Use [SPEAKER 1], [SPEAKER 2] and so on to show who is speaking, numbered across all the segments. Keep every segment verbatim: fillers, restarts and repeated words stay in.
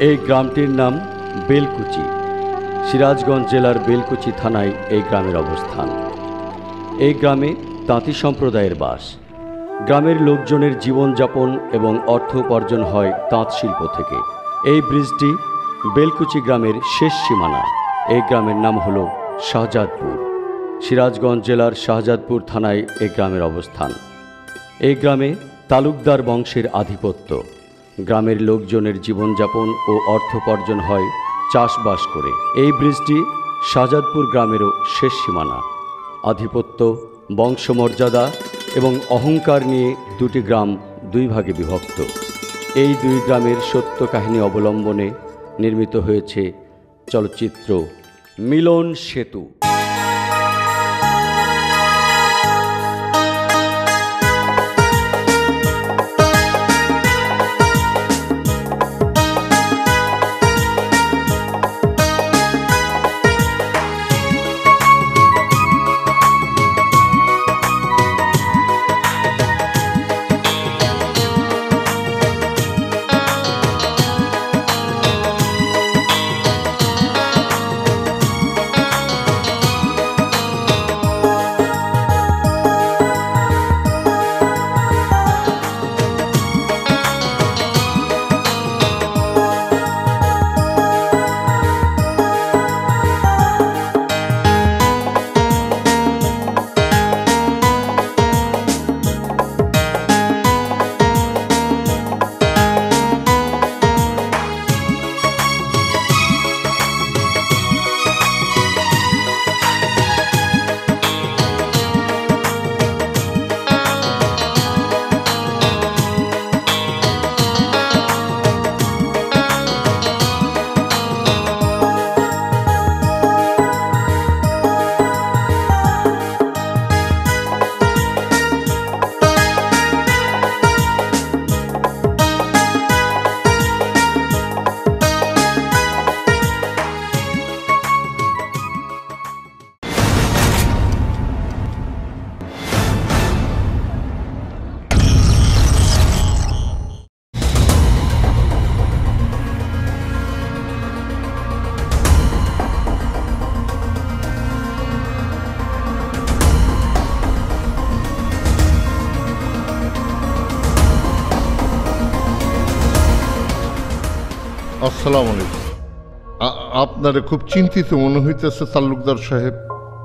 [SPEAKER 1] এই গ্রামটির নাম বেলকুচি। সিরাজগঞ্জ জেলার বেলকুচি থানায় এই গ্রামের অবস্থান। এই গ্রামে তাঁতি সম্প্রদায়ের বাস। গ্রামের লোকজনের জীবনযাপন এবং অর্থ উপার্জন হয় তাঁত শিল্প থেকে। এই ব্রিজটি বেলকুচি গ্রামের শেষ সীমানা। এই গ্রামের নাম হল শাহজাদপুর। সিরাজগঞ্জ জেলার শাহজাদপুর থানায় এই গ্রামের অবস্থান। এই গ্রামে তালুকদার বংশের আধিপত্য। গ্রামের লোকজনের জীবনযাপন ও অর্থোপার্জন হয় চাষবাস করে। এই ব্রিজটি শাহজাদপুর গ্রামেরও শেষ সীমানা। আধিপত্য, বংশমর্যাদা এবং অহংকার নিয়ে দুটি গ্রাম দুই ভাগে বিভক্ত। এই দুই গ্রামের সত্য কাহিনী অবলম্বনে নির্মিত হয়েছে চলচ্চিত্র মিলন সেতু।
[SPEAKER 2] আসসালামু আলাইকুম। আপনারে খুব চিন্তিত মনে হইতেছে তালুকদার সাহেব।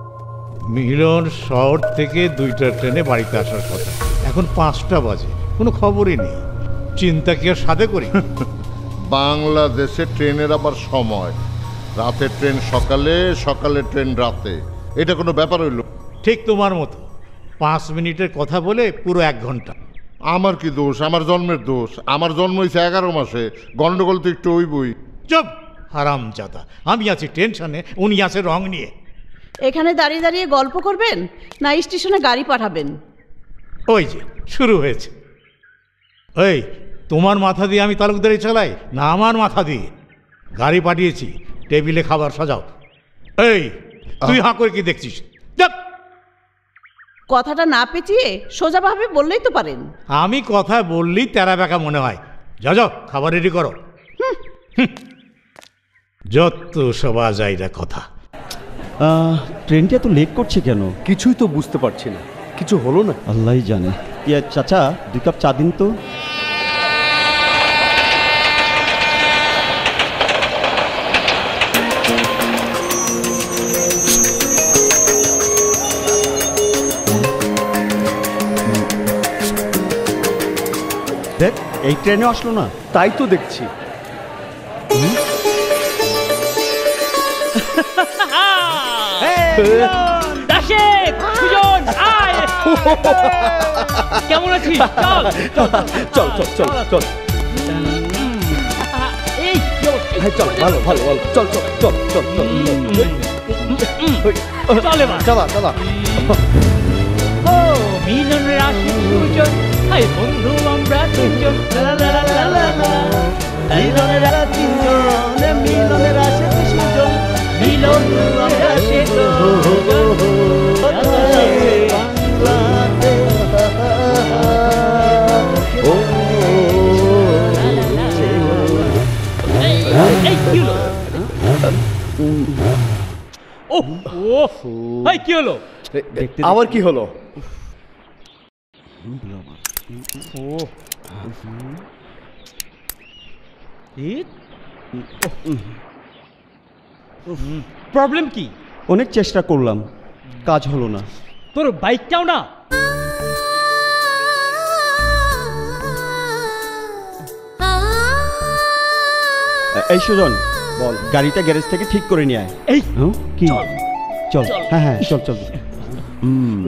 [SPEAKER 3] মিলন শহর থেকে দুইটা ট্রেনে বাড়িতে আসার কথা, এখন পাঁচটা বাজে, কোনো খবরই নেই। চিন্তা কি আর সাথে করি?
[SPEAKER 2] বাংলাদেশে ট্রেনের আবার সময়, রাতের ট্রেন সকালে, সকালে ট্রেন রাতে, এটা কোনো ব্যাপার হইল?
[SPEAKER 3] ঠিক তোমার মতো, পাঁচ মিনিটের কথা বলে পুরো এক ঘন্টা।
[SPEAKER 2] আমার কি দোষ? আমার জন্মের দোষ। আমার জন্ম হয়েছে এগারো মাসে, গন্ডগোল তো একটু হইবই।
[SPEAKER 3] চুপ হারামজাদা, আমি আছি টেনশনে, উনি আছে রং নিয়ে।
[SPEAKER 4] এখানে দাঁড়িয়ে দাঁড়িয়ে গল্প করবেন না স্টেশনে গাড়ি পাঠাবেন?
[SPEAKER 3] ওই যে শুরু হয়েছে। এই তোমার মাথা দিয়ে আমি তালুকদারি চালাই না আমার মাথা দিয়ে? গাড়ি পাঠিয়েছি, টেবিলে খাবার সাজাও। এই তুই হাঁ করে কি দেখছিস?
[SPEAKER 4] কথাটা না পেঁচিয়ে সোজাভাবে বললেই তো পারেন।
[SPEAKER 3] আমি কথা বললেই তেরা বেকা মনে হয়। যা যাও, খাবার রেডি করো। যত সবা যাইরা কথা।
[SPEAKER 1] ট্রেনটা তো লেট করছে কেন?
[SPEAKER 5] কিছুই তো বুঝতে পারছি না, কিছু হলো না।
[SPEAKER 1] আল্লাহই জানে। ইয়া চাচা, দুই কাপ চা দিন তো। দেখ, এই ট্রেনে আসলো না।
[SPEAKER 5] তাই তো দেখছি।
[SPEAKER 6] কেমন আছিস? চল
[SPEAKER 5] চল চল চল চল
[SPEAKER 6] এই
[SPEAKER 5] চল, ভালো ভালো ভালো, চল চল চল চল চল
[SPEAKER 6] চল এবার
[SPEAKER 5] চালা চালা।
[SPEAKER 6] ও মিলনের আসে দুজন, হাই বন্ধু আমরা দুজন, মিলনের আসে তিনজন, মিলনের আসে দুজন, মিলন আমরা সে তো
[SPEAKER 7] কি হলো?
[SPEAKER 5] আবার কি হলো?
[SPEAKER 7] ও প্রবলেম কি?
[SPEAKER 5] অনেক চেষ্টা করলাম, কাজ হলো না।
[SPEAKER 7] তোর বাইকটাও না?
[SPEAKER 5] এই সুজন, বল, গাড়িটা গ্যারেজ থেকে ঠিক করে নিয়ে আয়।
[SPEAKER 7] এই
[SPEAKER 5] কি? চল, হ্যাঁ হ্যাঁ চল চল। হুম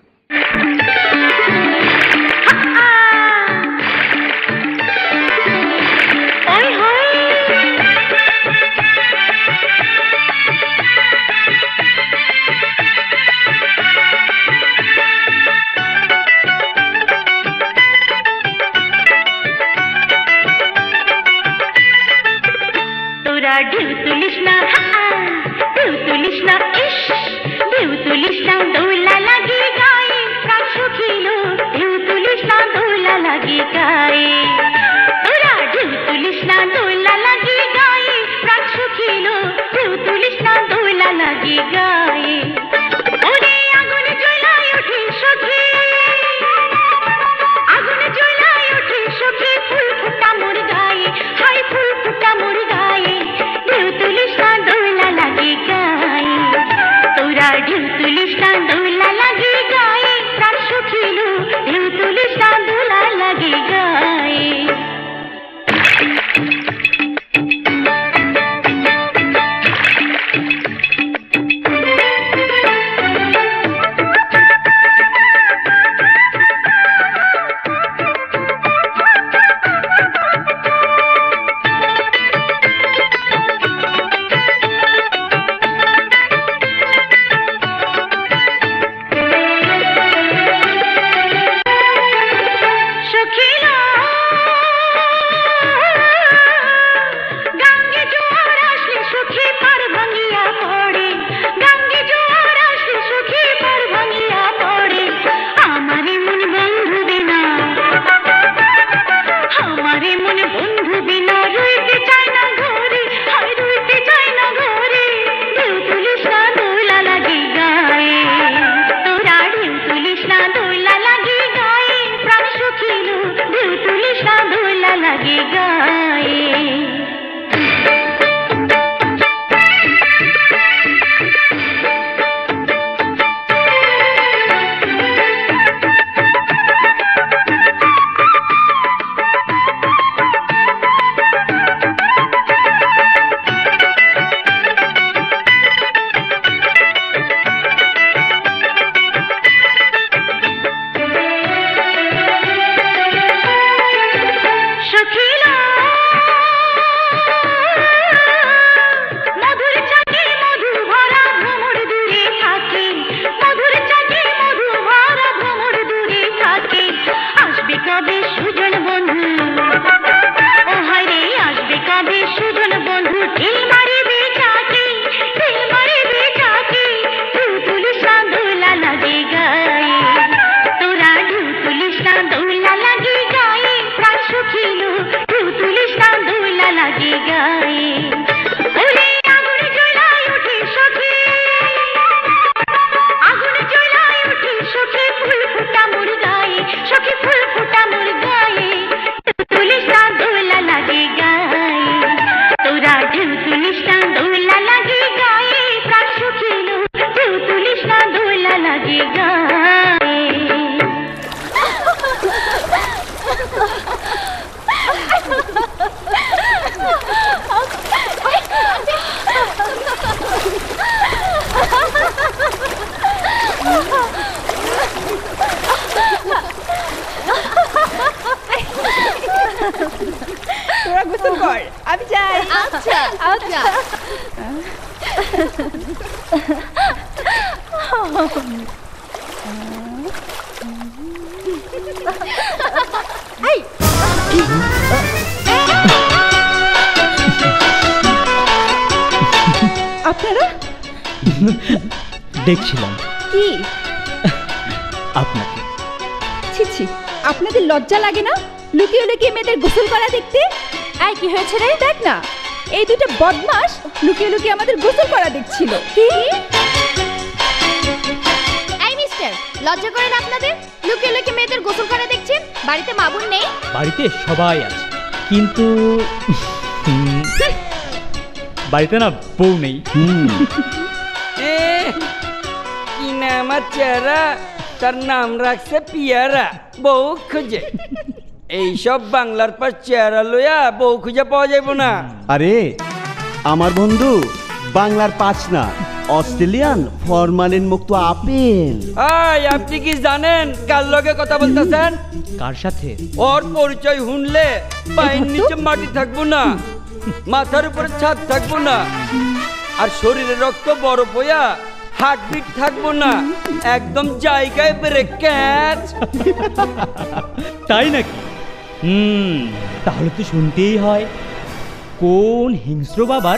[SPEAKER 8] তোরা গোসল কর, আমি যাই। আচ্ছা আচ্ছা। আপনারা
[SPEAKER 6] দেখছিলাম
[SPEAKER 8] কি?
[SPEAKER 6] আপনাকে।
[SPEAKER 8] ছি ছি, আপনাদের লজ্জা লাগে না লুকিয়ে লুকিয়ে মেয়েদের গোসল করা দেখতে? এই কি হয়েছে রে? দেখ না, এই দুটো বদমাশ লুকিয়ে লুকিয়ে আমাদের গোসল করা দেখছিল। কি? লজ্জা করে না আপনাদের? লুকিয়ে লুকিয়ে মেয়েদের গোসল করা দেখছেন? বাড়িতে মা বোন নেই?
[SPEAKER 7] বাড়িতে সবাই আছে, কিন্তু হুম, বাড়িতে না বউ নেই।
[SPEAKER 6] এ কি না আমার চেহারা, তার নাম রাখছে পিয়ারা, বউ খুঁজে। এইসব বাংলার পাশ চেহারা লইয়া বউ খুঁজে পাওয়া যাইব না।
[SPEAKER 5] আরে আমার বন্ধু বাংলার পাঁচ না, অস্ট্রেলিয়ান ফরমালিন মুক্ত আপেল।
[SPEAKER 6] আয়, আপনি কি জানেন কার লগে কথা বলতেছেন?
[SPEAKER 7] কার সাথে?
[SPEAKER 6] ওর পরিচয় শুনলে পায়ের নিচে মাটি থাকবো না, মাথার উপরে ছাদ থাকবো না, আর শরীরে রক্ত বরফ হইয়া হার্টবিট থাকবো না, একদম জায়গায় বেড়ে ক্যাচ।
[SPEAKER 7] তাই নাকি? হুম, তাহলে তো শুনতেই হয়, কোন হিংস্র বাবার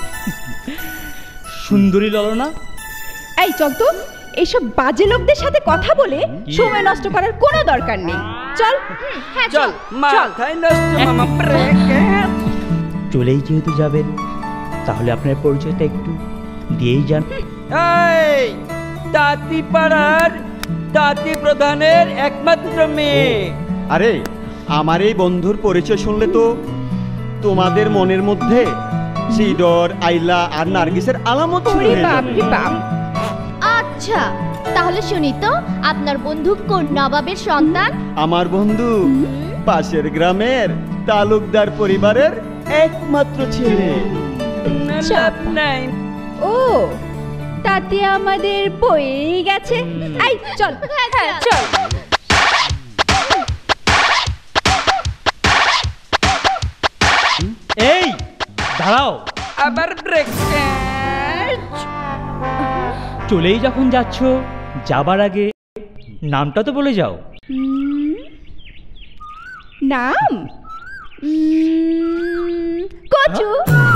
[SPEAKER 7] সুন্দরী ললনা?
[SPEAKER 8] এই চল তো, এইসব বাজে লোকদের সাথে কথা বলে সময় নষ্ট করার কোনো দরকার নেই। চল। হ্যাঁ
[SPEAKER 6] চল, মাথায় নষ্ট মামা ব্রেক।
[SPEAKER 7] চলেই যেহেতু যাবেন, তাহলে আপনার পরিচয়টা একটু দিয়েই যান।
[SPEAKER 6] এই তাঁতি পাড়ার তাঁতি প্রধানের একমাত্র মেয়ে।
[SPEAKER 5] আরে আমার এই বন্ধুর পরিচয় শুনলে তো তোমাদের মনের মধ্যে সিডর, আইলা আর নার্গিসের আলামত শুরু হয়ে যাবে।
[SPEAKER 8] আচ্ছা, তাহলে শুনি তো, আপনার বন্ধু কোন নবাবের সন্তান?
[SPEAKER 5] আমার বন্ধু পাশের গ্রামের তালুকদার পরিবারের একমাত্র ছেলে।
[SPEAKER 6] লাভ নাই।
[SPEAKER 8] ও, তাতে আমাদের বয়ে গেছে। এই চল। হ্যাঁ চল।
[SPEAKER 7] এই দাঁড়াও,
[SPEAKER 6] আবার ব্রেক।
[SPEAKER 7] চলেই যখন যাচ্ছ, যাবার আগে নামটা তো বলে যাও।
[SPEAKER 8] নাম উম, কচু।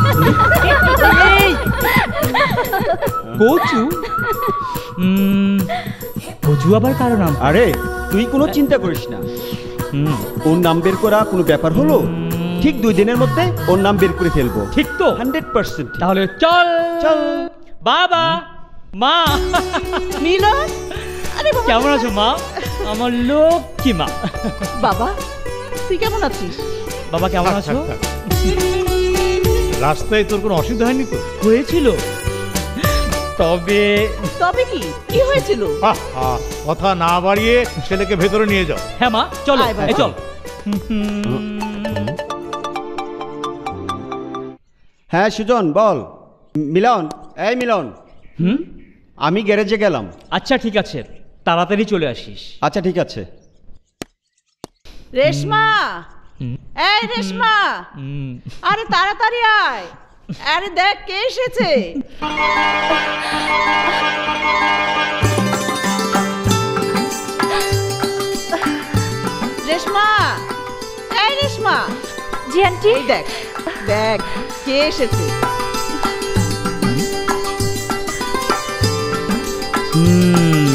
[SPEAKER 7] কচু? উম, কচু আবার কারো নাম?
[SPEAKER 5] আরে তুই কোনো চিন্তা করিস না,
[SPEAKER 7] হুম,
[SPEAKER 5] ওর নাম বের করা কোনো ব্যাপার হলো? ঠিক দুই দিনের মধ্যে ওর নাম বের করে ফেলবো।
[SPEAKER 7] ঠিক তো?
[SPEAKER 5] Hundred percent.
[SPEAKER 7] তাহলে চল চল। বাবা, মা,
[SPEAKER 4] মিলন, আরে বাবা,
[SPEAKER 7] কেমন আছো মা? আমার লক্ষ্মী মা।
[SPEAKER 4] বাবা তুই কেমন আছিস?
[SPEAKER 7] বাবা কেমন আছো?
[SPEAKER 3] থাক, থাক, থাক। রাস্তায় তোর কোনো অসুবিধা হয়নি তো?
[SPEAKER 7] হয়েছিল, তবে
[SPEAKER 4] তবে কি কি হয়েছিল?
[SPEAKER 3] আহ, আহ, কথা না বাড়িয়ে ছেলেকে ভেতরে নিয়ে যাও।
[SPEAKER 7] হ্যাঁ মা, চলো।
[SPEAKER 4] আয় বাবা।
[SPEAKER 7] এই চল।
[SPEAKER 5] হ্যাঁ সুজন বল। মিলন, এই মিলন,
[SPEAKER 7] হুম,
[SPEAKER 5] আমি গ্যারেজে গেলাম।
[SPEAKER 7] আচ্ছা ঠিক আছে, তাড়াতাড়ি চলে আসিস।
[SPEAKER 5] আচ্ছা ঠিক আছে।
[SPEAKER 4] রেশমা,
[SPEAKER 7] হুম।
[SPEAKER 4] এই রেশমা,
[SPEAKER 7] হুম,
[SPEAKER 4] আরে তাড়াতাড়ি আয়। আরে দেখ কে এসেছে। রেশমা, এই রেশমা,
[SPEAKER 8] জি আন্টি।
[SPEAKER 4] এই দেখ দেখ কে এসেছে।
[SPEAKER 7] হুম।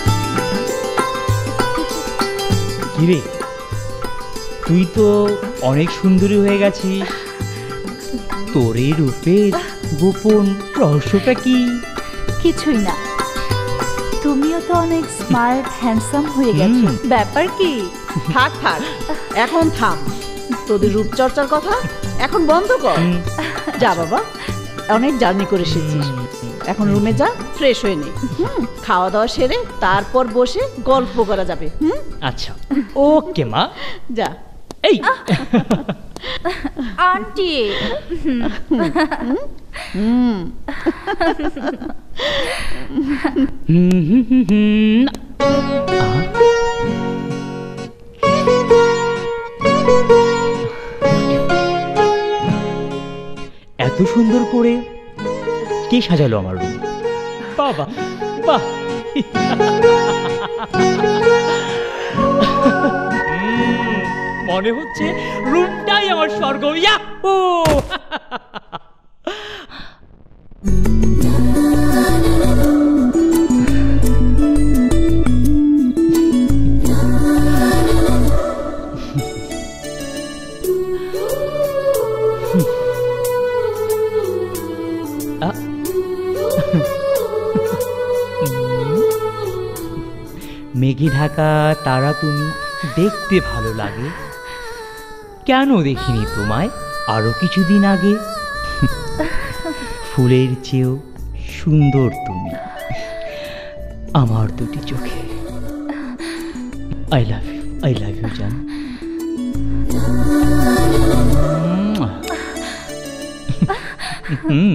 [SPEAKER 7] কিরে, তুই তো অনেক সুন্দরী হয়ে গেছিস, তোর এই রূপের গোপন রহস্যটা কি?
[SPEAKER 9] কিছুই না, তুমিও তো অনেক স্মার্ট হ্যান্ডসাম হয়ে গেছো।
[SPEAKER 7] হুম।
[SPEAKER 9] ব্যাপার কি?
[SPEAKER 4] থাক থাক, এখন থাম। তোদের রূপচর্চার কথা এখন বন্ধ কর।
[SPEAKER 7] হুম।
[SPEAKER 4] যা বাবা, অনেক জার্নি করে এসেছিস, এখন রুমে যা, ফ্রেশ হয়ে নে। হুম, খাওয়া দাওয়া সেরে তারপর বসে গল্প করা যাবে। হুম,
[SPEAKER 7] আচ্ছা ওকে মা।
[SPEAKER 4] যা।
[SPEAKER 7] এই
[SPEAKER 9] আন্টি,
[SPEAKER 4] হুম,
[SPEAKER 7] হুম হুম হুম হুম। এত সুন্দর করে কে সাজালো আমার রুম? বাবা বাহ, মনে হচ্ছে রুমটাই আমার স্বর্গ। ইয়াহু! ঢাকা তারা তুমি দেখতে ভালো লাগে, কেন দেখিনি তোমায় আরো কিছুদিন আগে? ফুলের চেয়েও সুন্দর তুমি আমার দুটি চোখে। I love you, I love you জান। হুম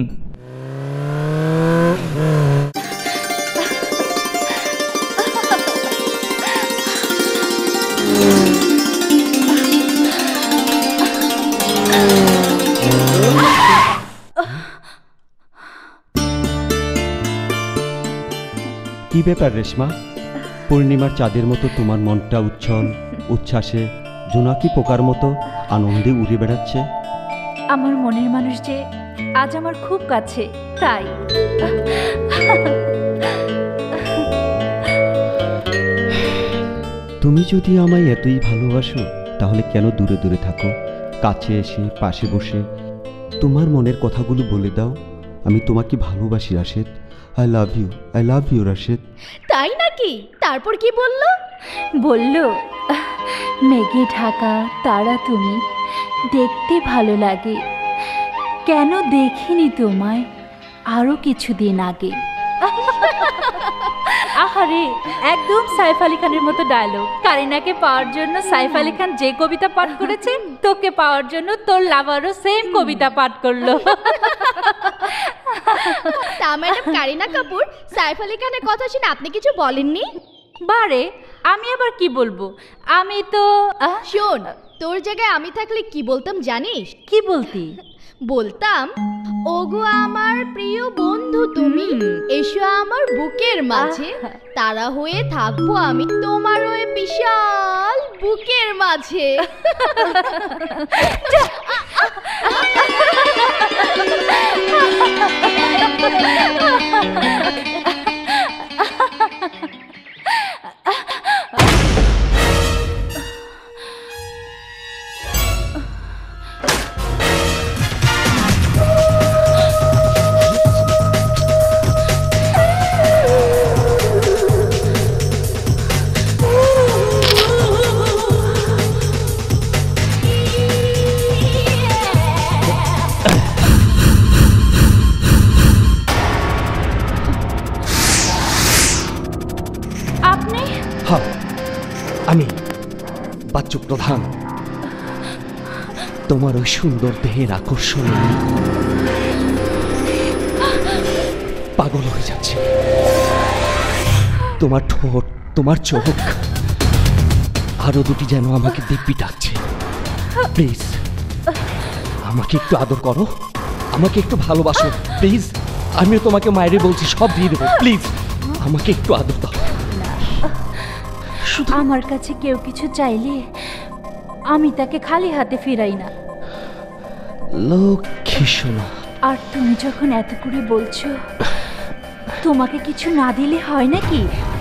[SPEAKER 5] কি ব্যাপার রেশমা? পূর্ণিমার চাঁদের মতো তোমার মনটা উচ্ছল উচ্ছ্বাসে জোনাকি পোকার মতো আনন্দে উড়ে বেড়াচ্ছে।
[SPEAKER 9] আমার মনের মানুষ যে আজ আমার খুব কাছে, তাই।
[SPEAKER 5] তুমি যদি আমায় এতই ভালোবাসো তাহলে কেন দূরে দূরে থাকো? কাছে এসে পাশে বসে তোমার মনের কথাগুলো বলে দাও। আমি তোমাকে ভালোবাসি Rashed. I love you, I love you Rashed.
[SPEAKER 8] তাই নাকি? তারপর কি বললো?
[SPEAKER 9] বললো, মেঘে ঢাকা তারা তুমি দেখতে ভালো লাগে, কেন দেখিনি তোমায় আরো কিছুদিন আগে। আহারে, একদম সাইফ আলী খানের মতো ডায়লগ। কারিনাকে পাওয়ার জন্য সাইফ আলী খান যে কবিতা পাঠ করেছে, তোকে পাওয়ার জন্য তোর লাভারও সেম কবিতা পাঠ করলো।
[SPEAKER 8] তা ম্যাডাম কারিনা কাপুর, সাইফ আলী খানের কথা শুনে আপনি কিছু বলেননি?
[SPEAKER 9] বারে, আমি আবার কি বলবো? আমি তো
[SPEAKER 8] শোন, তোর জায়গায় আমি থাকলে কি বলতাম জানিস?
[SPEAKER 9] কি বলতি?
[SPEAKER 8] বলতাম, ওগো আমার প্রিয় বন্ধু তুমি, এসো আমার বুকের মাঝে, তারা হয়ে থাকবো আমি তোমার ওই বিশাল বুকের মাঝে।
[SPEAKER 5] আমি বাচ্চু প্রধান, তোমার ওই সুন্দর দেহের আকর্ষণে পাগল হয়ে যাচ্ছে। তোমার ঠোঁট, তোমার চোখ, আরো দুটি যেন আমাকে দিব্যি ডাকছে। প্লিজ আমাকে একটু আদর করো, আমাকে একটু ভালোবাসো প্লিজ। আমিও তোমাকে মায়েরে বলছি, সব দিয়ে দেবো। প্লিজ আমাকে একটু আদর দাও।
[SPEAKER 9] আমার কাছে কেউ কিছু চাইলে আমি তাকে খালি হাতে ফিরাই না।
[SPEAKER 5] লক্ষ্মী সোনা।
[SPEAKER 9] আর তুমি যখন এত করে বলছো, তোমাকে কিছু না দিলে হয় নাকি?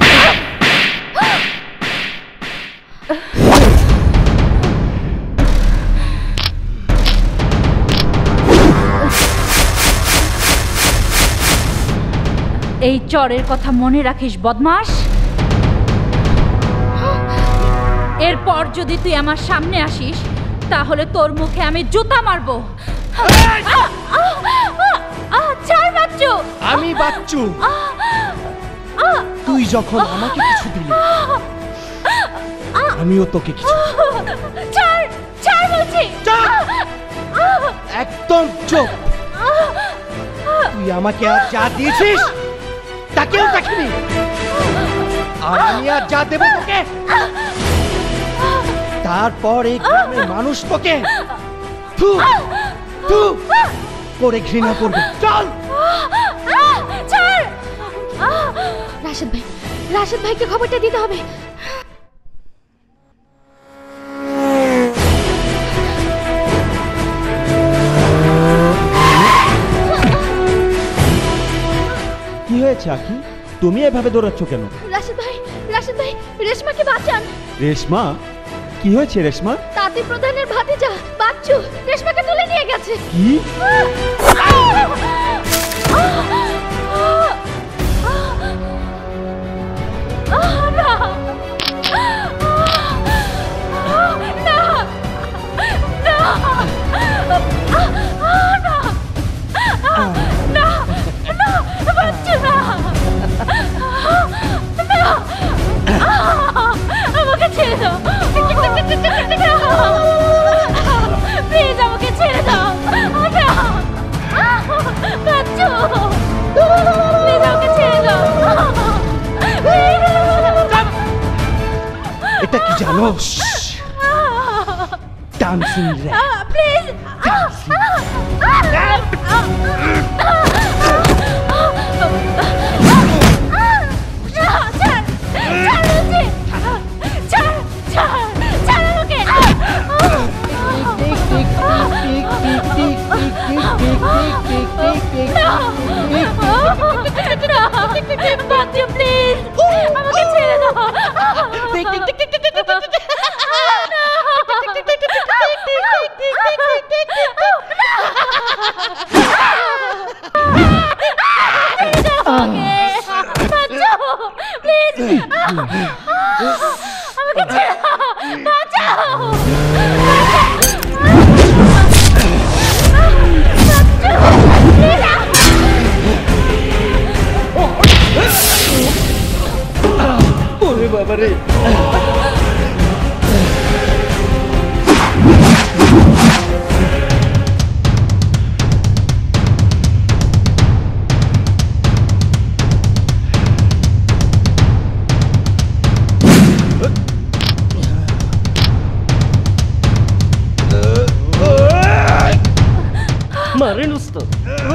[SPEAKER 9] এই চরের কথা মনে রাখিস বদমাস। এরপর যদি তুই আমার সামনে আসিস তাহলে তোর মুখে আমি জুতা মারবো। ছাড় বাচ্চু।
[SPEAKER 5] আমি বাচ্চু, তুই যখন আমাকে কিছু দিলি আমিও তোকে কিছু।
[SPEAKER 9] ছাড়, ছাড় বলছি।
[SPEAKER 5] একদম চুপ। তুই আমাকে আর যা দিয়েছিস তা কেউ দেখেনি, আর আমি আর যা দেব তোকে তারপর এই গ্রামের মানুষ তোকে থু থু করে ঘৃণা করবে। চল।
[SPEAKER 8] রাশেদ ভাই, রাশেদ ভাইকে খবরটা দিতে হবে।
[SPEAKER 5] কি হয়েছে আখি? তুমি এভাবে দৌড়াচ্ছ কেন?
[SPEAKER 8] রাশেদ ভাই, রাশেদ ভাই, রেশমাকে বাঁচান।
[SPEAKER 5] রেশমা? কি হয়েছে রেশমা?
[SPEAKER 8] তাঁতি প্রধানের ভাতিজা বাচ্চু রেশমাকে তুলে নিয়ে গেছে।
[SPEAKER 5] কি? অলস ডান্সিং র্যাট
[SPEAKER 9] প্লিজ প্লিজ আমাকে ছেড়ে দাও আমাকে ছেড়ে দাও বাঁচাও
[SPEAKER 5] ওরে বাবা রে মারেন উস্তাদ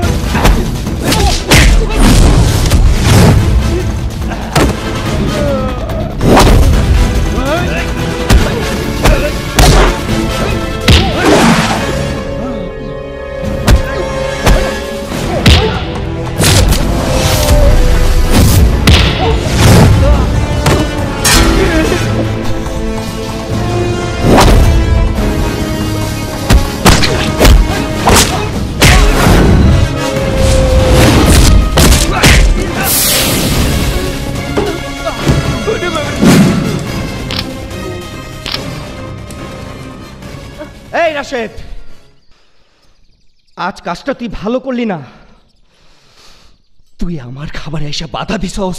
[SPEAKER 5] এই রাশেদ আজ কাজটা তুই ভালো করলি না তুই আমার খাবারে এসে বাধা দিছস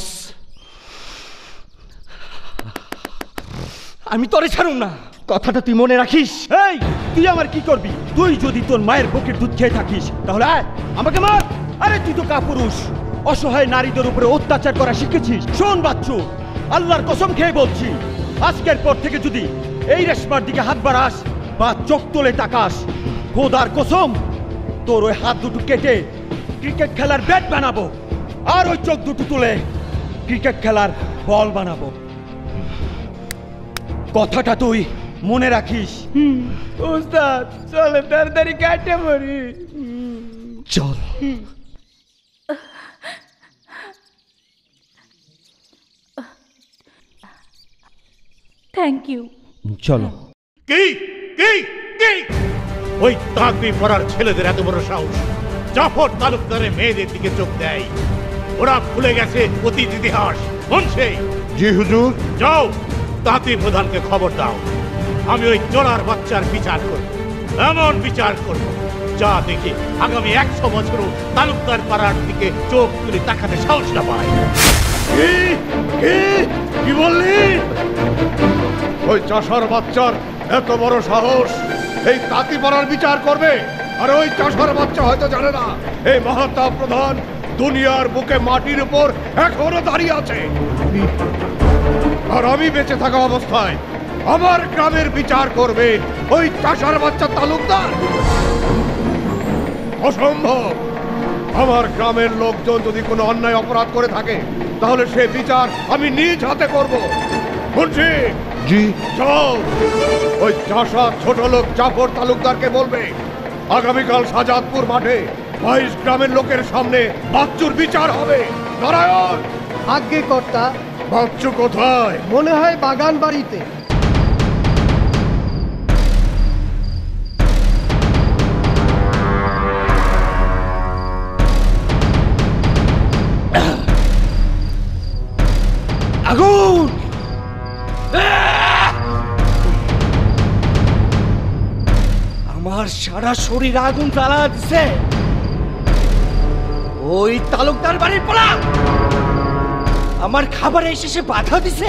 [SPEAKER 5] আমি তোরে ছাড়ুম না কথাটা তুই মনে রাখিস
[SPEAKER 10] এই তুই আমার কি করবি তুই যদি তোর মায়ের বুকের দুধ খেয়ে থাকিস তাহলে আয় আমাকে মার আরে তুই তো কাপুরুষ অসহায় নারীদের উপরে অত্যাচার করা শিখেছিস শোন বাচ্চু আল্লাহর কসম খেয়ে বলছি আজকের পর থেকে যদি এই রেশমার দিকে হাত বাড়াস বা চোখ তোলে তাকাস খোদার কসম তোর ওই হাত দুটো কেটে ক্রিকেট খেলার ব্যাট বানাবো আর ওই চোখ দুটো তুলে ক্রিকেট খেলার বল বানাবো কথাটা তুই মনে রাখিস
[SPEAKER 6] উস্তাদ চলে তাড়াতাড়ি কাটে মরি
[SPEAKER 5] চল
[SPEAKER 9] থ্যাংক ইউ
[SPEAKER 5] চলো
[SPEAKER 3] কি কি কি ওই তাকবি পড়ার ছেলেদের এত বড় সাহস জাফর তালুকদারের মেয়েদের দিকে চোখ দেয় ওরা ভুলে গেছে অতীত ইতিহাস মনসে
[SPEAKER 2] জি হুজুর
[SPEAKER 3] যাও তাঁতি প্রধানকে খবর দাও আমি ওই জোড়ার বাচ্চার বিচার করব এমন বিচার করব যা দেখে আগামী একশো বছরও তালুকদার পাড়ার দিকে চোখ তুলে তাকাতে সাহস না পায়
[SPEAKER 2] কি কি কি বললি ওই চাষার বাচ্চার এত বড় সাহস এই তাঁতি পাড়ার বিচার করবে আর ওই চাষার বাচ্চা হয়তো জানে না এই মহাত্মা প্রধান দুনিয়ার বুকে মাটির উপর এখনো দাঁড়িয়ে আছে আর আমি বেঁচে থাকা অবস্থায় আমার গ্রামের বিচার করবে ওই চাষার বাচ্চা তালুকদার অসম্ভব আমার গ্রামের লোকজন যদি কোনো অন্যায় অপরাধ করে থাকে তাহলে সে বিচার আমি নিজ হাতে করব বলছি জি চল ওই চাষা ছোট লোক জাফর তালুকদারকে বলবে আগামীকাল সাজাদপুর মাঠে বাইশ গ্রামের লোকের সামনে বাচ্চুর বিচার হবে নারায়ণ
[SPEAKER 11] আজ্ঞে কর্তা
[SPEAKER 2] বাচ্চু কোথায়
[SPEAKER 11] মনে হয় বাগান বাড়িতে
[SPEAKER 5] আগুন আমার সারা শরীর আগুন জ্বালা দিছে ওই তালুকদার বাড়ির পোলা আমার খাবারে এসে সে বাধা দিছে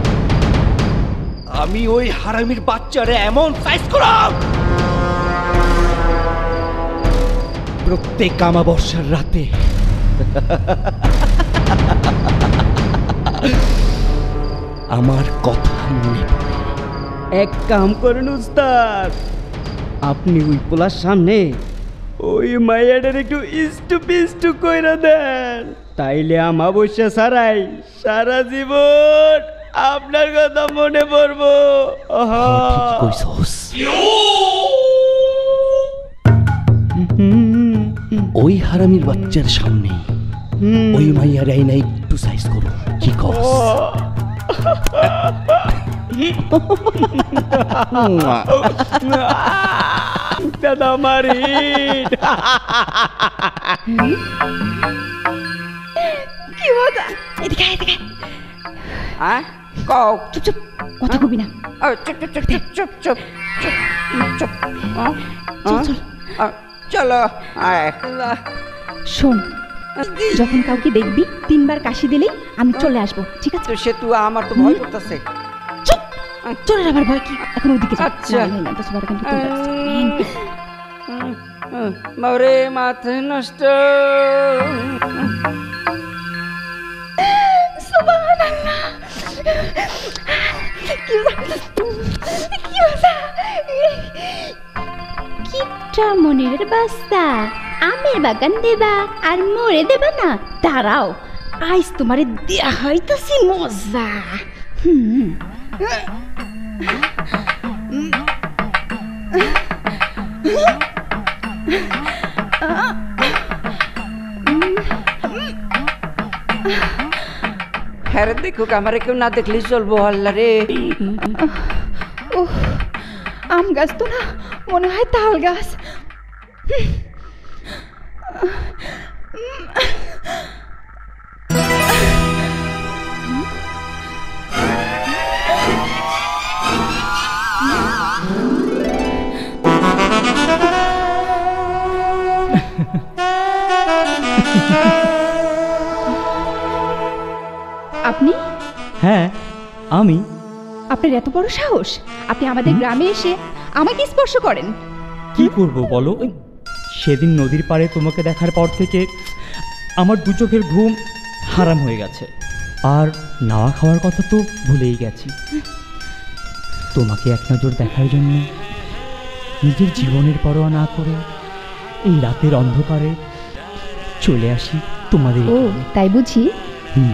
[SPEAKER 5] আমি ওই হারামির বাচ্চারে এমন সাইজ করাম প্রত্যেক আমাবস্যার রাতে আমার কথা মনে পড়ে
[SPEAKER 6] এক কাম করেন উস্তাদ, আপনি ওই পোলার সামনে ওই মাইয়াটার একটু ইস্টু পিস্টু কইরা দেন, তাইলে আমাবস্যা ছাড়াই সারা জীবন আপনার কথা মনে পড়বো।
[SPEAKER 5] ওই হারামির বাচ্চার সামনে ওই মাইয়ার আইনা একটু সাইজ করো, কি কস?
[SPEAKER 6] দাদা মারি
[SPEAKER 12] কি মজা! এদিকে আয়, এদিকে
[SPEAKER 6] আয়। কও।
[SPEAKER 12] চুপ চুপ, কথা কবি না।
[SPEAKER 6] চুপ চুপ চুপ চুপ চুপ চুপ চুপ চুপ।
[SPEAKER 12] চল চল
[SPEAKER 6] চলো।
[SPEAKER 12] শোন, যখন কাউকে দেখবি তিনবার কাশি দিলেই আমি চলে আসবো, ঠিক আছে?
[SPEAKER 6] সে তুই আমার তো ভয় করতেছে।
[SPEAKER 12] চুপ, চলে আবার ভয় কি? এখন ওদিকে যা।
[SPEAKER 6] আচ্ছা।
[SPEAKER 12] দশ বারো ঘন্টা
[SPEAKER 6] বাবরে মাথা নষ্ট।
[SPEAKER 12] কিটা মনের বাস্তা, আমের বাগান দেবা আর মোরে দেবা না? দাঁড়াও, আইস তোমারে দেয়া হইতাছি মজা। হুম
[SPEAKER 6] হ্যাঁ দেখুক, আমার কেউ না দেখলেই চলবো। আল্লাহ রে,
[SPEAKER 12] আম গাছ তো না, মনে হয় তাল গাছ। আপনি?
[SPEAKER 7] হ্যাঁ আমি।
[SPEAKER 12] আপনার এত বড় সাহস, আপনি আমাদের গ্রামে এসে আমাকে স্পর্শ করেন?
[SPEAKER 7] কি করব বলো, সেদিন নদীর পাড়ে তোমাকে দেখার পর থেকে আমার দু চোখের ঘুম হারাম হয়ে গেছে, আর নাওয়া খাওয়ার কথা তো ভুলেই গেছি। তোমাকে এক নজর দেখার জন্য নিজের জীবনের পরোয়া না করে এই রাতের অন্ধকারে চলে আসি তোমাদের।
[SPEAKER 12] ও তাই বুঝি?
[SPEAKER 7] হুম।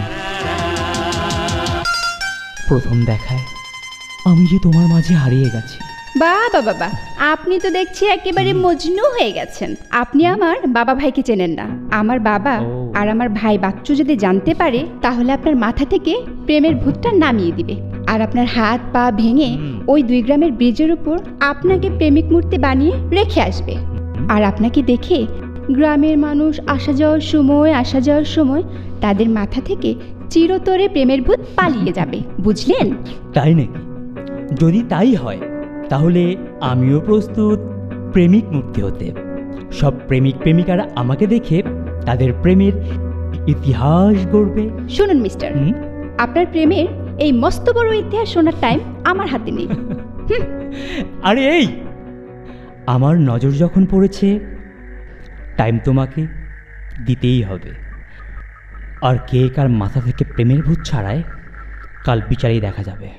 [SPEAKER 7] প্রথম দেখায় আমি যে তোমার মাঝে হারিয়ে গেছি।
[SPEAKER 12] বাবা বাবা, আপনি তো দেখছি একেবারে মজনু হয়ে গেছেন। আপনি আমার বাবা ভাইকে চেনেন না। আমার বাবা আর আমার ভাই বাচ্চু যদি জানতে পারে, তাহলে আপনার মাথা থেকে প্রেমের ভূতটা নামিয়ে দিবে, আর আপনার হাত পা ভেঙে ওই দুই গ্রামের ব্রিজের উপর আপনাকে প্রেমিক মূর্তি বানিয়ে রেখে আসবে। আর আপনাকে দেখে গ্রামের মানুষ আসা যাওয়ার সময় আসা যাওয়ার সময় তাদের মাথা থেকে চিরতরে প্রেমের ভূত পালিয়ে যাবে, বুঝলেন?
[SPEAKER 7] তাই নাকি? যদি তাই হয় তাহলে আমিও প্রস্তুত প্রেমিক মুক্তি হতে। সব প্রেমিক প্রেমিকারা আমাকে দেখে তাদের প্রেমের ইতিহাস গড়বে।
[SPEAKER 12] শুনুন মিস্টার, আপনার প্রেমের এই মস্ত বড় ইতিহাস শোনার টাইম আমার হাতে নেই।
[SPEAKER 7] আরে এই, আমার নজর যখন পড়েছে টাইম তোমাকে দিতেই হবে। আর কে কার মাথা থেকে প্রেমের ভূত ছাড়ায় কাল বিচারেই দেখা যাবে।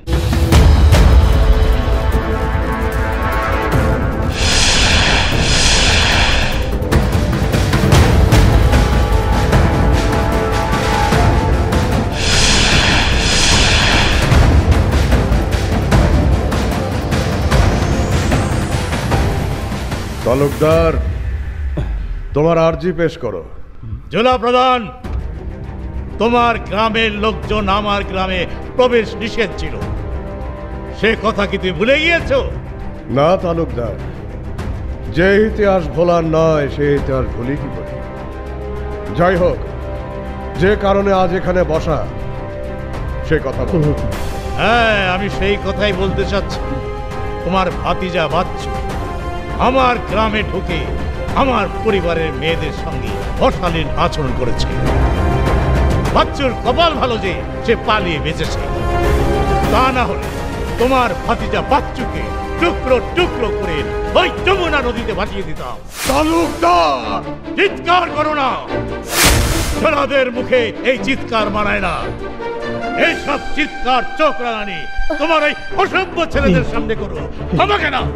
[SPEAKER 2] তালুকদার, তোমার আর্জি পেশ করো।
[SPEAKER 3] জেলা প্রধান, তোমার গ্রামের লোকজন আমার গ্রামে প্রবেশ নিষেধ ছিল, সে কথা কি তুমি ভুলে গিয়েছো?
[SPEAKER 2] না তালুকদার, যে ইতিহাস ভোলার নয় সে ইতিহাস ভুলি কি করে। যাই হোক, যে কারণে আজ এখানে বসা সে কথা বলো।
[SPEAKER 3] হ্যাঁ, আমি সেই কথাই বলতে চাচ্ছি। তোমার ভাতিজা বাচ্চু আমার গ্রামে ঢুকে আমার পরিবারের মেয়েদের সঙ্গে অশালীন আচরণ করেছে। বাচ্চুর কপাল ভালো যে সে পালিয়ে বেঁচেছে, তা না হলে তোমার ভাতিজা বাচ্চুকে টুকরো টুকরো করে ওই যমুনা নদীতে ভাসিয়ে দিতাম।
[SPEAKER 2] তালুকদার,
[SPEAKER 3] চিৎকার করো না, জেলাদের মুখে এই চিৎকার মানায় না। এইসব চিৎকার চোখ রাঙানি তোমার এই অসভ্য ছেলেদের সামনে করো, আমাকে না।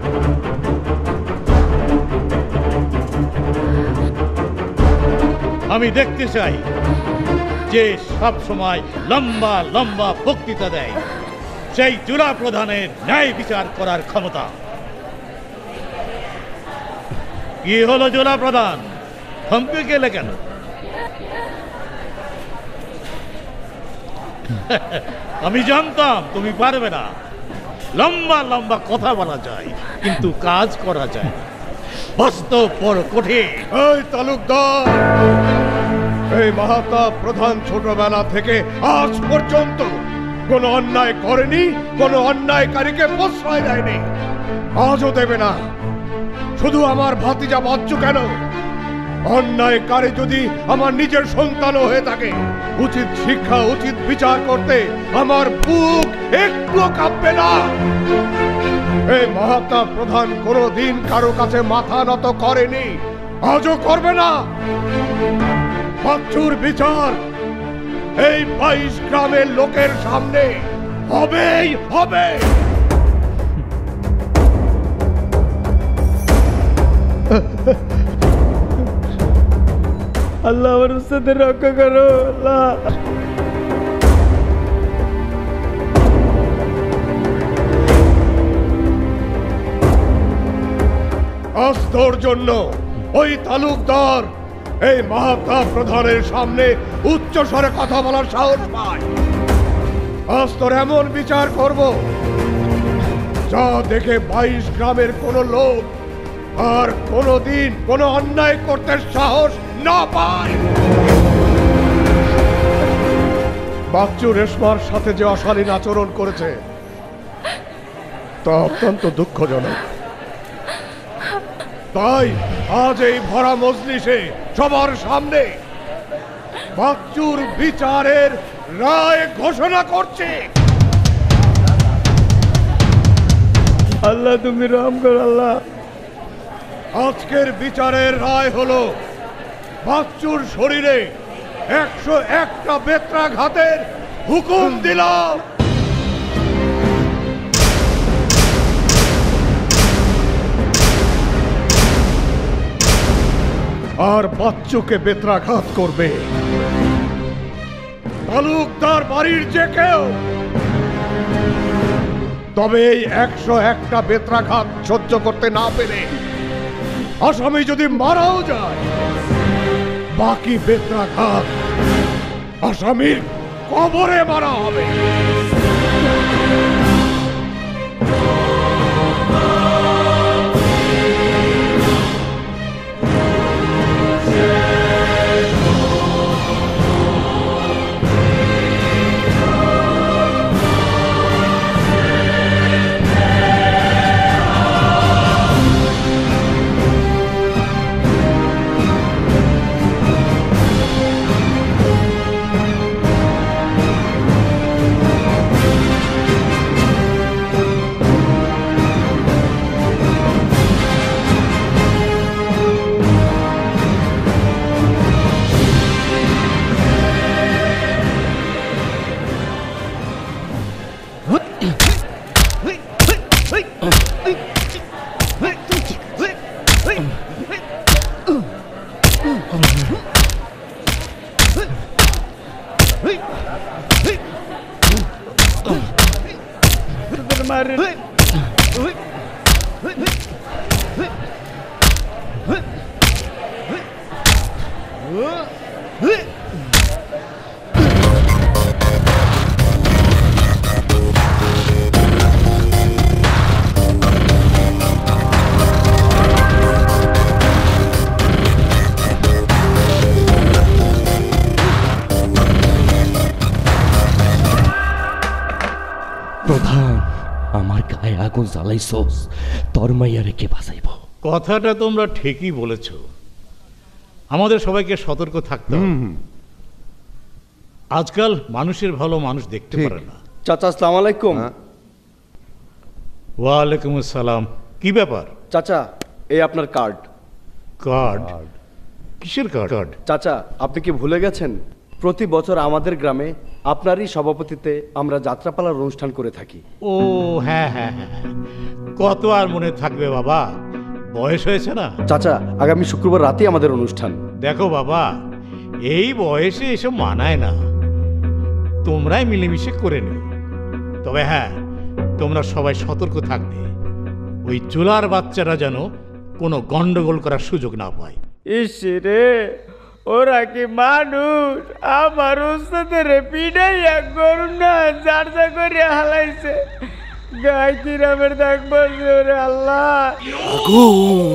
[SPEAKER 3] আমি দেখতে চাই যে সব সময় লম্বা লম্বা বক্তৃতা দেয় সেই জুলা প্রধানের ন্যায় বিচার করার ক্ষমতা। কি হলো জুলা প্রধান, থমকে গেলে কেন? আমি জানতাম তুমি পারবে না। লম্বা লম্বা কথা বলা যায় কিন্তু কাজ করা যায় না, বাস্তব বড় কঠিন।
[SPEAKER 2] এই তালুকদার, এই মাহাতা প্রধান ছোটবেলা থেকে আজ পর্যন্ত কোনো অন্যায় করেনি, কোনো অন্যায়কারীকে প্রশ্রয় দেয়নি, আজও দেবে না। শুধু আমার ভাতিজা বাচ্চু কেন, অন্যায়কারী যদি আমার নিজের সন্তানও হয়ে থাকে, উচিত শিক্ষা উচিত বিচার করতে আমার বুক একটু কাঁপবে না। এই মাহাতা প্রধান কোনোদিন কারো কাছে মাথা নত করেনি, আজও করবে না। বাচ্চুর বিচার এই বাইশ গ্রামের লোকের সামনে হবেই হবে।
[SPEAKER 6] আল্লাহ আমার উস্তাদের রক্ষা করো আল্লাহ।
[SPEAKER 2] আজ তোর জন্য ওই তালুকদার এই মাহাতা প্রধানের সামনে উচ্চ স্বরে কথা বলার সাহস পায়। আজ তোর এমন বিচার করব যা দেখে বাইশ গ্রামের কোন লোক আর কোনদিন কোনো অন্যায় করতে সাহস না পায়। বাচ্চু রেশমার সাথে যে অশালীন আচরণ করেছে তা অত্যন্ত দুঃখজনক। তাই আজ এই ভরা মজলিসে সবার সামনে বাচ্চুর বিচারের রায় ঘোষণা করছে।
[SPEAKER 6] আল্লাহ তুমি রহম করো আল্লাহ।
[SPEAKER 2] আজকের বিচারের রায় হলো বাচ্চুর শরীরে একশো একটা বেত্রাঘাতের হুকুম দিলাম। আর বাচ্চুকে বেত্রাঘাত করবে তালুকদার বাড়ির যে কেউ। তবে এই একশো একটা বেত্রাঘাত সহ্য করতে না পেরে আসামি যদি মারাও যায়, বাকি বেত্রাঘাত আসামির কবরে মারা হবে।
[SPEAKER 5] প্রধান, আমার গায়ে আগুন জ্বালাইছস, তোর মাইয়ারে কে বাঁচাইব?
[SPEAKER 3] কথাটা তোমরা ঠিকই বলেছ, আমাদের সবাইকে সতর্ক থাকতে হবে। আজকাল মানুষের ভালো মানুষ দেখতে পারে না।
[SPEAKER 6] চাচা আসসালামু আলাইকুম।
[SPEAKER 3] ওয়ালাইকুম আসসালাম। কি ব্যাপার?
[SPEAKER 6] চাচা এই আপনার কার্ড।
[SPEAKER 3] কার্ড? কিসের কার্ড?
[SPEAKER 6] চাচা আপনি কি ভুলে গেছেন প্রতি বছর আমাদের গ্রামে
[SPEAKER 13] আপনারই সভাপতিতে আমরা যাত্রাপালার অনুষ্ঠান করে থাকি।
[SPEAKER 3] ও হ্যাঁ হ্যাঁ হ্যাঁ, কত আর মনে থাকবে বাবা, বয়স হয়েছে না।
[SPEAKER 13] চাচা, আগামী শুক্রবার রাতে আমাদের অনুষ্ঠান।
[SPEAKER 3] দেখো বাবা, এই বয়সে এসব মানায় না, তোমরাই মিলেমিশে করে নিও। তবে হ্যাঁ, তোমরা সবাই সতর্ক থাকবে, ওই চুলার বাচ্চারা যেন কোনো গন্ডগোল করার সুযোগ না পায়।
[SPEAKER 6] ইসে রে, ওরা কি মানুষ? আমার ওস্তাদের পিড়াইয়া গরু না জারজা করে হালাইছে, গায়ে কিরামের দাগ বলছে। ওরে আল্লাহ,
[SPEAKER 5] আগুন!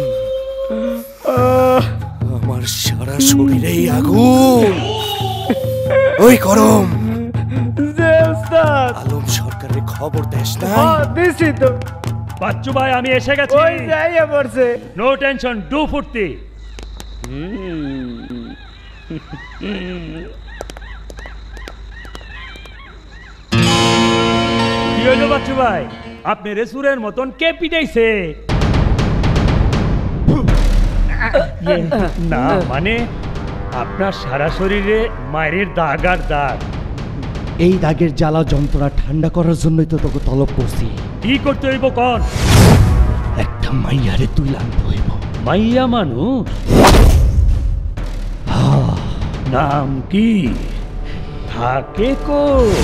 [SPEAKER 5] আমার সারা শরীরেই আগুন। ওই করম,
[SPEAKER 6] যে ওস্তাদ
[SPEAKER 5] আলম সরকারের খবর দেশ না?
[SPEAKER 6] দিছি তো।
[SPEAKER 14] বাচ্চু ভাই, আমি এসে গেছি।
[SPEAKER 6] ওই যাইয়া পড়ছে।
[SPEAKER 14] নো টেনশন, ডু ফুর্তি। কি হইল বাচ্চু ভাই, আপনি রেসুরের মতন কে পিটাইছে? না মানে আপনার সারা শরীরে মায়ের দাগ আর দাগ।
[SPEAKER 5] এই দাগের জ্বালা যন্ত্রণা ঠান্ডা করার জন্যই তো তোকে তলব করছি।
[SPEAKER 14] কি করতে হইব কন?
[SPEAKER 5] একটা মাইয়ারে তুই আনতে হইব।
[SPEAKER 14] মাইয়া মানুষ? নাম কি? থাকে কো?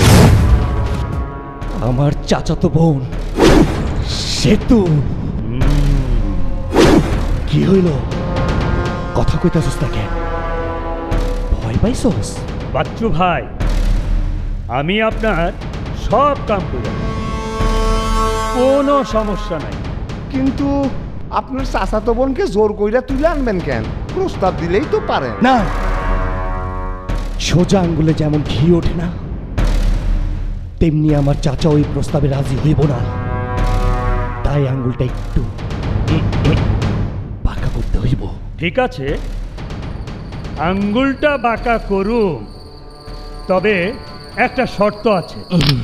[SPEAKER 5] আমার চাচাতো বোন সেতু। কি হইল? কথা কইতাছিস না কেন? ভয় পাইছস?
[SPEAKER 14] বাচ্চু ভাই, আমি আপনার সব কাম করি, কোনো সমস্যা নাই।
[SPEAKER 2] কিন্তু আপনার চাচাতো বোনকে জোর কইরা তুলে আনবেন কেন? প্রস্তাব দিলেই তো পারেন।
[SPEAKER 5] না, সোজা আঙ্গুলে যেমন ঘি ওঠে না, তেমনি আমার চাচা ওই প্রস্তাবে রাজি হইব না। তাই আঙ্গুলটা একটু বাঁকা করতে হইব।
[SPEAKER 14] ঠিক আছে, আঙ্গুলটা বাঁকা করুম, তবে একটা শর্ত আছে।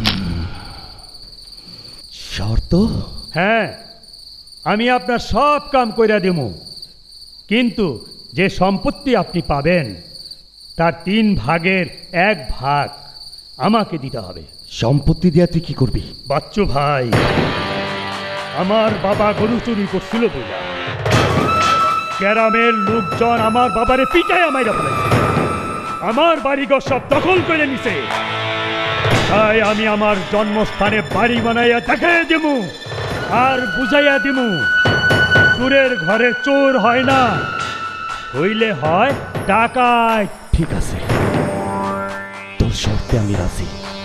[SPEAKER 5] শর্ত?
[SPEAKER 14] হ্যাঁ, আমি আপনার সব কাম কইরা দেব, কিন্তু যে সম্পত্তি আপনি পাবেন তার তিন ভাগের এক ভাগ আমাকে দিতে হবে।
[SPEAKER 5] সম্পত্তি দিয়া তুই কি করবি?
[SPEAKER 14] বাচ্চু ভাই, আমার বাবা গরু চুরি করছিল বইলা গ্রামের লোকজন আমার বাবারে পিটায় মাইরা ফেলেছে, আমার বাড়িঘর সব দখল করে নিছে। তাই আমি আমার জন্মস্থানে বাড়ি বানাইয়া দেখাইয়া দিমু আর বুঝাইয়া দিমু, চোরের ঘরে চোর হয় না, হইলে হয় ডাকাত।
[SPEAKER 5] ঠিক আছে, তোর শর্তে আমি রাজি,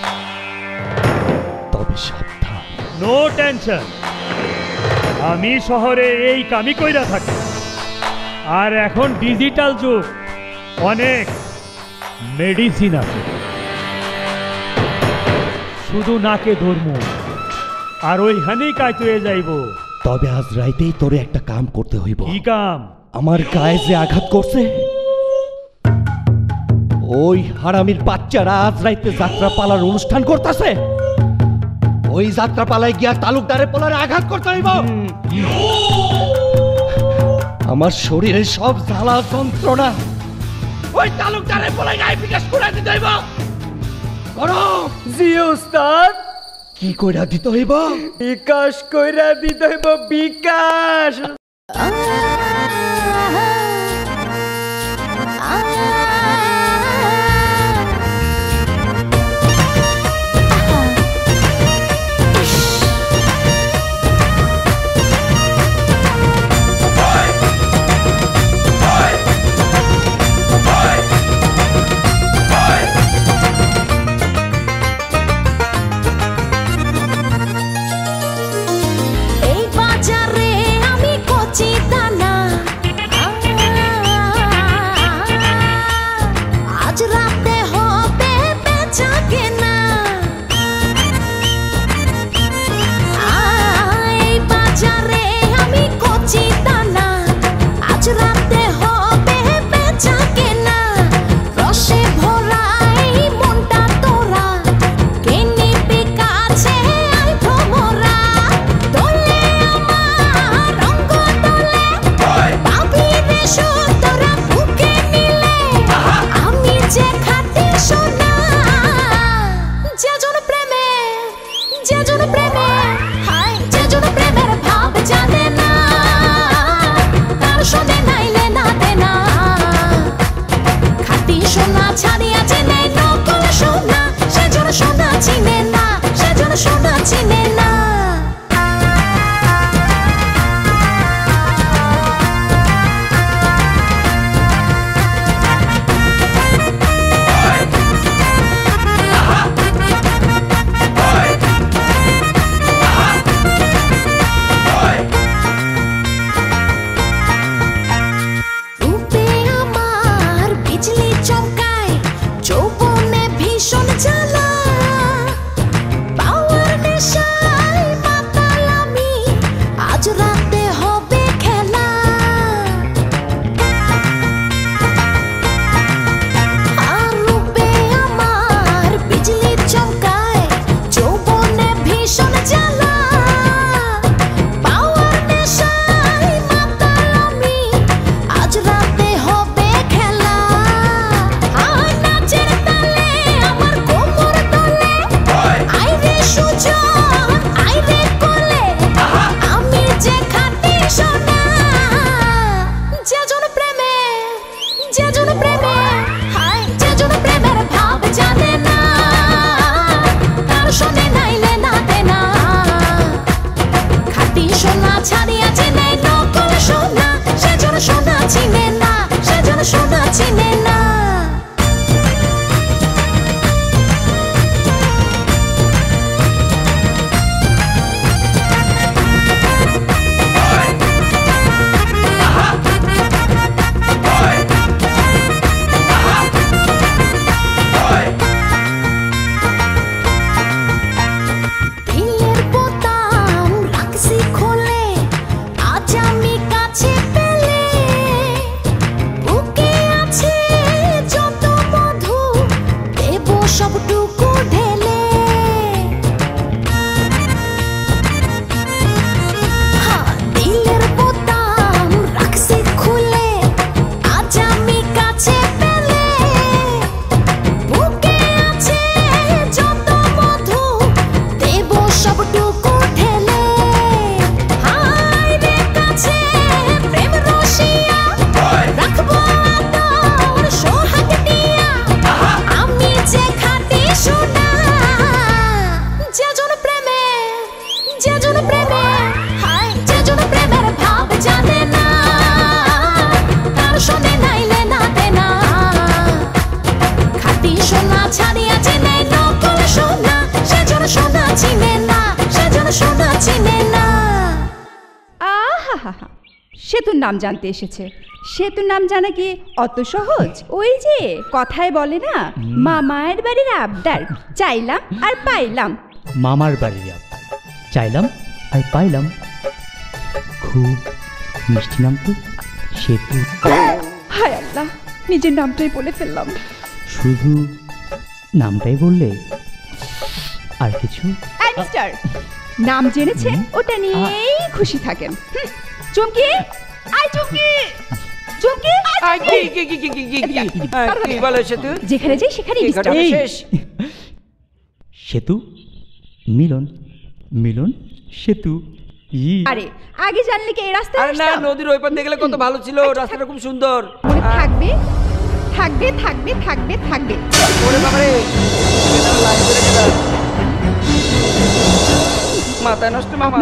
[SPEAKER 5] তবে সাবধান।
[SPEAKER 14] নো টেনশন, আমি শহরে এই কামই কইরা থাকি। আর এখন ডিজিটাল যুগ, অনেক মেডিসিন আছে, শুধু নাকে ধর্ম আর ওইখানেই কাজ হয়ে যাইব।
[SPEAKER 5] তবে আজ রাইতেই তোরে একটা কাম করতে হইব।
[SPEAKER 14] কি কাম?
[SPEAKER 5] আমার গায়ে যে আঘাত করছে, ওই হারামির বাচ্চারা আজ রাইতে যাত্রা পালার অনুষ্ঠান করতেছে, ওই যাত্রা পালায় গিয়া তালুকদারের পোলারে আঘাত করতে হইব। আমার শরীরের সব জ্বালা যন্ত্রণা ওই তালুকদারের পোলায় গায়ে বিকাশ করে দিতে হইব। করো।
[SPEAKER 6] জি ওস্তাদ।
[SPEAKER 5] কি কইরা দিতে হইব?
[SPEAKER 6] বিকাশ কইরা দিতে হইব, বিকাশ।
[SPEAKER 15] ছাড়িয়া চিনে নকল সোনা সেজন্য সোনা চিনে না সেজন্য সোনা চিনে না
[SPEAKER 12] সেতুর নাম জানতে এসেছে। সেতুর নাম জানা কি অত সহজ? ওই যে কথায় বলে না, মামার বাড়ির আবদার চাইলাম আর পাইলাম।
[SPEAKER 7] মামার বাড়ির আবদার চাইলাম আর পাইলাম, খুব মিষ্টি নাম তো, সেতু।
[SPEAKER 12] হায় আল্লাহ, নিজের নামটাই বলে ফেললাম।
[SPEAKER 7] শুধু নামটাই বললে, আর কিছু?
[SPEAKER 12] মিস্টার, নাম জেনেছে ওটা নিয়েই খুশি থাকেন। চুমকি, আয় চুমকি, চুমকি,
[SPEAKER 6] কি কি কি কি কি কি কি বলে সেতু?
[SPEAKER 12] যেখানে যাই সেখানে ডিস্টার্ব।
[SPEAKER 7] সেতু, মিলন, মিলন, সেতু।
[SPEAKER 12] আরে আগে জানলে কি এই রাস্তায়
[SPEAKER 6] আরে না, নদীর ওই পার দেখলে কত ভালো ছিল, রাস্তাটা খুব সুন্দর।
[SPEAKER 12] থাকবে থাকবে থাকবে থাকবে থাকবে।
[SPEAKER 6] ওরে বাবা রে, মাথা নষ্ট মামা।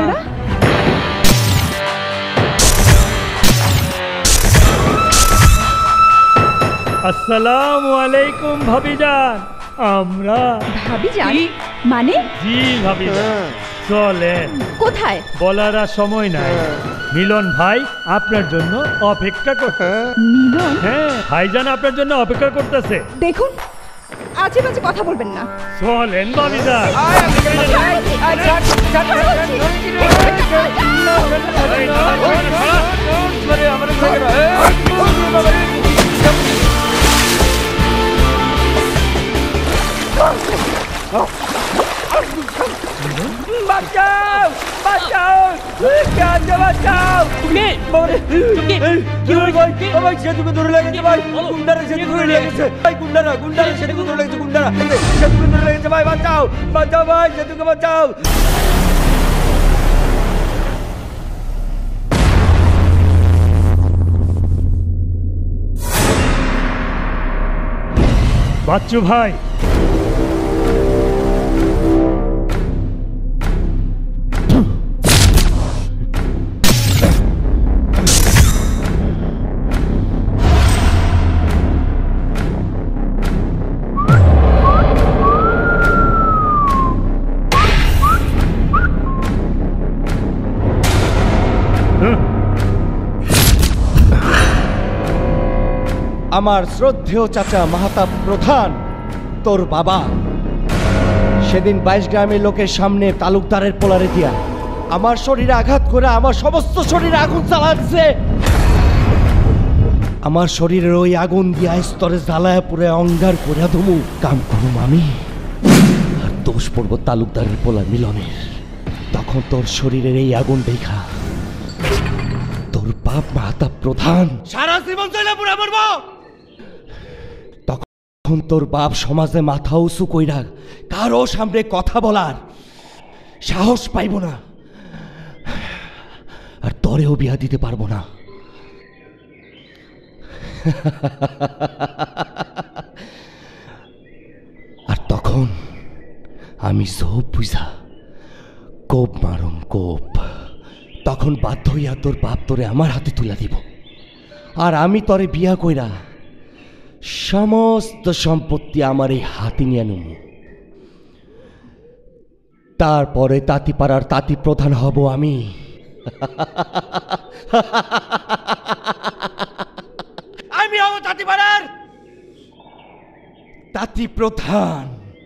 [SPEAKER 14] আসসালামু আলাইকুম ভাবিজান। আমরা
[SPEAKER 12] ভাবিজান মানে?
[SPEAKER 14] জি ভাবিজান, চলেন।
[SPEAKER 12] কোথায়
[SPEAKER 14] বলার আর সময় নাই। মিলন ভাই আপনার জন্য অপেক্ষা করতে।
[SPEAKER 12] মিলন?
[SPEAKER 14] হ্যাঁ, ভাইজান আপনার জন্য অপেক্ষা করতেছে।
[SPEAKER 12] দেখুন, আজে বাজে কথা বলবেন না।
[SPEAKER 14] চলেন ভাবিজান।
[SPEAKER 6] বাঁচাও, বাঁচাও, বাঁচাও। তুমি কি হলো ভাই? ভাই সেতুকে ধরে লেগেছে ভাই, গুন্ডারা সেতু ধরে লেগেছে ভাই, গুন্ডারা গুন্ডারা সেতুকে ধরে লেগেছে, গুন্ডারা সেতুকে ধরে লেগেছে ভাই, বাঁচাও, বাঁচাও ভাই, সেতুকে বাঁচাও।
[SPEAKER 14] বাচ্চু ভাই,
[SPEAKER 10] আমার শ্রদ্ধেয় চাচা মাহাতাব প্রধান, তোর বাবা সেদিন বাইশ গ্রামের লোকের সামনে তালুকদারের পোলারে দিয়া আমার শরীরে আঘাত করে আমার সমস্ত শরীরে আগুন জ্বালাচ্ছে। আমার শরীরের ওই আগুন দিয়া স্তরে জ্বালায় পুরে অঙ্গার করে ধুমু কাম করুম আমি, আর দোষ পড়ব তালুকদারের পোলা মিলনের। তখন তোর শরীরের এই আগুন দেখা তোর বাপ মাহাতাব প্রধান সারা জীবন চলে পুরা মরব। তখন তোর বাপ সমাজে মাথা উঁচু কইরা কারো সামনে কথা বলার সাহস পাইব না, আর তরেও বিয়া দিতে পারবো না। আর তখন আমি সব বুঝা কোপ মারুম, কোপ
[SPEAKER 5] তখন বাধ্য হইয়া তোর বাপ তোরে আমার হাতে তুলে দিব, আর আমি তরে বিয়া কইরা সমস্ত সম্পত্তি আমার এই হাতে নিয়ে নেব। তারপরে তাঁতিপাড়ার তাঁতি প্রধান হব আমি। আমি হব তাঁতিপাড়ার তাঁতি প্রধান।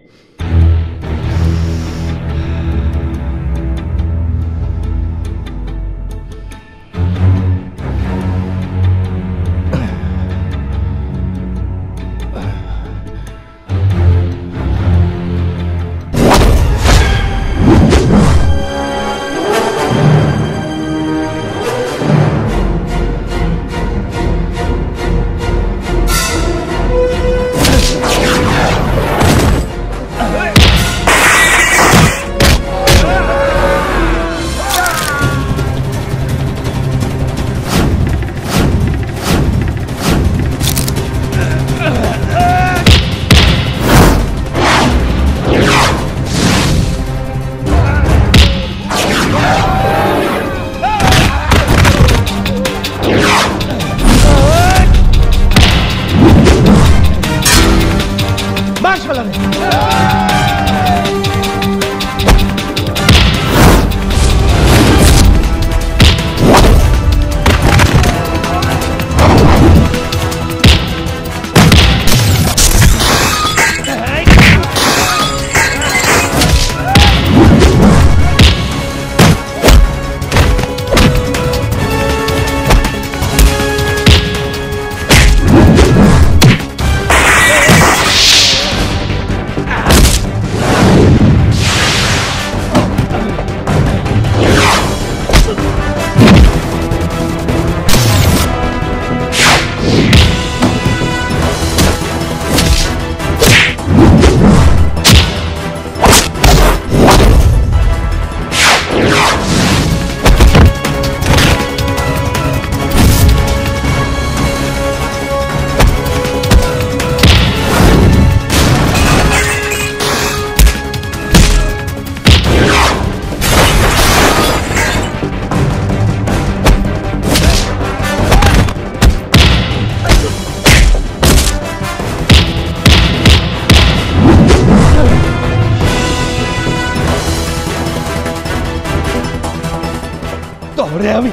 [SPEAKER 5] তোরে আমি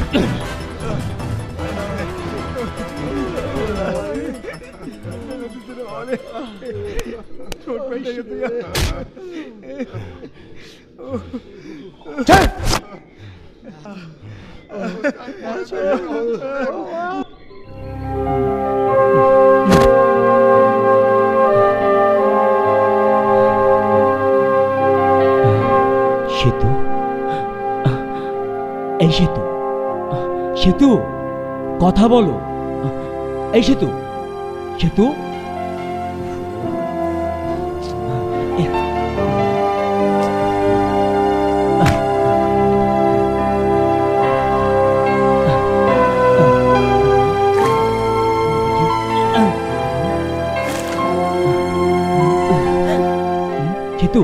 [SPEAKER 7] সেতু, এই সেতু, সেতু কথা বলো। এই সেতু, সেতু সেতু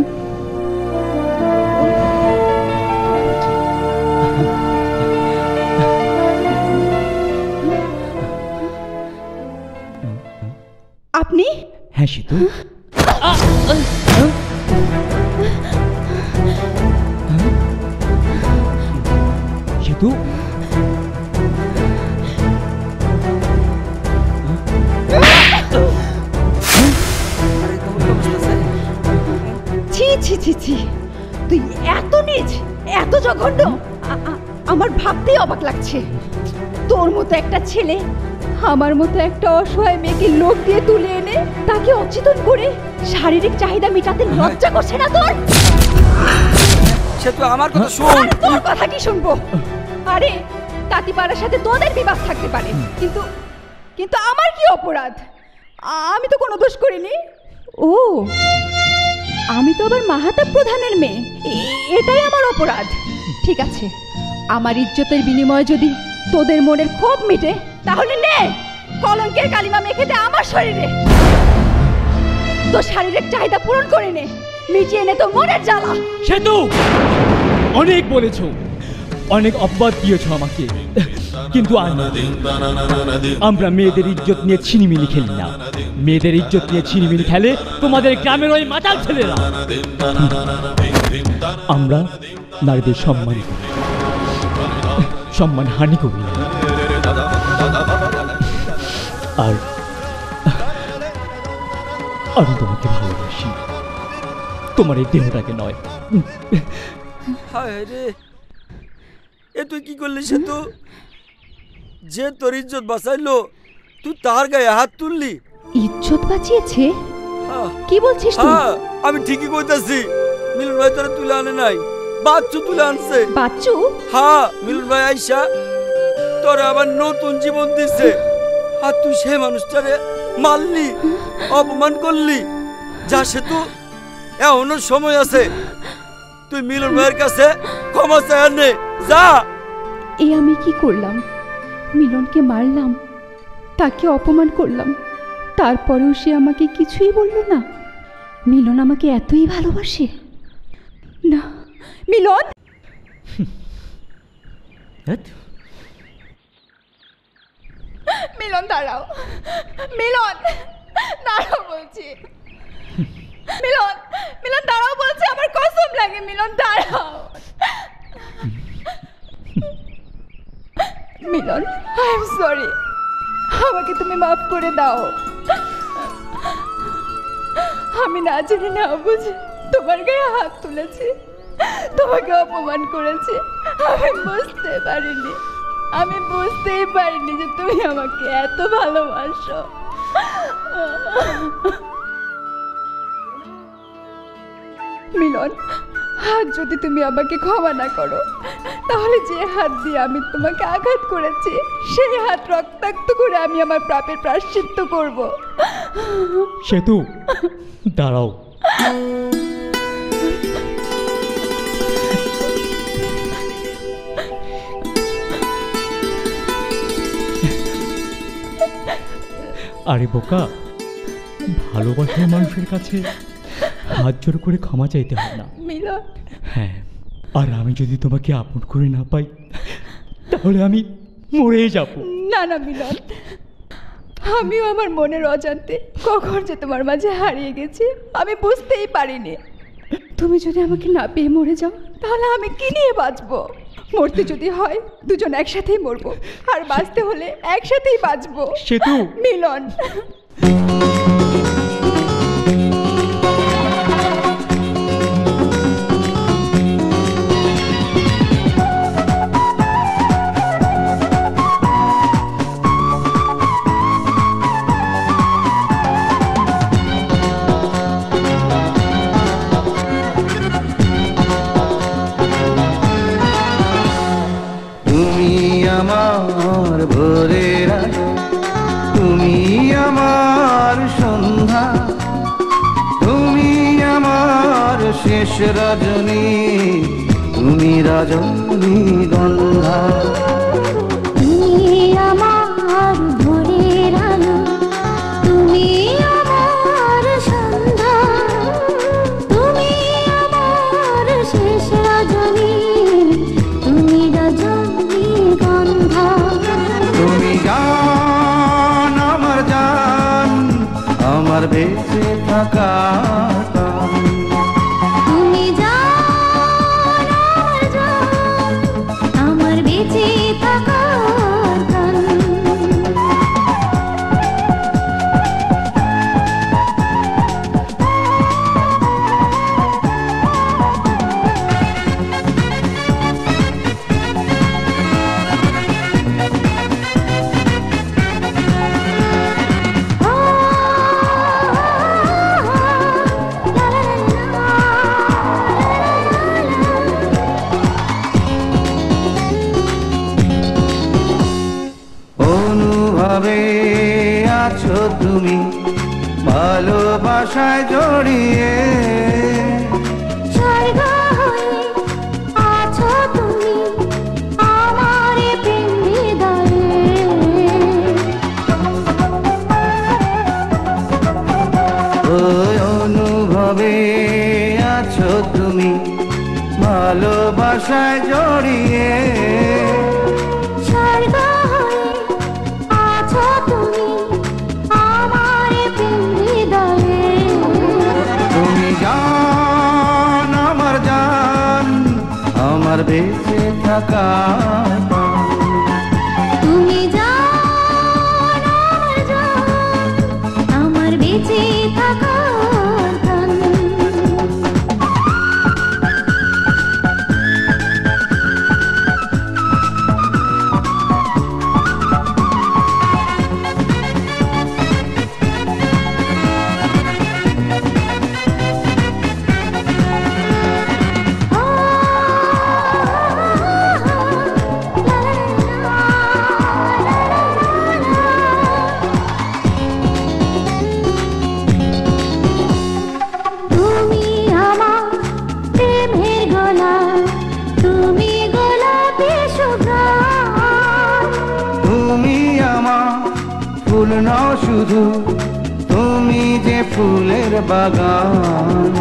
[SPEAKER 12] আপনি?
[SPEAKER 7] হ্যাঁ সেতু। সেতু
[SPEAKER 12] ছি ছি ছি ছি, তুই এত নীচ, এত জঘন্য, আ- আ- আমার ভাবতেই অবাক লাগছে। তোর মতো একটা ছেলে আমার মতো একটা অসহায় মেয়েকে লোক দিয়ে তুলে এনে তাকে অচেতন করে শারীরিক চাহিদা মেটাতে লজ্জা করছে না তোর?
[SPEAKER 6] সে তো আমার কথা শোন।
[SPEAKER 12] আর তোর কথা কি শুনবো? আরে তাঁতিপাড়ার সাথে তোদের বিবাদ থাকতে পারে, কিন্তু কিন্তু আমার কি অপরাধ? আমি তো কোনো দোষ করিনি। ও, আমি তো আবার মাহাতাব প্রধানের মেয়ে, এ- এটাই আমার অপরাধ। ঠিক আছে, আমার ইজ্জতের বিনিময়ে যদি তোদের মনের ক্ষোভ মিটে, তাহলে নে কলঙ্কের কালিমা মেখে দে আমার শরীরে। তো শারীরিক চাহিদা পূরণ করে নে, মিটিয়ে নে তো মনের জ্বালা।
[SPEAKER 7] সেতু অনেক বলেছো, অনেক অপবাদ দিয়েছ আমাকে, কিন্তু আর না। আমরা মেয়েদের ইজ্জত নিয়ে ছিনিমিনি খেলি না। মেয়েদের ইজ্জত নিয়ে ছিনিমিনি খেলে তোমাদের গ্রামের ওই মাতাল ছেলেরা। আমরা নারীদের সম্মান করি, সম্মান হানি করি না। আর আমি তোমাকে ভালোবাসি, তোমার এই দেহটাকে নয়।
[SPEAKER 6] হায় রে, এ তুই কি করলি? সে তো যে তোর ইজ্জত বাঁচাইলো, তুই তার গায়ে হাত তুললি।
[SPEAKER 12] ইজ্জত বাঁচিয়েছে? কি বলছিস তুই?
[SPEAKER 6] হ্যাঁ, আমি ঠিকই কইতাছি। মিলন ভাই তোরা তুলে আনে নাই, বাচ্চু তুলে আনছে।
[SPEAKER 12] বাচ্চু?
[SPEAKER 6] হ্যাঁ, মিলন ভাই আইসা তোরা আবার নতুন জীবন দিছে। আর তুই সেই মানুষটারে মারলি, অপমান করলি। যা, সে তো এখনো সময় আছে, তুই মিলন ভাইয়ের কাছে ক্ষমা চাই নে, যা।
[SPEAKER 12] এই আমি কি করলাম? মিলনকে মারলাম, তাকে অপমান করলাম, তারপরেও সে আমাকে কিছুই বলল না। মিলন আমাকে এতই ভালোবাসে? না, মিলন!
[SPEAKER 16] মিলন দাঁড়াও, মিলন দাঁড়াও বলছি। মিলন, মিলন দাঁড়াও বলছি, আমার কসম লাগে। মিলন দাঁড়াও। মিলন, আই এম সরি, আমাকে তুমি মাফ করে দাও। আমি না জেনে না বুঝে তোমার গায়ে হাত তুলেছি, তোমাকে অপমান করেছি। আমি বুঝতে পারিনি, আমি বুঝতেই পারিনি যে তুমি আমাকে এত ভালোবাসো। মিলন, আজ যদি তুমি আমাকে ক্ষমা না করো, তাহলে যে হাত দিয়ে আমি তোমাকে আঘাত করেছি, সেই হাত রক্তাক্ত করে আমি আমার পাপের প্রায়শ্চিত্ত করব।
[SPEAKER 7] সেতু, দাঁড়াও। আরে বোকা, ভালোবাসার মানুষের কাছে হাত জোর করে ক্ষমা চাইতে হয় না।
[SPEAKER 16] মিলন,
[SPEAKER 7] হ্যাঁ, আর আমি যদি তোমাকে আপন করে না পাই, তাহলে আমি মরে যাব।
[SPEAKER 16] না না মিলন, আমিও আমার মনের অজান্তে কখন যে তোমার মাঝে হারিয়ে গেছি আমি বুঝতেই পারিনি। তুমি যদি আমাকে না পেয়ে মরে যাও, তাহলে আমি কি নিয়ে বাঁচবো? মরতে যদি হয় দুজন একসাথেই মরবো, আর বাঁচতে হলে একসাথেই বাঁচবো।
[SPEAKER 7] সেতু,
[SPEAKER 16] মিলন।
[SPEAKER 17] আমার ভোরের আলো, তুমি আমার সন্ধ্যা, তুমি আমার শেষ রজনী, তুমি রজনী গন্ধা।
[SPEAKER 15] তুমি আমার ভোরের আলো, তুমি আমার সন্ধ্যা, তুমি আমার শেষ রজনী, তুমি রজনী গন্ধা।
[SPEAKER 17] তুমি জান আমার জান, আমার বেঁচে থাকা টান।
[SPEAKER 15] তুমি জান আমার জান, আমার বেঁচে থাকার টান।
[SPEAKER 17] অনুভবে আছো তুমি, ভালোবাসায় জড়িয়ে,
[SPEAKER 15] স্বর্গ হয়ে আছো তুমি আমার প্রেম হৃদয়ে।
[SPEAKER 17] ওই অনুভবে আছো তুমি, ভালোবাসায় জড়িয়ে। থাকার প্রাণ।
[SPEAKER 15] তুমি জান আমার জান আমার বেঁচে থাকার প্রাণ। তুমি আমার প্রেমের গলা, তুমি গোলাপি সুঘ্রাণ।
[SPEAKER 17] তুমি আমার ফুল নও শুধু, তুমি যে ফুলের বাগান।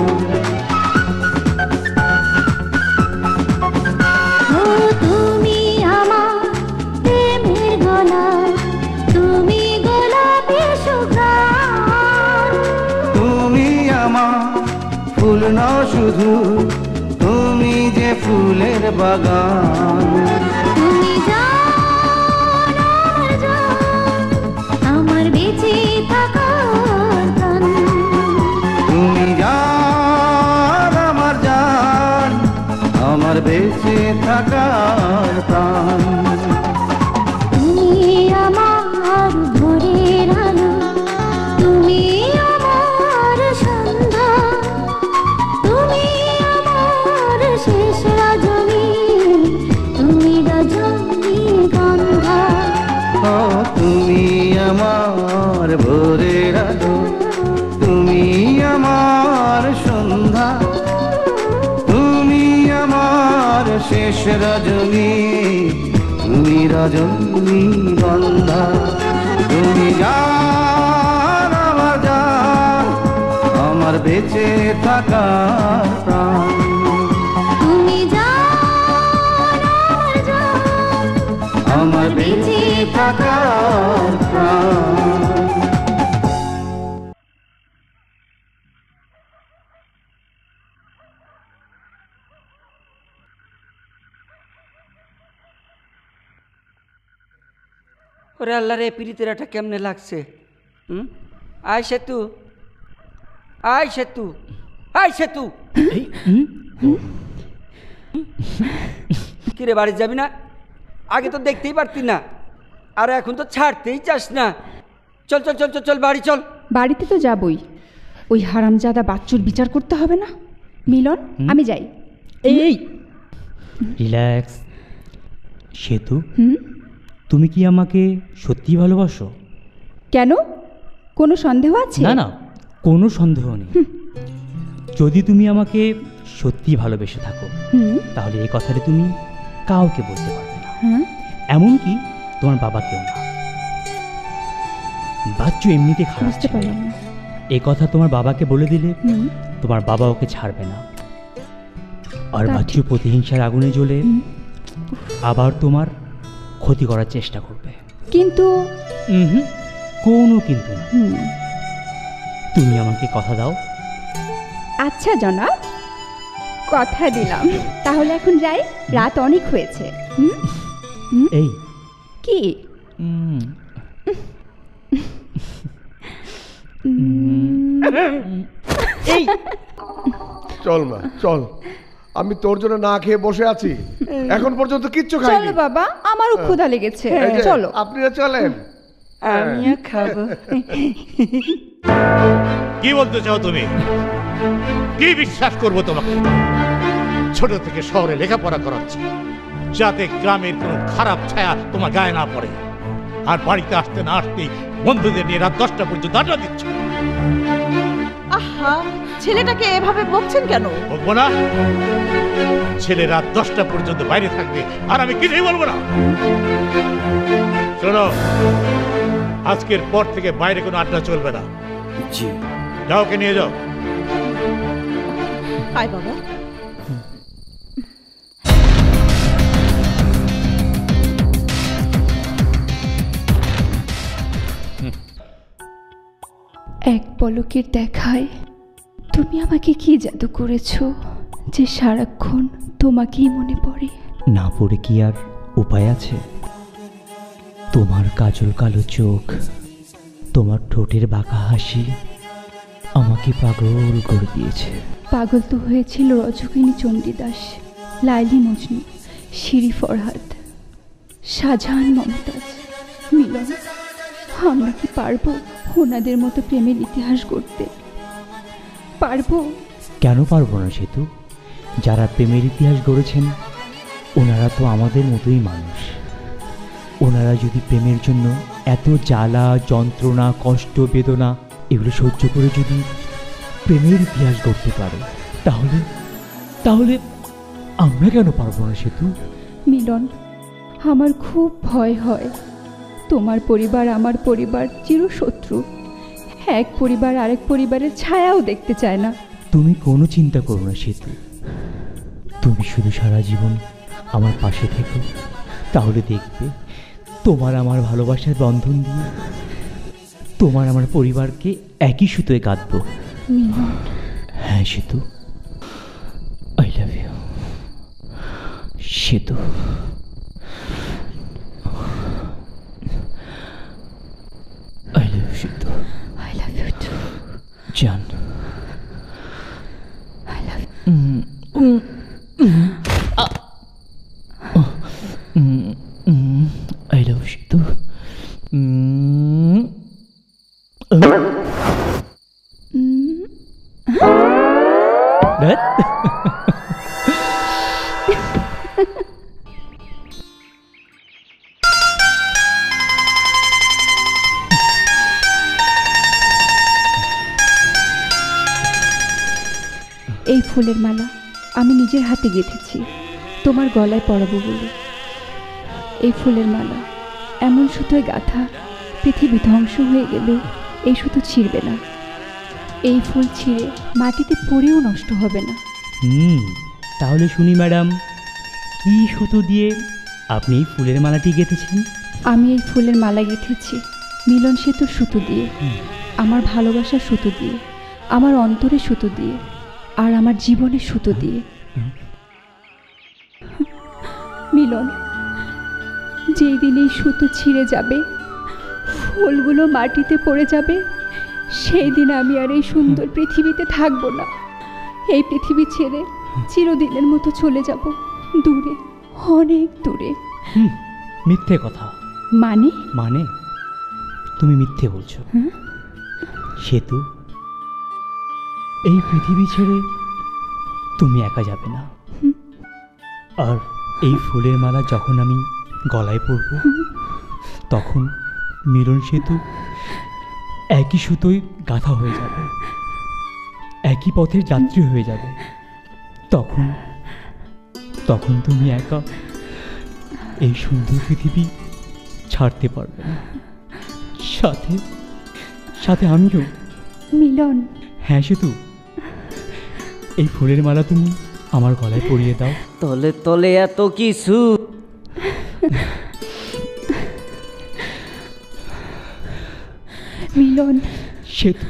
[SPEAKER 15] ও তুমি আমার প্রেমের গলা, তুমি গোলাপি সুঘ্রাণ।
[SPEAKER 17] তুমি আমার ফুল নও শুধু, তুমি যে ফুলের বাগান।
[SPEAKER 15] তুমি জান আমার জান আমার বেঁচে থাকার প্রাণ।
[SPEAKER 17] তুমি জান আমার জান আমার বেঁচে থাকার প্রাণ।
[SPEAKER 15] তুমি আমার ভোরের আলো, তুমি আমার সন্ধ্যা, তুমি আমার শেষ রজনী, তুমি রজনী গন্ধা।
[SPEAKER 17] ও তুমি আমার ভোরের আলো, তুমি আমার সন্ধ্যা, তুমি আমার শেষ রজনী, তুমি রজনী গন্ধা। তুমি জান আমার জান আমার বেঁচে থাকার প্রাণ।
[SPEAKER 15] তুমি জান আমার জান
[SPEAKER 17] আমার বেঁচে থাকার প্রাণ।
[SPEAKER 6] ওরে আল্লাহ রে, পিরিতেরাটা কেমনে লাগছে? হুম, আয় সেতু, আয় সেতু, আয় সেতু। কিরে বাড়ি যাবি না? আগে তো দেখতেই পারতি না, আর এখন তো ছাড়তেই চাস না। চল চল চল চল চল বাড়ি চল।
[SPEAKER 12] বাড়িতে তো যাবই, ওই হারামজাদা বাচ্চুর বিচার করতে হবে না। মিলন, আমি যাই।
[SPEAKER 7] এই রিল্যাক্স। সেতু,
[SPEAKER 12] হুম,
[SPEAKER 7] তুমি কি আমাকে সত্যি ভালোবাসো?
[SPEAKER 12] কেন? কোনো সন্দেহ আছে?
[SPEAKER 7] না না, কোনো সন্দেহ নেই। যদি তুমি আমাকে সত্যি ভালোবেসে থাকো,
[SPEAKER 12] হুম,
[SPEAKER 7] তাহলে এই কথাটা তুমি কাউকে বলতে পারবে না,
[SPEAKER 12] হ্যাঁ,
[SPEAKER 7] এমনকি তোমার বাবাকেও না। বাচ্চু এমনিতে খারাপ
[SPEAKER 12] বুঝতে
[SPEAKER 7] ছেলে।
[SPEAKER 12] পারলাম না।
[SPEAKER 7] এই কথা তোমার বাবাকে বলে দিলে
[SPEAKER 12] হুম,
[SPEAKER 7] তোমার বাবা ওকে ছাড়বে না, আর
[SPEAKER 12] তা
[SPEAKER 7] বাচ্চু প্রতিহিংসার আগুনে জ্বলে
[SPEAKER 12] হুম।
[SPEAKER 7] আবার তোমার ক্ষতি করার চেষ্টা করবে।
[SPEAKER 12] কিন্তু
[SPEAKER 7] হুম, কোনো কিন্তু না।
[SPEAKER 12] হুম,
[SPEAKER 7] তুমি আমাকে কথা দাও।
[SPEAKER 12] আচ্ছা জনাব, কথা দিলাম। তাহলে এখন যাই, রাত অনেক হয়েছে। হুম, হুম,
[SPEAKER 7] এই
[SPEAKER 12] কি?
[SPEAKER 7] উম,
[SPEAKER 2] এই চল মা চল, আমি তোর জন্য না খেয়ে বসে আছি, এখন পর্যন্ত কিচ্ছু খাইনি।
[SPEAKER 12] চলো বাবা, আমারও ক্ষুধা লেগেছে।
[SPEAKER 2] এই যে,
[SPEAKER 12] চলো।
[SPEAKER 2] আপনিও চলেন।
[SPEAKER 6] আমিও খাবো।
[SPEAKER 3] কি বলতে চাও তুমি? কি বিশ্বাস করবো তোমাকে? ছোট থেকে শহরে লেখাপড়া করাচ্ছি, যাতে গ্রামের কোনো খারাপ ছায়া তোমার গায়ে না পড়ে। আর বাড়িতে আসতে না আসতেই বন্ধুদের নিয়ে রাত দশটা পর্যন্ত আড্ডা দিচ্ছ।
[SPEAKER 4] আহা, ছেলেটাকে এভাবে বকছেন কেন?
[SPEAKER 3] বলবো না? ছেলে রাত দশটা পর্যন্ত বাইরে থাকবে আর আমি কিছুই বলবো না। শোনো, আজকের পর থেকে বাইরে কোনো আড্ডা চলবে না।
[SPEAKER 1] জি।
[SPEAKER 3] যাও, ওকে নিয়ে যাও।
[SPEAKER 4] আয় বাবা।
[SPEAKER 16] এক পলকের দেখায় তুমি আমাকে কি জাদু করেছো যে সারাক্ষণ তোমাকেই মনে পড়ে।
[SPEAKER 7] না পড়ে কি আর উপায় আছে? তোমার কাজল কালো চোখ, তোমার ঠোঁটের বাঁকা হাসি আমাকে পাগল করে দিয়েছে।
[SPEAKER 12] পাগল তো হয়েছিল রজকিনী চণ্ডীদাস, লাইলি মজনু, শিরি ফরহাদ, শাহজাহান মমতাজ, মিলন। আমরা কি পারবো ওনাদের মতো প্রেমের ইতিহাস গড়তে? পারবো?
[SPEAKER 7] কেন পারবো না সেতু? যারা প্রেমের ইতিহাস গড়েছেন ওনারা তো আমাদের মতোই মানুষ। ওনারা যদি প্রেমের জন্য এত জ্বালা যন্ত্রণা কষ্ট বেদনা এগুলো সহ্য করে যদি প্রেমের ইতিহাস গড়তে পারে, তাহলে তাহলে আমরা কেন পারবো না সেতু?
[SPEAKER 12] মিলন, আমার খুব ভয় হয়। তোমার পরিবার আমার পরিবার চিরশত্রু, এক পরিবার আরেক পরিবারের ছায়াও দেখতে চায় না।
[SPEAKER 7] তুমি কোনো চিন্তা করো না সেতু, তুমি শুধু সারা জীবন আমার পাশে থেকো, তাহলে দেখবে তোমার আমার ভালোবাসার বন্ধন দিয়ে তোমার আমার পরিবারকে একই সুতোয় গাঁথবো। হ্যাঁ Setu, I love you Setu. I love you Setu.
[SPEAKER 12] I love you too
[SPEAKER 7] জান।
[SPEAKER 12] I love
[SPEAKER 7] I love you too.
[SPEAKER 12] এই ফুলের মালা আমি নিজের হাতে গেঁথেছি তোমার গলায় পরাবো বলে। এই ফুলের মালা এমন সুতোয় গাঁথা, পৃথিবী ধ্বংস হয়ে গেলে এই সুতো ছিঁড়বে না। এই ফুল ছিঁড়ে মাটিতে পড়েও নষ্ট হবে না।
[SPEAKER 7] হুম, তাহলে শুনি ম্যাডাম, কি সুতো দিয়ে আপনি এই ফুলের মালাটি গেঁথেছেন?
[SPEAKER 12] আমি এই ফুলের মালা গেঁথেছি মিলন সেতুর সুতো দিয়ে, আমার ভালোবাসার সুতো দিয়ে, আমার অন্তরের সুতো দিয়ে, আর আমার জীবনের সুতো দিয়ে। মিলন, যেই দিন এই সুতো ছিঁড়ে যাবে, ফুলগুলো মাটিতে পড়ে যাবে, সেই দিন আমি আর এই সুন্দর পৃথিবীতে থাকবো না। এই পৃথিবী ছেড়ে চিরদিনের মতো চলে যাব দূরে, অনেক দূরে।
[SPEAKER 7] মিথ্যে কথা।
[SPEAKER 12] মানে?
[SPEAKER 7] মানে তুমি মিথ্যে বলছো সেতু। এই পৃথিবী ছেড়ে তুমি একা যাবে না। আর এই ফুলের মালা যখন আমি গলায় পরব, তখন মিলন সেতু একই সুতোয় গাঁথা হয়ে যাবে, একই পথের যাত্রী হয়ে যাবে। তখন তখন তুমি একা এই সুন্দর পৃথিবী ছাড়তে পারবে না, সাথে সাথে আমিও।
[SPEAKER 12] মিলন।
[SPEAKER 7] হ্যাঁ সেতু, এই ফুলের মালা তুমি আমার গলায় পরিয়ে দাও।
[SPEAKER 6] তলে তলে এত কিছু।
[SPEAKER 12] মিলন।
[SPEAKER 7] সেতু।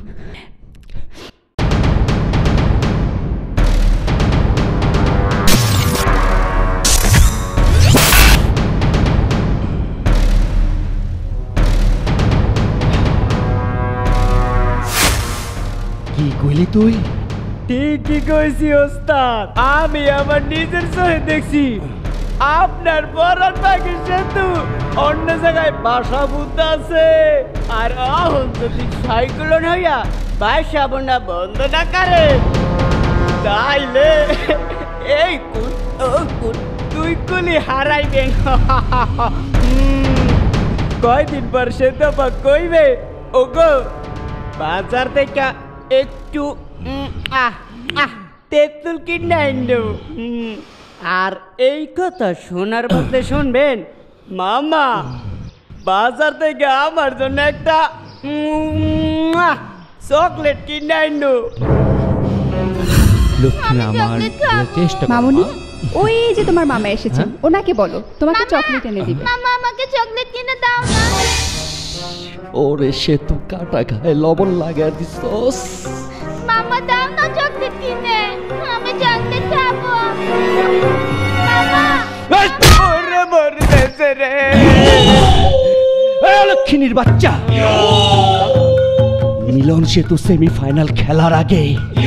[SPEAKER 5] কি কইলি তুই?
[SPEAKER 6] ঠিকই কইছি ওস্তাদ, আমি আমার নিজের চোখে দেখছি আপনার বরাত বাকি সেতু অন্য জায়গায় বাসা বুদ্ধ আছে। আর এখন যদি সাইক্লোন হইয়া বাসা বোনা বন্ধ না করে, তাইলে এই কুল ও কুল তুই কুলি হারাইবেন। কয়দিন পর সেতু কইবে, ওগো বাজার থেকে একটু আহ আহ তেঁতুল কিনে আনলো। আর এই কথা শোনার বদলে শুনবেন, মামা বাজার থেকে আমার জন্য একটা চকলেট কিনে আনলো।
[SPEAKER 7] লক্ষ্মী আমার চেষ্টা।
[SPEAKER 12] মামুনি, ওই যে তোমার মামা এসেছেন, ওনাকে বলো তোমাকে চকলেট এনে দিবে।
[SPEAKER 8] মামা আমাকে চকলেট কিনে দাও না।
[SPEAKER 5] ওরে সেতু, কাটা গায়ে লবণ লাগায় দিছস।
[SPEAKER 8] মামা দাও না চকলেট কিনে, আমি চকলেট খাবো। মামা
[SPEAKER 6] দিতেছে রে।
[SPEAKER 5] লক্ষ্মীর বাচ্চা, মিলন সেতু সেমিফাইনাল খেলার আগে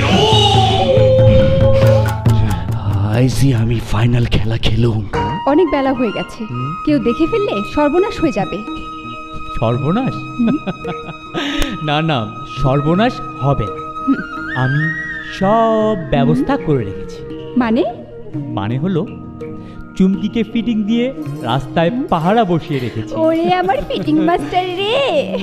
[SPEAKER 5] আইজি আমি ফাইনাল খেলা খেলুম।
[SPEAKER 12] অনেক বেলা হয়ে গেছে, কেউ দেখে ফেললে সর্বনাশ হয়ে যাবে।
[SPEAKER 7] সর্বনাশ? না না, সর্বনাশ হবে না। আমি সব ব্যবস্থা করে রেখেছি।
[SPEAKER 12] মানে?
[SPEAKER 7] মানে হলো চুমকিকে ফিটিং দিয়ে রাস্তায় পাহারা বসিয়ে রেখেছি।
[SPEAKER 12] ওরে আমার ফিটিং মাস্টার রে।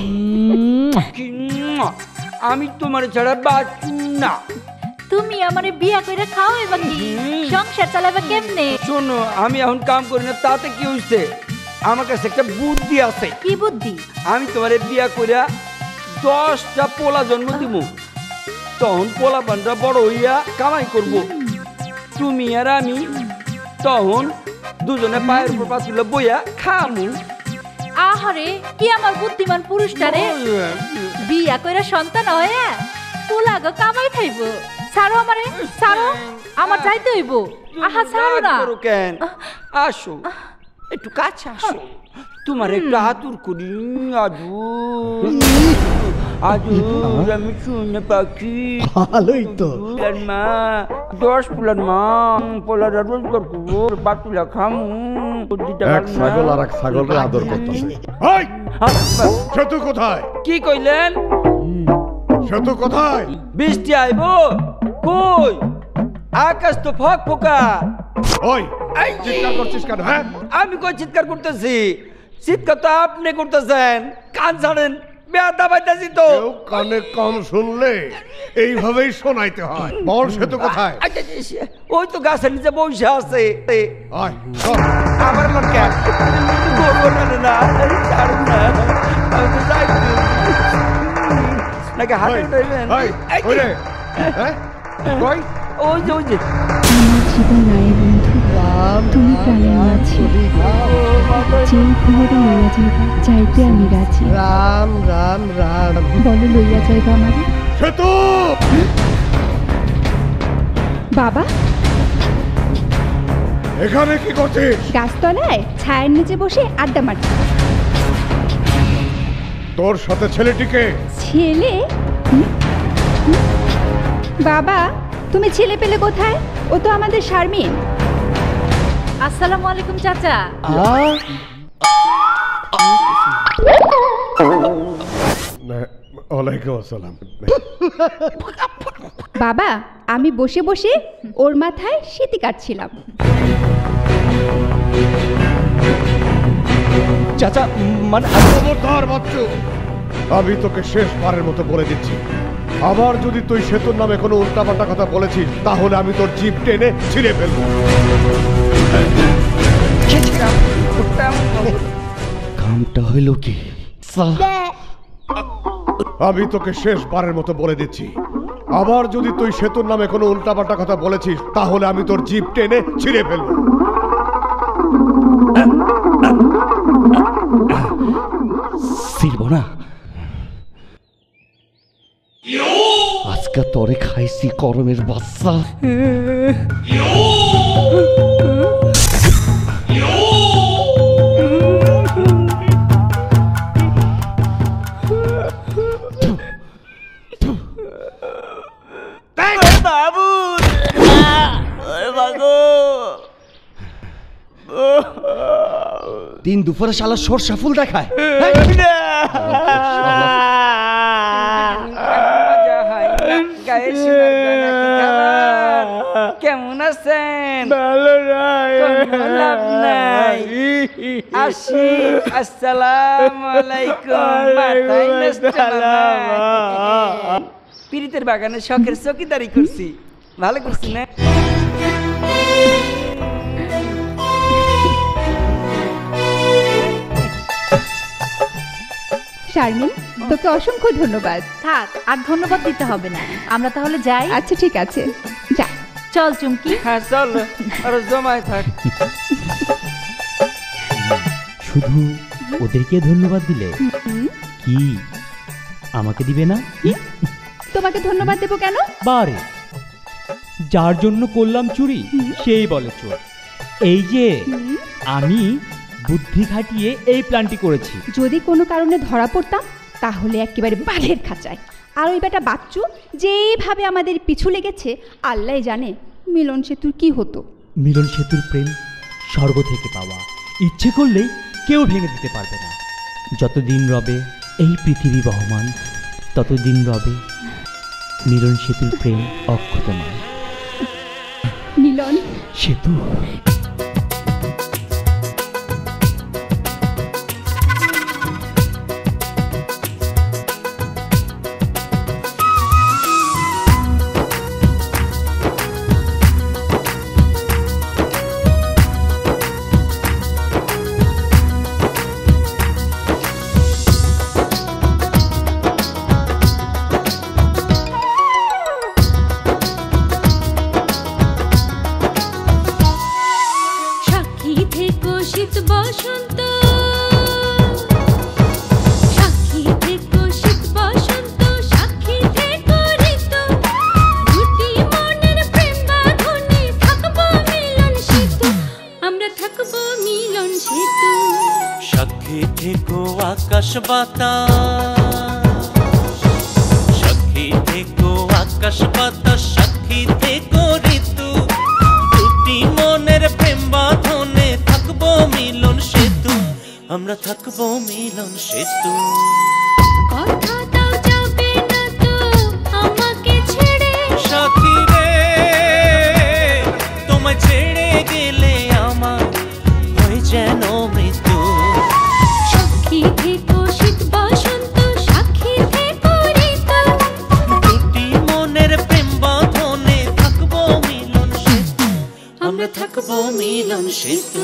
[SPEAKER 6] আমি তোমার ছাড়া বাঁচি না।
[SPEAKER 9] তুমি আমারে বিয়া কইরা খাও এবার কি সংসার চালাবে কেমনে?
[SPEAKER 6] শোনো, আমি এখন কাম করি না, তাতে কি হইছে? আমার কাছে একটা বুদ্ধি আছে।
[SPEAKER 9] কি বুদ্ধি?
[SPEAKER 6] আমি তোমারে বিয়া কইরা দশটা পোলা জন্ম দিব, তখন পোলা পানটা বড় হইয়া কামাই করব, তুমি আর আমি তখন দুজনে পায়ের উপর পাঁচগুলো বইয়া খামু।
[SPEAKER 9] আহারে কি আমার বুদ্ধিমান পুরুষটারে বিয়া কইরা সন্তান হয়ে পোলাগ কামাই খাইব। ছাড়ো আমারে, ছাড়ো, আমার যাইতে হইব। আহা ছাড়ো না।
[SPEAKER 6] কেন? আসো একটু কাছে আসো, তোমার একটু আতুর করি। আজু আজু আমি শুনে পাখি
[SPEAKER 11] ভালোই তো।
[SPEAKER 6] মা দশ পোলার মা পোলার রোজগার করবো, বাতুলা খামু।
[SPEAKER 2] এক ছাগল আর এক ছাগলের আদর করতেছে। সেতু কোথায়?
[SPEAKER 6] কি কইলেন?
[SPEAKER 2] সেতু কোথায়?
[SPEAKER 6] বৃষ্টি আইব কই? আকাশ তো ফক ফোকা।
[SPEAKER 2] ওই চিৎকার করছিস কেন? হ্যাঁ,
[SPEAKER 6] আমি কই চিৎকার করতেছি? চিৎকার তো আপনি করতেছেন। কান ছাড়েন, বেয়াদা বাইতাছি তো।
[SPEAKER 2] কানে কম শুনলে এইভাবেই শোনাইতে হয়। বল সেতু কোথায়?
[SPEAKER 6] ওই তো গাছের নিচে বসে আছে।
[SPEAKER 2] আমার
[SPEAKER 6] লটকা না নাকি হাতে ধরবেন? ওই যে ওই যে
[SPEAKER 12] জীবন নাই বন্ধু, তুমি প্রাণের মাঝে যে ঘরে লইয়া যাইবা, যাইতে আমি রাজি।
[SPEAKER 11] রাম রাম রাম
[SPEAKER 12] বলো লইয়া যাইবা আমার।
[SPEAKER 2] সেতু
[SPEAKER 12] বাবা
[SPEAKER 2] এখানে কি করছিস?
[SPEAKER 12] গাছতলায় ছায়ের নিচে বসে আড্ডা মারছি।
[SPEAKER 2] তোর সাথে ছেলেটিকে?
[SPEAKER 12] ছেলে? বাবা তুমি ছেলে পেলে কোথায়? ও তো আমাদের শারমিন।
[SPEAKER 9] আসসালামু আলাইকুম চাচা।
[SPEAKER 2] ওয়ালাইকুম আসসালাম।
[SPEAKER 12] বাবা আমি বসে বসে ওর মাথায় সিঁতি কাটছিলাম।
[SPEAKER 5] চাচা মানে
[SPEAKER 2] খবরদার বাচ্চু, আমি তোকে শেষবারের মতো বলে দিচ্ছি, আবার যদি তুই সেতুর নামে কোনো উল্টাপাল্টা কথা বলেছিস তাহলে আমি তোর জিভ টেনে ছিঁড়ে ফেলবো।
[SPEAKER 5] কামটা হইল কি?
[SPEAKER 2] আমি তোকে শেষবারের মতো বলে দিচ্ছি, আবার যদি তুই সেতুর নামে কোনো উল্টাপাল্টা কথা বলেছিস তাহলে আমি তোর জিভ টেনে ছিঁড়ে ফেলবো।
[SPEAKER 5] ছিড়ব না, আজকে তরে খাইছি করমের বাচ্চা। দিন দুপুরে শালা সরষা ফুল দেখায়।
[SPEAKER 6] কেমন আছেন? ভালো নাই। আসি আসসালামু আলাইকুম। পীড়িতের বাগানে শখের চকিদারি করছি, ভালো করছি না?
[SPEAKER 12] শারমিন তোকে অসংখ্য ধন্যবাদ।
[SPEAKER 9] থাক আর ধন্যবাদ দিতে হবে না, আমরা তাহলে যাই।
[SPEAKER 12] আচ্ছা ঠিক আছে, যা।
[SPEAKER 9] চল চুমকি।
[SPEAKER 6] হ্যাঁ চল, আর জমায় থাক।
[SPEAKER 7] শুধু ওদেরকে ধন্যবাদ দিলে কি আমাকে দিবে না?
[SPEAKER 12] তোমাকে ধন্যবাদ দেবো কেন?
[SPEAKER 7] বারে যার জন্য করলাম চুরি সেই বলে চোর। এই যে আমি বুদ্ধি খাটিয়ে এই প্ল্যানটি করেছি।
[SPEAKER 12] যদি কোনো কারণে ধরা পড়তাম তাহলে একেবারে বাঘের খাঁচায়। আর ওই বেটা বাচ্চু যেভাবে আমাদের পিছু লেগেছে আল্লাহ জানে মিলন সেতুর কি হতো।
[SPEAKER 7] মিলন সেতুর প্রেম স্বর্গ থেকে পাওয়া, ইচ্ছে করলেই কেউ ভেঙে দিতে পারবে না। যতদিন রবে এই পৃথিবী বহমান, ততদিন রবে মিলন সেতুর প্রেম অক্ষত নয়।
[SPEAKER 12] মিলন
[SPEAKER 7] সেতু
[SPEAKER 17] আকাশ বাতাস, সাক্ষী থেকো আকাশ বাতাস, সাক্ষী থেকো ঋতু, দুটি মনের প্রেম বাঁধনে থাকবো মিলন সেতু, আমরা থাকবো মিলন সেতু।
[SPEAKER 15] কথা দাও যাবে না তো আমাকে ছেড়ে,
[SPEAKER 17] সাথী রে তোমায় ছেড়ে গেলে আমার হয় যেন মৃত্যু।
[SPEAKER 15] সাক্ষী থেকো শীত বসন্ত, সাক্ষী থেকো ঋতু,
[SPEAKER 17] দুটি মনের প্রেম বাঁধনে থাকবো মিলন সেতু, আমরা থাকবো মিলন সেতু।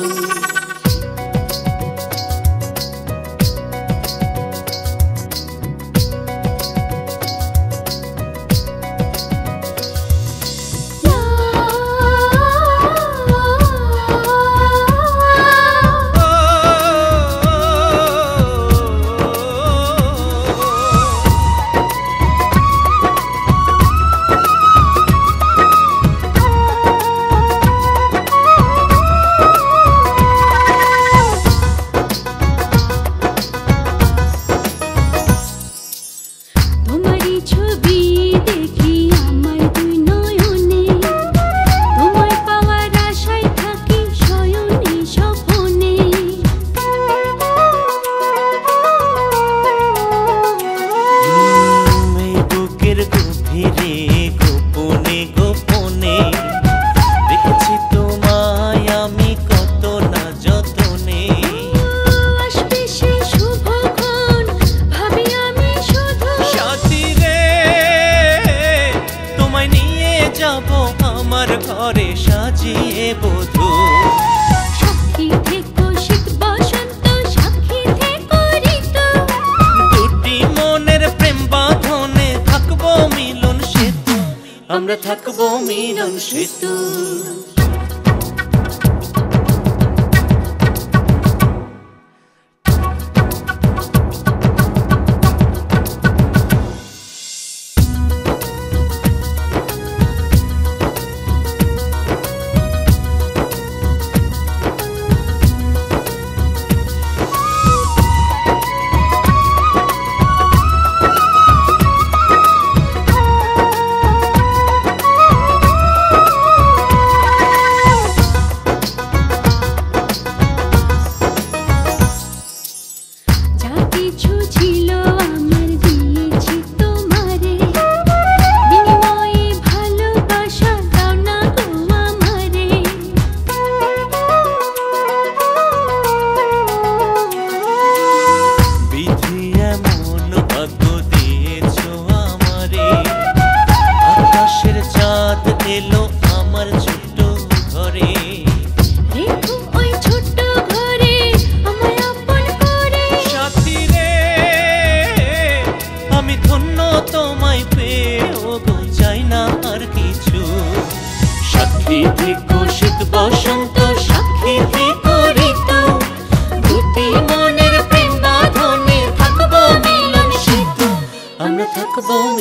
[SPEAKER 17] আমরা থাকবো মিলন সেতু।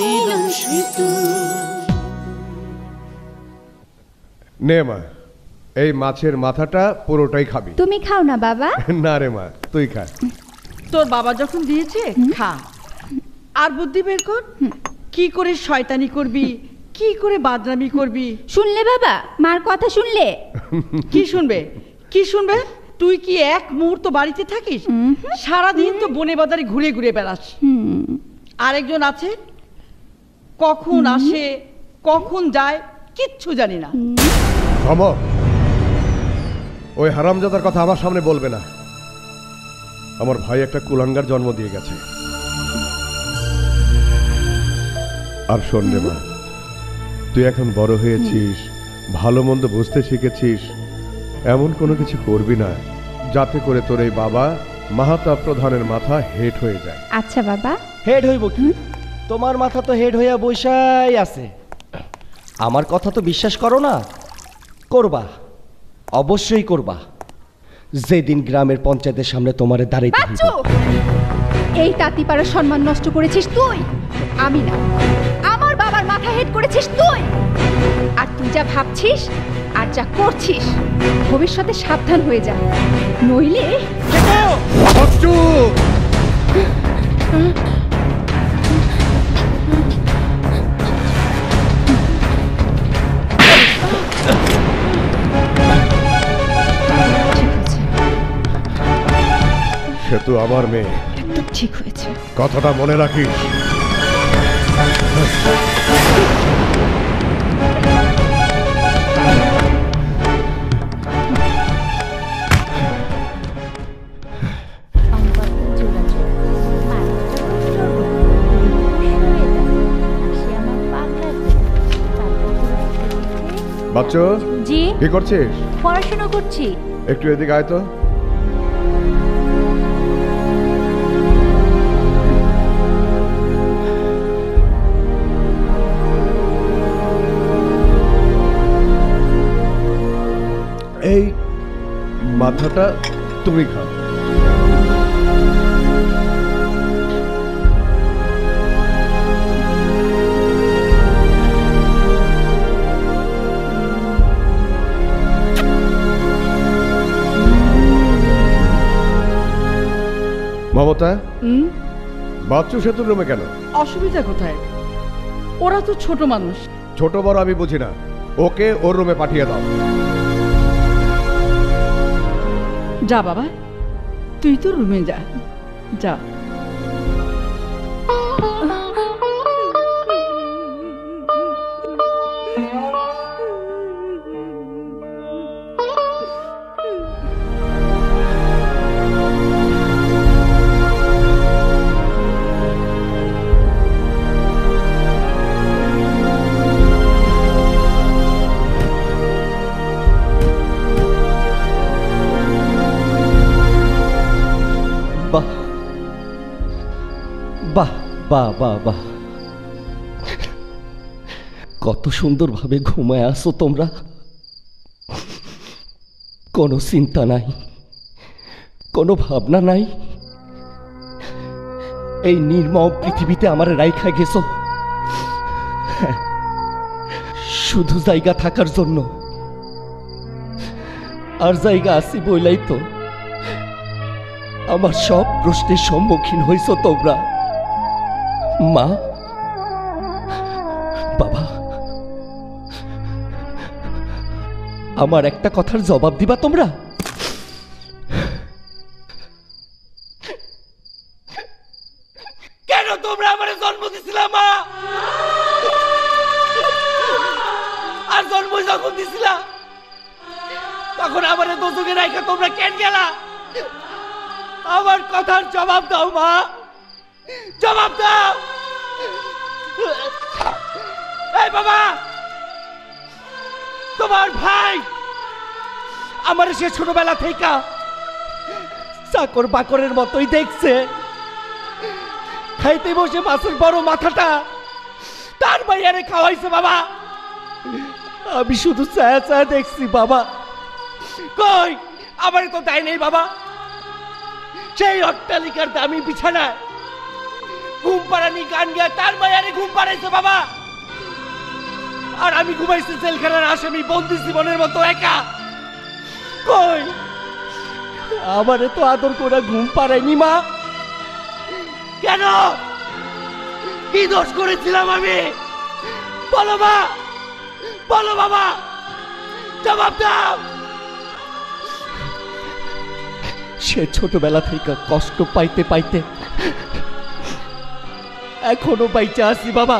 [SPEAKER 2] নে মা, এই মাছের মাথাটা পুরোটাই খাবি।
[SPEAKER 12] তুমি খাও না বাবা।
[SPEAKER 2] না রে মা, তুই খা।
[SPEAKER 4] তোর বাবা যখন দিয়েছে খা, আর বুদ্ধি বের কর কি করে শয়তানি করবি, কি করে বাদরামি করবি।
[SPEAKER 12] শুনলে বাবা, মার কথা শুনলে?
[SPEAKER 4] কি শুনবে, কি শুনবে? তুই কি এক মুহূর্ত বাড়িতে থাকিস? সারাদিন তো বনে বাজারে ঘুরে ঘুরে বেড়াস। আরেকজন আছে, কখন আসে কখন যায় কিচ্ছু জানি না।
[SPEAKER 2] থামো, ওই হারামজাদার কথা আমার সামনে বলবে না। আমার ভাই একটা কুলাঙ্গার জন্ম দিয়ে গেছে। আর শোন রে মা, তুই এখন বড় হয়েছিস, ভালো মন্দ বুঝতে শিখেছিস, এমন কোনো কিছু করবি না যাতে করে তোর এই বাবা মাহাতা প্রধানের মাথা হেড হয়ে যায়।
[SPEAKER 12] আচ্ছা বাবা।
[SPEAKER 5] হেড হইব কি? তোমার মাথা তো হেড হইয়া বৈশাই আছে। আমার কথা তো বিশ্বাস করো না? করবা, অবশ্যই করবা, যেদিন গ্রামের পঞ্চায়েতের সামনে তোমারে দাঁড়াইতে হইব।
[SPEAKER 12] এই তাঁতিপাড়ার সম্মান নষ্ট করেছিস তুই, আমি না। আমার বাবার মাথা হেড করেছিস তুই। আর তুই যা ভাবছিস আর যা করছিস, ভবিষ্যতে সাবধান হয়ে যা, নইলে
[SPEAKER 2] সে তো আমার মেয়ে।
[SPEAKER 12] ঠিক হয়েছে,
[SPEAKER 2] কথাটা মনে রাখিস। বাচ্চু,
[SPEAKER 9] জি
[SPEAKER 2] কি করছিস?
[SPEAKER 9] পড়াশোনা করছি।
[SPEAKER 2] একটু এদিকে আয় তো। এই মাথাটা তুমি খাও। মমতা, বাচ্চু সেতুর রুমে কেন?
[SPEAKER 4] অসুবিধা কোথায়? ওরা তো ছোট মানুষ।
[SPEAKER 2] ছোট বড় আমি বুঝি না, ওকে ওর রুমে পাঠিয়ে দাও।
[SPEAKER 4] যা বাবা, তুই তো রুমে যা, যা।
[SPEAKER 5] বাহ বাহ বাহ বাহ, কত সুন্দরভাবে ঘুমায় আসো তোমরা। কোনো চিন্তা নাই, কোনো ভাবনা নাই। এই নির্মম পৃথিবীতে আমার রাইখা গেছো শুধু জায়গা থাকার জন্য। আর জায়গা আছি বইলাই তো আমার সব প্রশ্নের সম্মুখীন হইছো তোমরা। মা, বাবা, আমার একটা কথার জবাব দিবা তোমরা?
[SPEAKER 6] কেন তোমরা আমার জন্ম দিছিলা মা? আর জন্ম যখন দিছিলা তখন আমার দোজকে রাইখা তোমরা কেন গেলা? আমার কথার জবাব দাও মা, জবাব দাও। এই বাবা, তোমার ভাই আমার সে ছোটবেলা থেকে
[SPEAKER 5] চাকর বাকরের মতোই দেখছে।
[SPEAKER 6] খাইতে বসে মাছের বড় মাথাটা তার বাইরে খাওয়াইছে বাবা।
[SPEAKER 5] আমি শুধু ছায়া ছায়া দেখছি বাবা।
[SPEAKER 6] কই, আমার তো তাই নেই বাবা। সেই অট্টালিকার দামি বিছানায় ঘুম পাড়ানি গান গিয়া তার বাইরে ঘুম পাড়াইছে বাবা। আর আমি ঘুমাইছি জেলখানার আসামি, বন্দি জীবনের মতো একা।
[SPEAKER 5] কই আমারে তো আদর করে ঘুম পাড়ায়নি মা। কেন? কি দোষ করেছিলাম আমি? বলো মা, বলো বাবা, জবাব দাও। সে ছোটবেলা থেকে কষ্ট পাইতে পাইতে এখনো বাইচে আছি বাবা।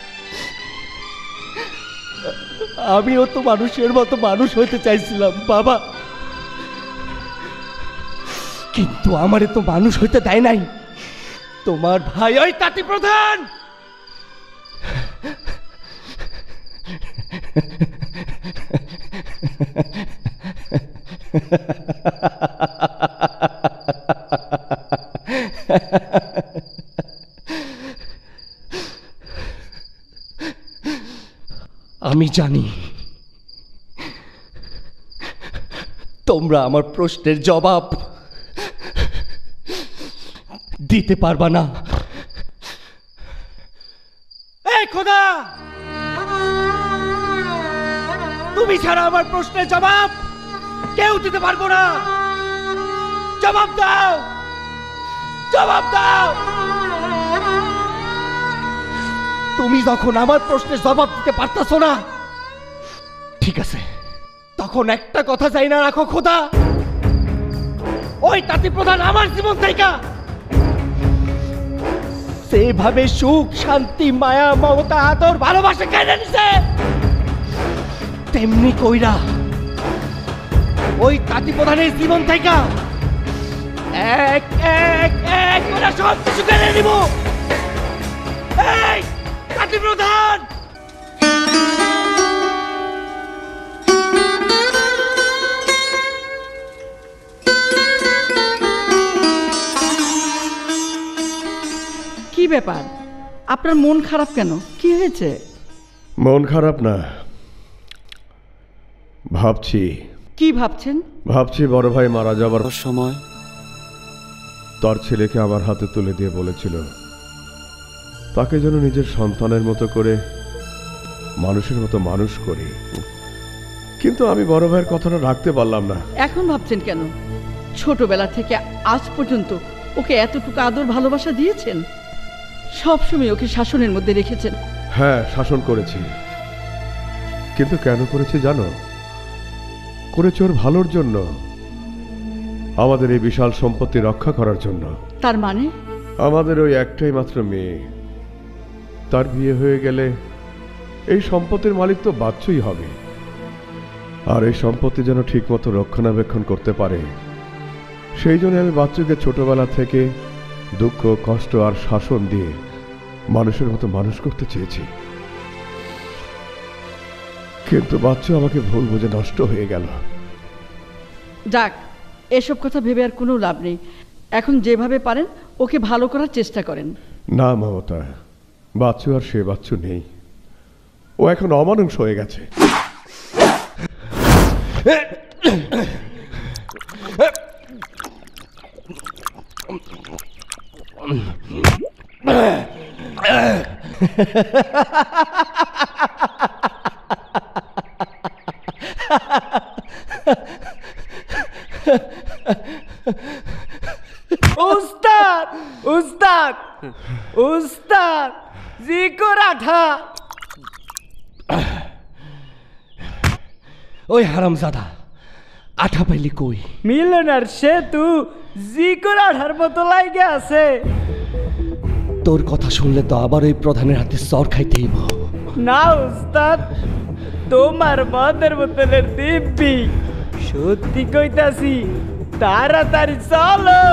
[SPEAKER 5] আমিও তো মানুষের মতো মানুষ হইতে চাইছিলাম বাবা, কিন্তু আমারে তো মানুষ হইতে দেয় নাই তোমার ভাই ওই তাঁতি প্রধান। আমি জানি তোমরা আমার প্রশ্নের জবাব দিতে পারবা না। এই খোদা, তুমি ছাড়া আমার প্রশ্নের জবাব কেউ দিতে পারবো না। জবাব দাও, জবাব দাও। তুমি যখন আমার প্রশ্নের জবাব দিতে পারতাছো না, ঠিক আছে, তখন একটা কথা চাই না রাখো খোদা, ওই তাঁতি প্রধান আমার জীবন থেকে সেভাবে সুখ, শান্তি, মায়া, মমতা, আদর, ভালোবাসা কেড়ে নিছে, তেমনি কইরা ওই তাঁতি প্রধানের জীবন থেকে এক এক এক করে সব কিছু কেড়ে নিব। এই তাঁতি প্রধান,
[SPEAKER 4] কি ব্যাপার? আপনার মন খারাপ কেন? কি হয়েছে?
[SPEAKER 2] মন খারাপ না, ভাবছি।
[SPEAKER 4] কি ভাবছেন?
[SPEAKER 2] ভাবছি বড় ভাই মারা যাবার সময় তার ছেলেকে আমার হাতে তুলে দিয়ে বলেছিল তাকে যেন নিজের সন্তানের মতো করে মানুষের মতো মানুষ করি, কিন্তু আমি বড় ভাইয়ের কথাটা রাখতে পারলাম না।
[SPEAKER 4] এখন ভাবছেন কেন? ছোটবেলা থেকে আজ পর্যন্ত ওকে এতটুকু আদর ভালোবাসা দিয়েছেন, সবসময় ওকে শাসনের মধ্যে রেখেছেন।
[SPEAKER 2] হ্যাঁ, শাসন করেছি, কিন্তু কেন করেছি জানো? করেছি ওর ভালোর জন্য, আমাদের এই বিশাল সম্পত্তি রক্ষা করার জন্য।
[SPEAKER 4] তার মানে?
[SPEAKER 2] আমাদের ওই একটাই মাত্র মেয়ে, তার বিয়ে হয়ে গেলে এই সম্পত্তির মালিক তো বাচ্চুই হবে, আর এই সম্পত্তি যেন ঠিক মতো রক্ষণাবেক্ষণ করতে পারে, সেই জন্য আমি বাচ্চুকে ছোটবেলা থেকে দুঃখ, কষ্ট আর শাসন দিয়ে মানুষের মতো মানুষ করতে চেয়েছি, কিন্তু বাচ্চু আমাকে ভুল বুঝে নষ্ট হয়ে গেল।
[SPEAKER 4] যাক, এসব কথা ভেবে আর কোনো লাভ নেই। এখন যেভাবে পারেন ওকে ভালো করার চেষ্টা করেন।
[SPEAKER 2] না মমতা, বাচ্চু আর সে বাচ্চু নেই, ও এখন অমানুষ হয়ে গেছে।
[SPEAKER 5] উস্তাদ, উস্তাদ, উস্তাদ, জিকর আঠা। ওই হারামজাদা আঠা পাইলি কই?
[SPEAKER 6] মিলনার সেতু জিকর আঠার মতো লাগে আছে।
[SPEAKER 5] তোর কথা শুনলে তো আবার ওই প্রধানের হাতে চর খাইতে হইব।
[SPEAKER 6] না উস্তাদ, তোমার মদের বোতলের দিব্যি, সত্যি কইতাছি, তাড়াতাড়ি চলো।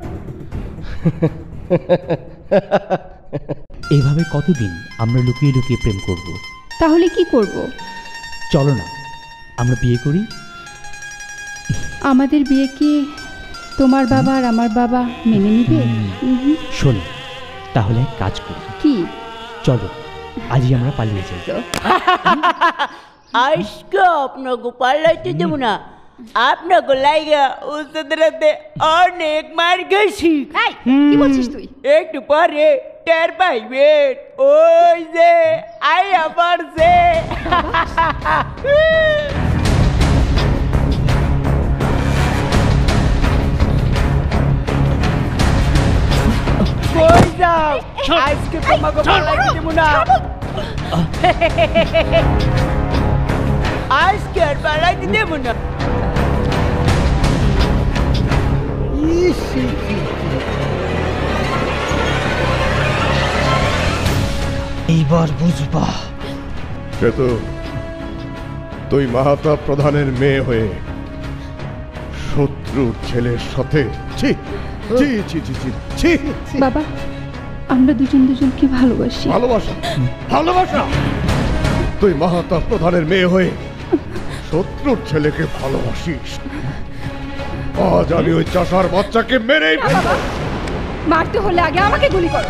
[SPEAKER 7] এইভাবে কতদিন আমরা লুকিয়ে লুকিয়ে প্রেম করব?
[SPEAKER 12] তাহলে কি করব?
[SPEAKER 7] চলো না আমরা বিয়ে করি।
[SPEAKER 12] আমাদের বিয়ে কি তোমার বাবা আর আমার বাবা মেনে নিবে?
[SPEAKER 7] শোনো, তাহলে এক কাজ করি।
[SPEAKER 12] কি?
[SPEAKER 7] চলো আজই আমরা পালিয়ে যাই।
[SPEAKER 18] আজকে আপনাকে পাল্লাইতে দেবো না, আপনাকে লাইগা উস্তাদের হাতে অনেক মার গেছি।
[SPEAKER 12] কি বলছিস তুই?
[SPEAKER 18] একটু পরে টের পাইবেন, ওই যে আইয়া পড়ছে। যাও আজকে তোমাকে পালাইতে দেব না আজকে আর পালাইতে দেব না
[SPEAKER 10] এইবার বুঝবা
[SPEAKER 2] সে তো তুই মাহাতা প্রধানের মেয়ে হয়ে শত্রুর ছেলের সাথে ছি ছি ছি ছি ছি ছি
[SPEAKER 16] বাবা আমরা দুজন দুজনকে ভালোবাসি
[SPEAKER 2] ভালোবাসা ভালোবাসা তুই মাহাতা প্রধানের মেয়ে হয়ে শত্রুর ছেলেকে ভালোবাসিস আজ আমি ওই চাষার বাচ্চাকে মেরেই ফেলবো
[SPEAKER 16] মারতে হলে আগে আমাকে গুলি করো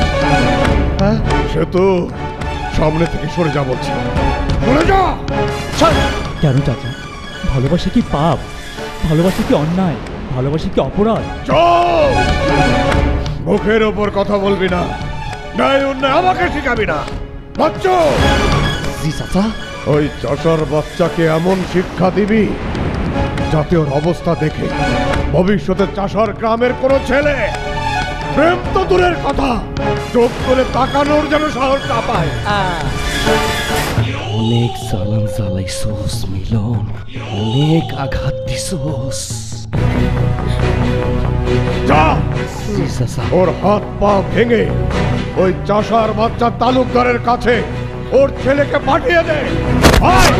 [SPEAKER 2] সে তো সামনে থেকে সরে যা বলছি সরে যা
[SPEAKER 7] কেন চাচা ভালোবাসা কি পাপ ভালোবাসা কি অন্যায় ভালোবাসা কি অপরাধ
[SPEAKER 2] চল মুখের ওপর কথা বলবি না নাই অন্যায় আমাকে শিখাবি না বাচ্চা
[SPEAKER 5] জি চাচা
[SPEAKER 2] ওই চাষার বাচ্চাকে এমন শিক্ষা দিবি যাতে ওর অবস্থা দেখে ভবিষ্যতে চাষার গ্রামের কোনো ছেলে প্রেম তো দূরের কথা চোখ করে তাকানোর যেন সাহস না পায়
[SPEAKER 5] অনেক জ্বালান জ্বালাইছোস মিলন অনেক আঘাত দিছোস
[SPEAKER 2] যা
[SPEAKER 5] জি চাচা
[SPEAKER 2] ওর হাত পা ভেঙে ওই চাষার বাচ্চা তালুকদারের কাছে ওর ছেলেকে পাঠিয়ে দে ভাই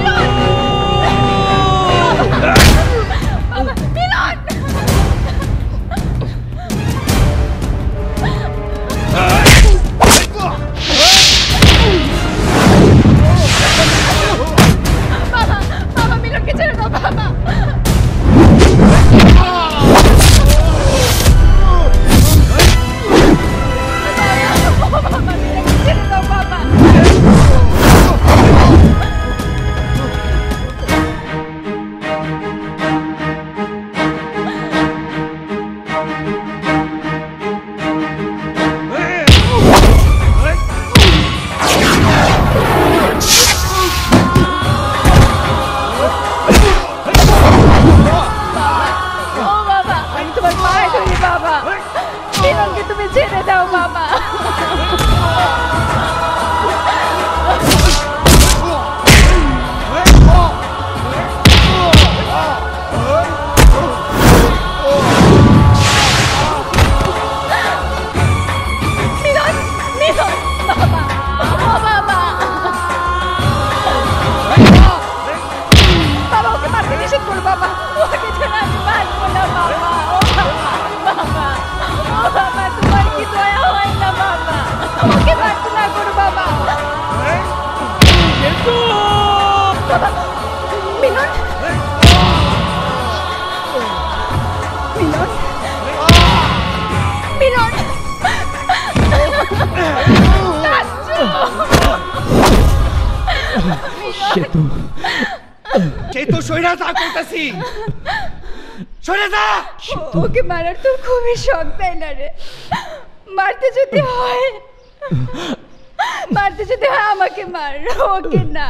[SPEAKER 16] ওকে মারার তো খুবই শখ, তাই না রে? মারতে যদি হয় মারতে যদি হয় আমাকে মার, ওকে না।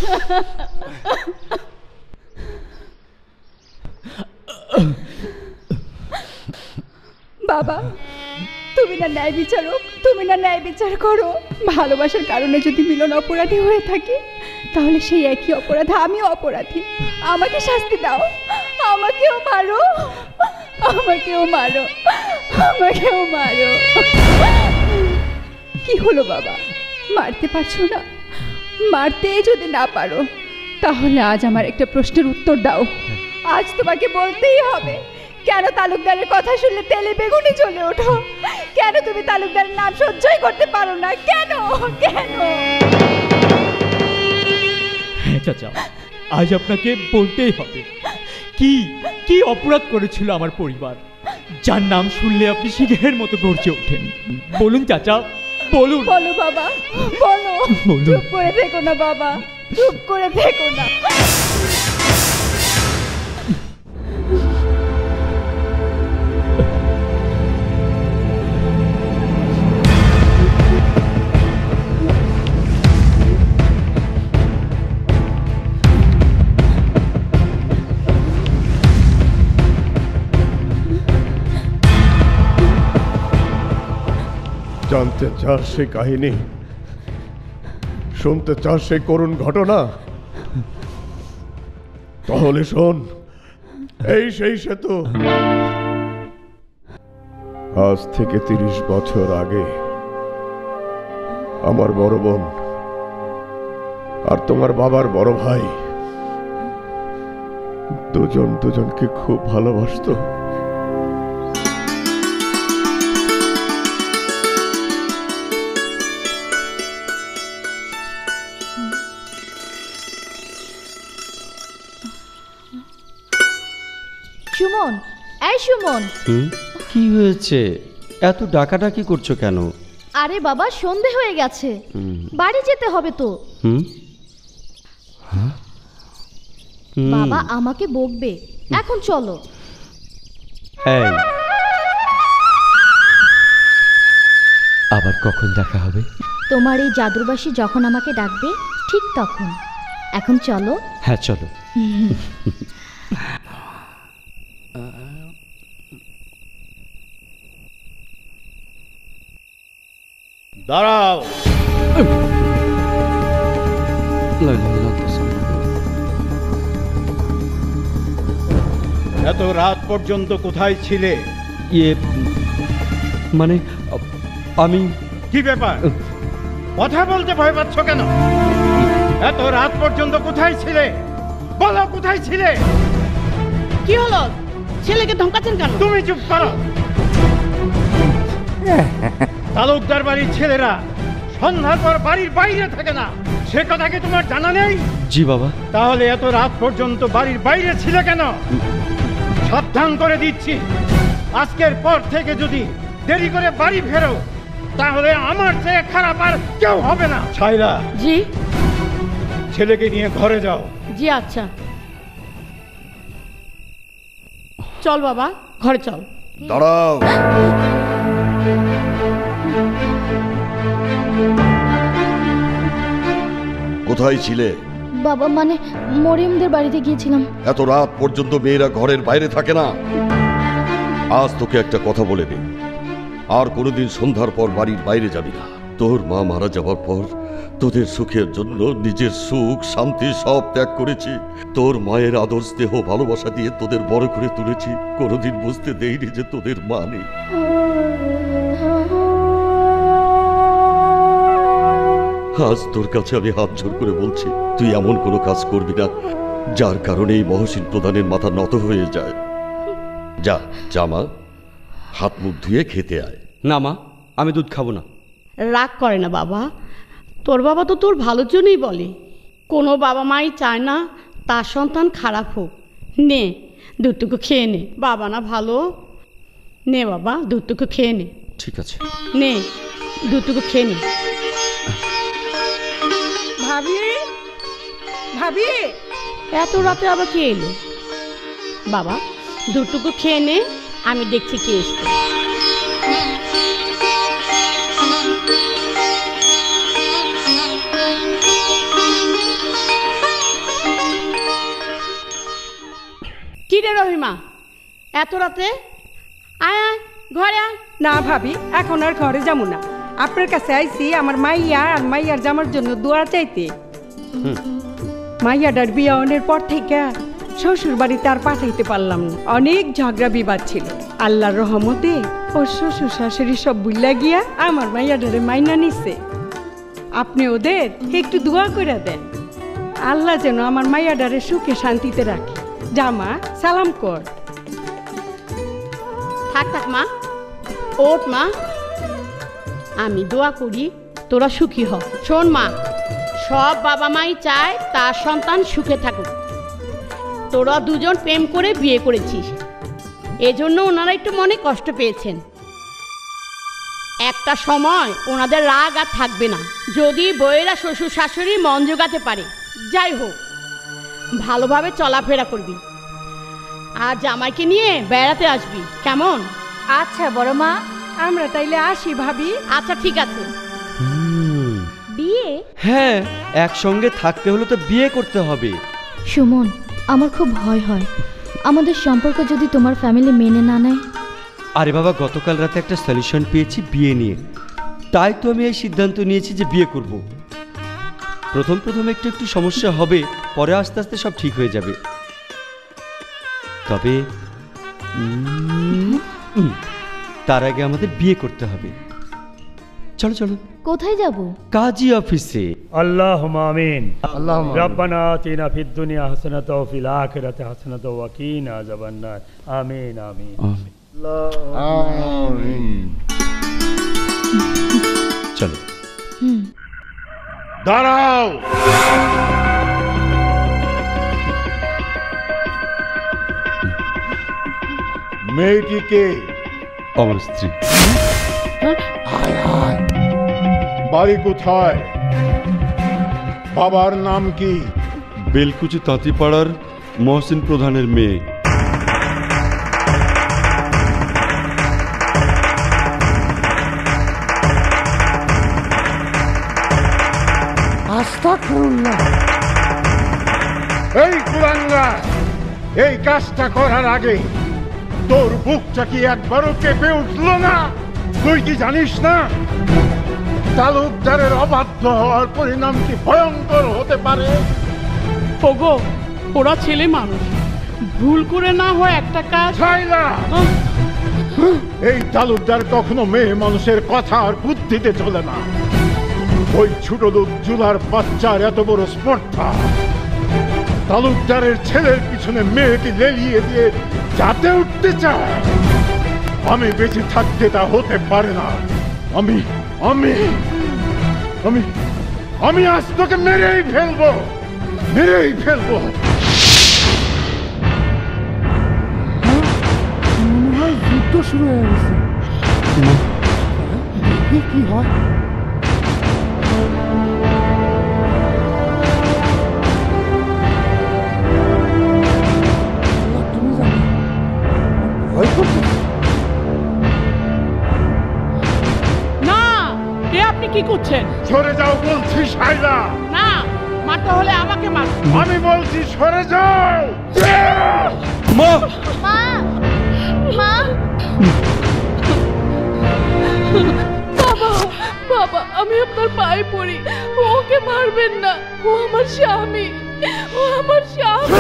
[SPEAKER 16] বাবা, তুমি না ন্যায় বিচারক, তুমি না ন্যায় বিচার করো। ভালোবাসার কারণে যদি মিলন অপরাধী হয়ে থাকে, তাহলে সেই একই অপরাধ আমিও অপরাধী। আমাকে শাস্তি দাও, আমাকেও মারো, আমাকেও মারো, আমাকেও মারো। কি হলো বাবা, মারতে পারছো না? মারতে যদি না পারো, তাহলে আজ আমার একটা প্রশ্নের উত্তর দাও। আজ তোমাকে বলতেই হবে, কেন তালুকদারের কথা শুনলে তেলে বেগুনে চলে ওঠো? কেন তুমি তালুকদারের নাম সহ্যই করতে পারো না? কেন কেন?
[SPEAKER 7] হ্যাঁ চাচা, আজ আপনাকে বলতেই হবে, কি কি অপরাধ করেছিল আমার পরিবার, যার নাম শুনলে আপনি সিংহের মতো গর্জে ওঠেন। বলুন চাচা, বলুন।
[SPEAKER 16] বলো বাবা, বলো। চুপ করে থেকো না বাবা, চুপ করে থেকো না।
[SPEAKER 2] জানতে চাস সেই কাহিনী, শুনতে চাস সেই করুণ ঘটনা, তাহলে শোন, এই সেই সেতু। আজ থেকে তিরিশ বছর আগে আমার বড় বোন আর তোমার বাবার বড় ভাই দুজন দুজনকে খুব ভালোবাসতো।
[SPEAKER 8] সুমন, এই সুমন,
[SPEAKER 1] হুম, কি হয়েছে? এত ডাকাডাকি করছো কেন?
[SPEAKER 8] আরে বাবা, সন্ধে হয়ে গেছে,
[SPEAKER 1] হুম,
[SPEAKER 8] বাড়ি যেতে হবে তো।
[SPEAKER 1] হুম, হ্যাঁ? হুম,
[SPEAKER 8] বাবা আমাকে বকবে, এখন চলো।
[SPEAKER 1] এই, আবার কখন দেখা হবে?
[SPEAKER 8] তোমার এই জাদুরবাসী যখন আমাকে ডাকবে ঠিক তখন। এখন চলো।
[SPEAKER 1] হ্যাঁ চলো।
[SPEAKER 3] দাঁড়াও। এত রাত পর্যন্ত কোথায় ছিলে?
[SPEAKER 1] ইয়ে মানে আমি।
[SPEAKER 3] কি ব্যাপার, কথা বলতে ভয় পাচ্ছ কেন? এত রাত পর্যন্ত কোথায় ছিলে? বলো কোথায় ছিলে?
[SPEAKER 4] কি হলো? ছেলেকে ধমকাচ্ছেন কেন?
[SPEAKER 3] তুমি চুপ করো। তালুকদার বাড়ির ছেলেরা সন্ধ্যার পর বাড়ির বাইরে থাকে না, সে কথা কি তোমার জানা নেই?
[SPEAKER 1] জি বাবা।
[SPEAKER 3] তাহলে এত রাত পর্যন্ত বাড়ির বাইরে ছিলে কেন? সাবধান করে দিচ্ছি, আজকের পর থেকে যদি দেরি করে বাড়ি ফেরো তাহলে আমার চেয়ে খারাপ আর কেউ হবে না। ছাইরা।
[SPEAKER 4] জি।
[SPEAKER 3] ছেলেকে নিয়ে ঘরে যাও।
[SPEAKER 4] জি আচ্ছা, চল বাবা, ঘরে চল।
[SPEAKER 2] দাঁড়াও।
[SPEAKER 19] কোথায় ছিলে?
[SPEAKER 8] বাবা মানে মরিয়মদের বাড়িতে গিয়েছিলাম।
[SPEAKER 19] এত রাত পর্যন্ত মেয়েরা ঘরের বাইরে থাকে না। আজ তোকে একটা কথা বলে দে, আর কোনোদিন সন্ধ্যার পর বাড়ির বাইরে যাবি না। তোর মা মারা যাওয়ার পর তোদের সুখের জন্য নিজের সুখ শান্তি সব ত্যাগ করেছি। তোর মায়ের আদর স্নেহ ভালোবাসা দিয়ে তোদের বড় করে তুলেছি। কোনোদিন বুঝতে দেইনি যে তোদের মা নেই। আজ তোর কাছে আমি হাত জোর করে বলছি, তুই এমন কোনো কাজ করবি না যার কারণে এই মহসিন প্রধানের মাথা নত হয়ে যায়। যা যা মা, হাত মুখ ধুয়ে খেতে আয়।
[SPEAKER 1] না মা, আমি দুধ খাবো না।
[SPEAKER 4] রাগ করে না বাবা, তোর বাবা তো তোর ভালোর জন্যই বলে। কোনো বাবা মাই চায় না তার সন্তান খারাপ হোক। নে দুধটুকু খেয়ে নে, বাবা না ভালো। নে বাবা, দুধটুকু খেয়ে নে।
[SPEAKER 1] ঠিক আছে,
[SPEAKER 4] নে দুধটুকু খেয়ে নে। ভাবি, ভাবি, এত রাতে আবার কে এলো? বাবা দুধটুকু খেয়ে নে, আমি দেখছি কে এসছে। কি রে রহিমা, এত রাতে? আয় আয় ঘরে আয়।
[SPEAKER 20] না ভাবি, এখন আর ঘরে যাবো না। আপনার কাছে আইছি আমার মাইয়া আর মাইয়ার জামার জন্য দোয়া চাইতে। মাইয়াটার বিয়ানের পর থেকে শ্বশুর বাড়িতে আর পাঠাইতে পারলাম না। অনেক ঝগড়া বিবাদ ছিল। আল্লাহর রহমতে ওর শ্বশুর শাশুড়ি সব বুল্লা গিয়া আমার মাইয়াটারে মাইনা নিছে। আপনি ওদের একটু দোয়া করে দেন, আল্লাহ যেন আমার মাইয়াটারে সুখে শান্তিতে রাখে। জামা সালাম কর।
[SPEAKER 4] থাক থাক মা, ওঠ মা, আমি দোয়া করি তোরা সুখী হ। শোন মা, সব বাবা মাই চায় তার সন্তান সুখে থাকুক। তোরা দুজন প্রেম করে বিয়ে করেছিস, এজন্য ওনারা একটু মনে কষ্ট পেয়েছেন। একটা সময় ওনাদের রাগ আর থাকবে না যদি বউয়েরা শ্বশুর শাশুড়ি মন জোগাতে পারে। যাই হোক, ভালোভাবে চলাফেরা করবি আর জামাইকে নিয়ে বেড়াতে আসবি, কেমন?
[SPEAKER 20] আচ্ছা বড় মা, আমরা তাইলে আসি ভাবি।
[SPEAKER 4] আচ্ছা ঠিক আছে।
[SPEAKER 8] বিয়ে?
[SPEAKER 1] হ্যাঁ, একসঙ্গে থাকতে হলে তো বিয়ে করতে হবে।
[SPEAKER 8] সুমন, আমার খুব ভয় হয় আমাদের সম্পর্ক যদি তোমার ফ্যামিলি মেনে না নেয়।
[SPEAKER 1] আরে বাবা, গতকাল রাতে একটা সলিউশন পেয়েছি বিয়ে নিয়ে। তাই তো আমি এই সিদ্ধান্ত নিয়েছি যে বিয়ে করব। প্রথম প্রথম একটু একটু সমস্যা হবে, পরে আস্তে আস্তে সব ঠিক হয়ে যাবে। তবে তার আগে আমাদের বিয়ে করতে হবে। চলো চলো।
[SPEAKER 8] কোথায় যাব?
[SPEAKER 1] কাজী অফিসে।
[SPEAKER 14] আল্লাহুম্মা আমিন। রব্বানা আতিনা ফিদ দুনিয়া হাসানাতাও ওয়া ফিল আখিরাতি হাসানাতাও ওয়া কিনা আযাবান্নার। আমিন আমিন
[SPEAKER 2] আমিন।
[SPEAKER 1] চলো।
[SPEAKER 2] দাঁড়াও। মেয়েটিকে
[SPEAKER 1] আমার স্ত্রী।
[SPEAKER 2] বাড়ি কোথায়? বাবার নাম কি?
[SPEAKER 19] বেলকুচি তাঁতিপাড়ার মহসিন প্রধানের মেয়ে।
[SPEAKER 2] আস্তাগফিরুল্লাহ। এই কুলাঙ্গার, এই কাজটা করার আগে তোর বুকটা কি একবারও কেঁপে উঠল না? তুই কি জানিস না তালুকদারের অবাধ্য হওয়ার পরিণাম কি ভয়ঙ্কর হতে পারে?
[SPEAKER 20] ওগো, ওরা ছেলে মানুষ, ভুল করে না হয় একটা কাজ
[SPEAKER 2] হয় না। এই তালুকদার কখনো মেয়ে মানুষের কথা আর বুদ্ধিতে চলে না। ওই ছোট লোক জুলার বাচ্চার এত বড় স্পর্ধা, তালুকদারের ছেলের পিছনে মেয়েকে লেলিয়ে দিয়ে যাতে উঠতে চায়। আমি বেঁচে থাকতে তা হতে পারে না। আমি আমি আমি আমি আজ তোকে মেরেই ফেলবো, মেরেই ফেলবো।
[SPEAKER 11] মনে হয় যুদ্ধ শুরু হয়ে গেছে। কি হয়?
[SPEAKER 20] না, এ আপনি কি করছেন?
[SPEAKER 2] সরে যাও বলছি শাইলা।
[SPEAKER 20] না, মারতে হলে আমাকে মার।
[SPEAKER 2] আমি বলছি সরে যাও।
[SPEAKER 8] মা মা মা
[SPEAKER 16] বাবা বাবা, আমি আপনার পায়ে পড়ি, ওকে মারবেন না। ও আমার স্বামী, ও আমার স্বামী।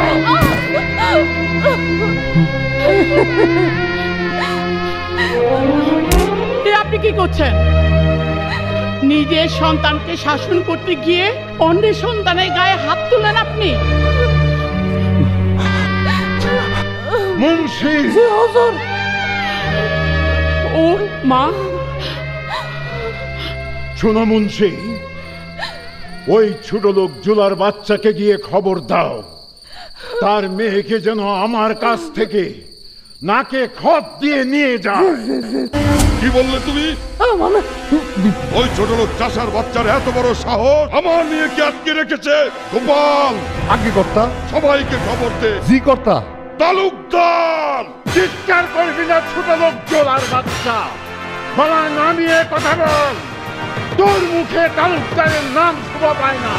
[SPEAKER 20] এ আপনি কি করছেন? নিজের সন্তানকে শাসন করতে গিয়ে অন্যের সন্তানের গায়ে হাত তুলেন আপনি।
[SPEAKER 2] মুন্সি
[SPEAKER 20] ও মা।
[SPEAKER 2] শোনো মুন্সি, ওই ছোট লোক জুলার বাচ্চাকে গিয়ে খবর দাও, তার মেয়েকে যেন আমার কাছ থেকে নাকে খত দিয়ে নিয়ে যায়।
[SPEAKER 19] কি বললে তুমি? ওই ছোট লোক চাষার বাচ্চার এত বড় সাহস আমার মেয়েকে আটকে রেখেছে। গোপাল,
[SPEAKER 2] আগে কর্তা,
[SPEAKER 19] সবাইকে খবর দে।
[SPEAKER 2] জি কর্তা।
[SPEAKER 19] তালুকদার,
[SPEAKER 2] চিৎকার করবি না ছোট লোক জোলার বাচ্চা, গলা নামিয়ে কথা বল। তোর মুখে তালুকদারের নাম শোভা পায় না।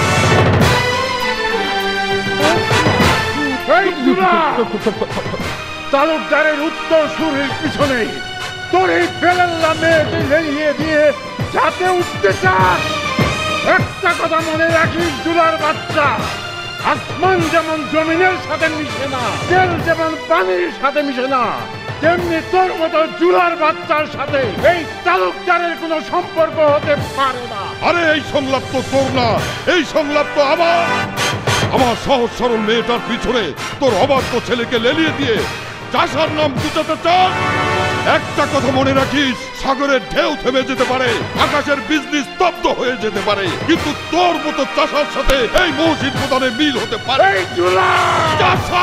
[SPEAKER 2] এই জুলা, তালুকদারের উত্তর সুরের পিছনে তোর এই বেলাল্লা মেয়েকে লেলিয়ে দিয়ে যাতে উঠতে চাস। একটা কথা মনে রাখিস জুলার বাচ্চা, আসমান যেমন জমিনের সাথে মিশে না, তেল যেমন পানির সাথে মিশে না, তেমনি তোর মতো জুলার বাচ্চার সাথে এই তালুকদারের কোনো সম্পর্ক হতে পারে না।
[SPEAKER 19] আরে এই সংলাপ তো তোর না, এই সংলাপ তো আমার। আমার সহজ সরল মেয়েটার পিছনে তোর অবাধ্য ছেলেকে লেলিয়ে দিয়ে চাষার নাম গুটাতে চাস। একটা কথা মনে রাখিস, সাগরের ঢেউ থেমে যেতে পারে, আকাশের বিজলি স্তব্ধ হয়ে যেতে পারে, কিন্তু তোর মতো চাষার সাথে এই মহসিন প্রধানের মিল হতে পারে। চাষা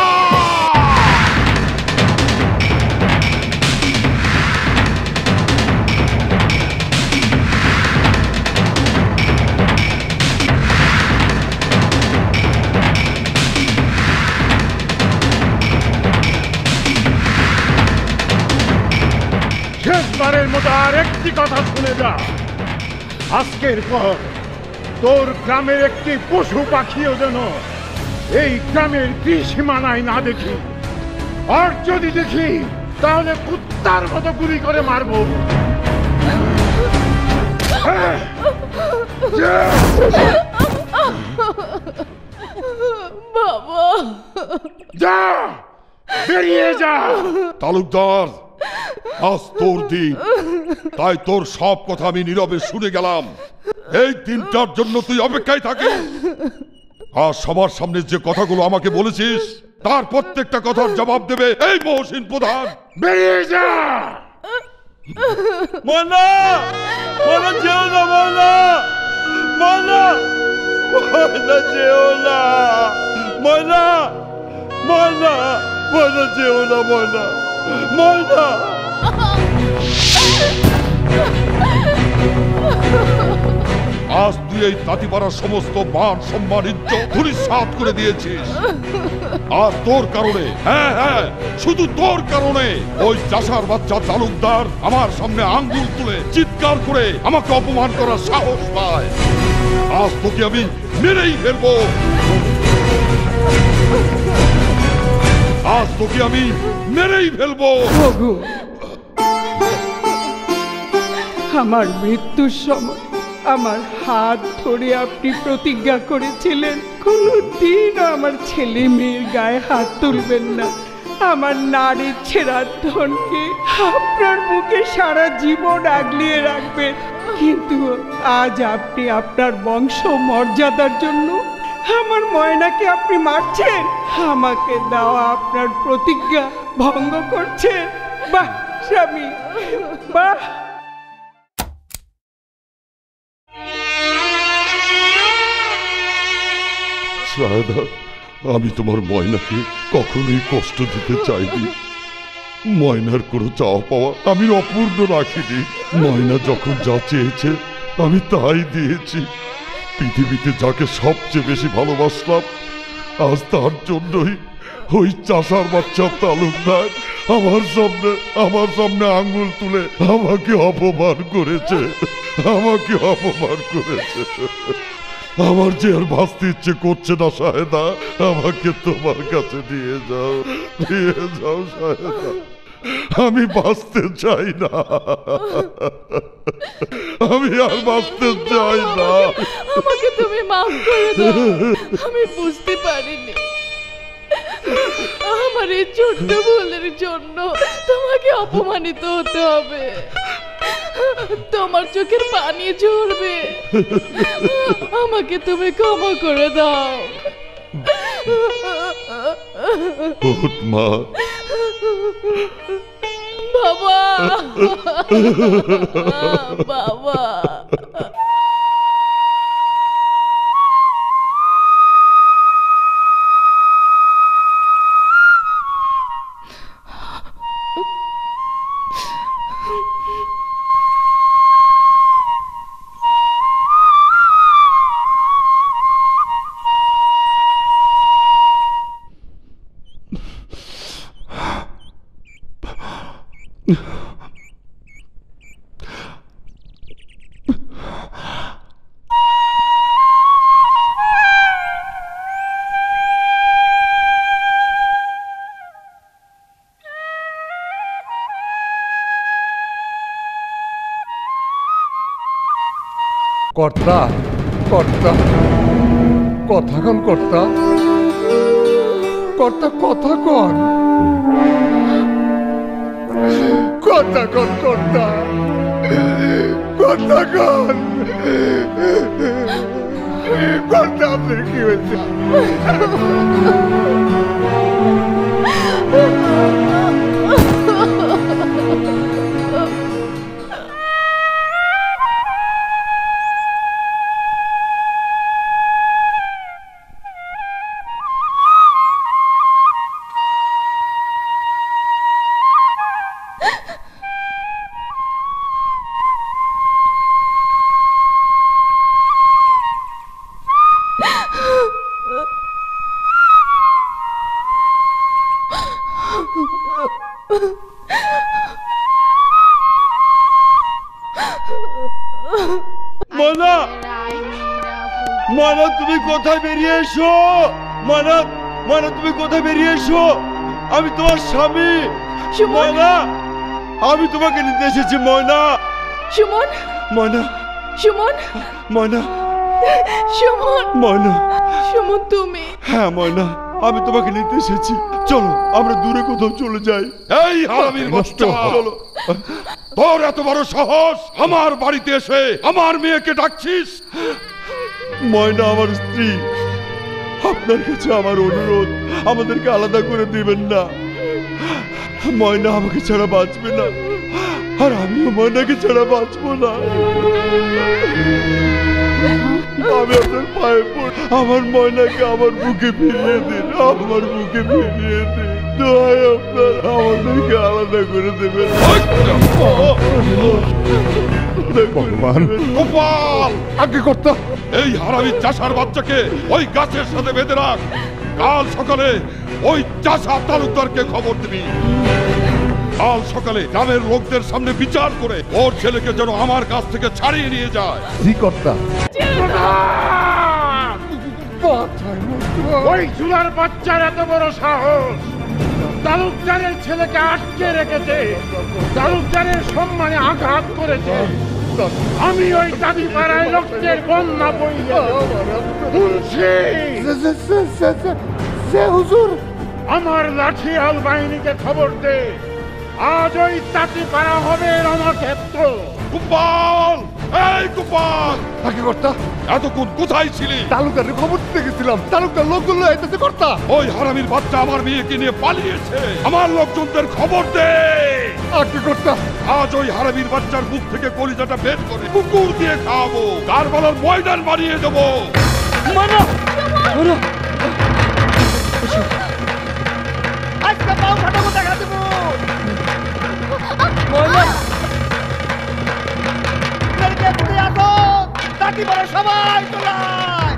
[SPEAKER 2] শেষবারের মতো আর একটি কথা শুনে যা, আজকের পর তোর গ্রামের একটি পশু পাখিও যেন এই গ্রামের ত্রিসীমানায় না দেখি, আর যদি দেখি তাহলে কুত্তার মতো গুলি করে মারবো।
[SPEAKER 15] বাবা
[SPEAKER 2] যা বেরিয়ে যা। তালুকদার, আজ তোর দিন, তাই তোর সব কথা আমি নীরবে শুনে গেলাম। এই দিনটার জন্য তুই অপেক্ষায় থাকিস। আর সবার সামনে যে কথাগুলো আমাকে বলেছিস তার প্রত্যেকটা কথার জবাব দেবে এই মহসিন প্রধান। বেরিয়ে যা।
[SPEAKER 10] ময়না, ময়না যেও না, ময়না, ময়না, ময়না যেও না, ময়না, ময়না, ময়না যেও না, ময়না, ময়না।
[SPEAKER 2] আজ তুই এই তাঁতিপাড়ার সমস্ত মান সম্মান ইজ্জত ধূলিসাৎ করে দিয়েছিস। আর তোর কারণে, হ্যাঁ হ্যাঁ শুধু তোর কারণে ওই চাষার বাচ্চা তালুকদার আমার সামনে আঙ্গুল তুলে চিৎকার করে আমাকে অপমান করার সাহস পায়। আজ তোকে আমি মেরেই ফেলবো। আজ তোকে আমি মেরেই ফেলবো।
[SPEAKER 20] আমার মৃত্যুর সময় আমার হাত ধরে আপনি প্রতিজ্ঞা করেছিলেন কোনদিন আমার ছেলে মেয়ের গায়ে হাত তুলবেন না। আমার নারীর ছেঁড়া ধনকে আপনার মুখে সারা জীবন আগলিয়ে রাখবেন। কিন্তু আজ আপনি আপনার বংশ মর্যাদার জন্য আমার ময়নাকে আপনি মারছেন, আমাকে দেওয়া আপনার প্রতিজ্ঞা ভঙ্গ করছেন। বাহ স্বামী, বাহ।
[SPEAKER 2] সায়দা, আমি তোমার ময়নাকে কখনোই কষ্ট দিতে চাইনি। ময়নার কোনো চাওয়া পাওয়া আমি অপূর্ণ রাখিনি। ময়না যখন যা চেয়েছে আমি তাই দিয়েছি। পৃথিবীতে যাকে সবচেয়ে বেশি ভালোবাসলাম আজ তার জন্যই ওই চাষার বাচ্চা তালুকদার আমার সামনে আমার সামনে আঙ্গুল তুলে আমাকে অপমান করেছে, আমাকে অপমান করেছে। আমার যে আর বাঁচতে ইচ্ছে করছে না সাহেদা, আমাকে তোমার কাছে নিয়ে যাও, নিয়ে যাও সাহেদা। আমি বাঁচতে চাই না, আমি আর বাঁচতে চাই না।
[SPEAKER 15] আমাকে তুমি মাফ করে দাও, আমি বুঝতে পারিনি। আমার এই ছোট্ট ভুলের জন্য তোমাকে অপমানিত হতে হবে, তোমার চোখের পানি ঝরবে। আমাকে তুমি ক্ষমা করে দাও।
[SPEAKER 2] মা,
[SPEAKER 15] বাবা, বাবা।
[SPEAKER 2] কর্তা, কর্তা, কথা কন কর্তা, কর্তা কথা কন, কথা কন কর্তা, কথা কন, কর্তা আপনার কি হয়েছে?
[SPEAKER 10] ময়না, ময়না তুমি কোথায় বেরিয়ে এসো? ময়না, ময়না তুমি কোথায় বেরিয়ে এসো? আমি তোমার স্বামী ময়না, আমি তোমাকে নিতে এসেছি ময়না।
[SPEAKER 15] সুমন,
[SPEAKER 10] ময়না,
[SPEAKER 15] সুমন
[SPEAKER 21] ময়না
[SPEAKER 15] সুমন
[SPEAKER 21] ময়না
[SPEAKER 15] সুমন তুমি
[SPEAKER 21] হ্যাঁ ময়না আমি তোমাকে নিতে এসেছি চলো আমরা দূরে কোথাও চলে যাই
[SPEAKER 2] এই হারামির বাচ্চা চলো তোর এত বড় সাহস আমার বাড়িতে এসে আমার মেয়েকে ডাকছিস
[SPEAKER 21] ময়না আমার স্ত্রী আপনার কাছে আমার অনুরোধ আমাদেরকে আলাদা করে দিবেন না ময়না আমাকে ছাড়া বাঁচবে না আর আমিও ময়নাকে ছাড়া বাঁচবো না আমি আপনার পায়ে পড়ি আমার ময়নাকে আমার বুকে ফিরিয়ে দিন আমার বুকে ফিরিয়ে দিন দোহাই আপনার আমাদেরকে আলাদা করে দেবেন
[SPEAKER 2] ভগবান গোপাল আগে করতে এই হারামির চাষার বাচ্চাকে ওই গাছের সাথে বেঁধে রাখ কাল সকালে ওই চাষা তালুকদারকে খবর দিবি কাল সকালে গ্রামের লোকদের সামনে বিচার করে ওর ছেলেকে যেন আমার কাছ থেকে ছাড়িয়ে নিয়ে যায়
[SPEAKER 21] কি কর্তা
[SPEAKER 22] ওই চুলার বাচ্চার এত বড় সাহস তালুকদারের ছেলেকে আটকে রেখেছে তালুকদারের সম্মানে আঘাত করেছে আমি ওই দাদি পাড়ায় রক্তের বন্যা বইয়া হুজুর আমার লাঠিয়াল বাহিনীকে খবর দে আজ ওই তাঁতি পাড়া হবে রণক্ষেত্র
[SPEAKER 2] গোপাল এই গোপাল আগে কর্তা এতক্ষণ কোথায় ছিলি
[SPEAKER 21] তালুকদারের খবর দিতে গেছিলাম তালুকদার লোকগুলো আইতেছে কর্তা
[SPEAKER 2] ওই হারামির বাচ্চা আমার মেয়েকে নিয়ে পালিয়েছে আমার লোকজনদের খবর দে
[SPEAKER 21] আগে কর্তা
[SPEAKER 2] আজ ওই হারামির বাচ্চার মুখ থেকে কলিজাটা বের করে কুকুর দিয়ে খাওয়াবো কারবালার ময়দান বানিয়ে দেবো
[SPEAKER 6] মানা মানা
[SPEAKER 10] আজকে পাও ফাটাবো দেখা দেবো সবাই তোলায়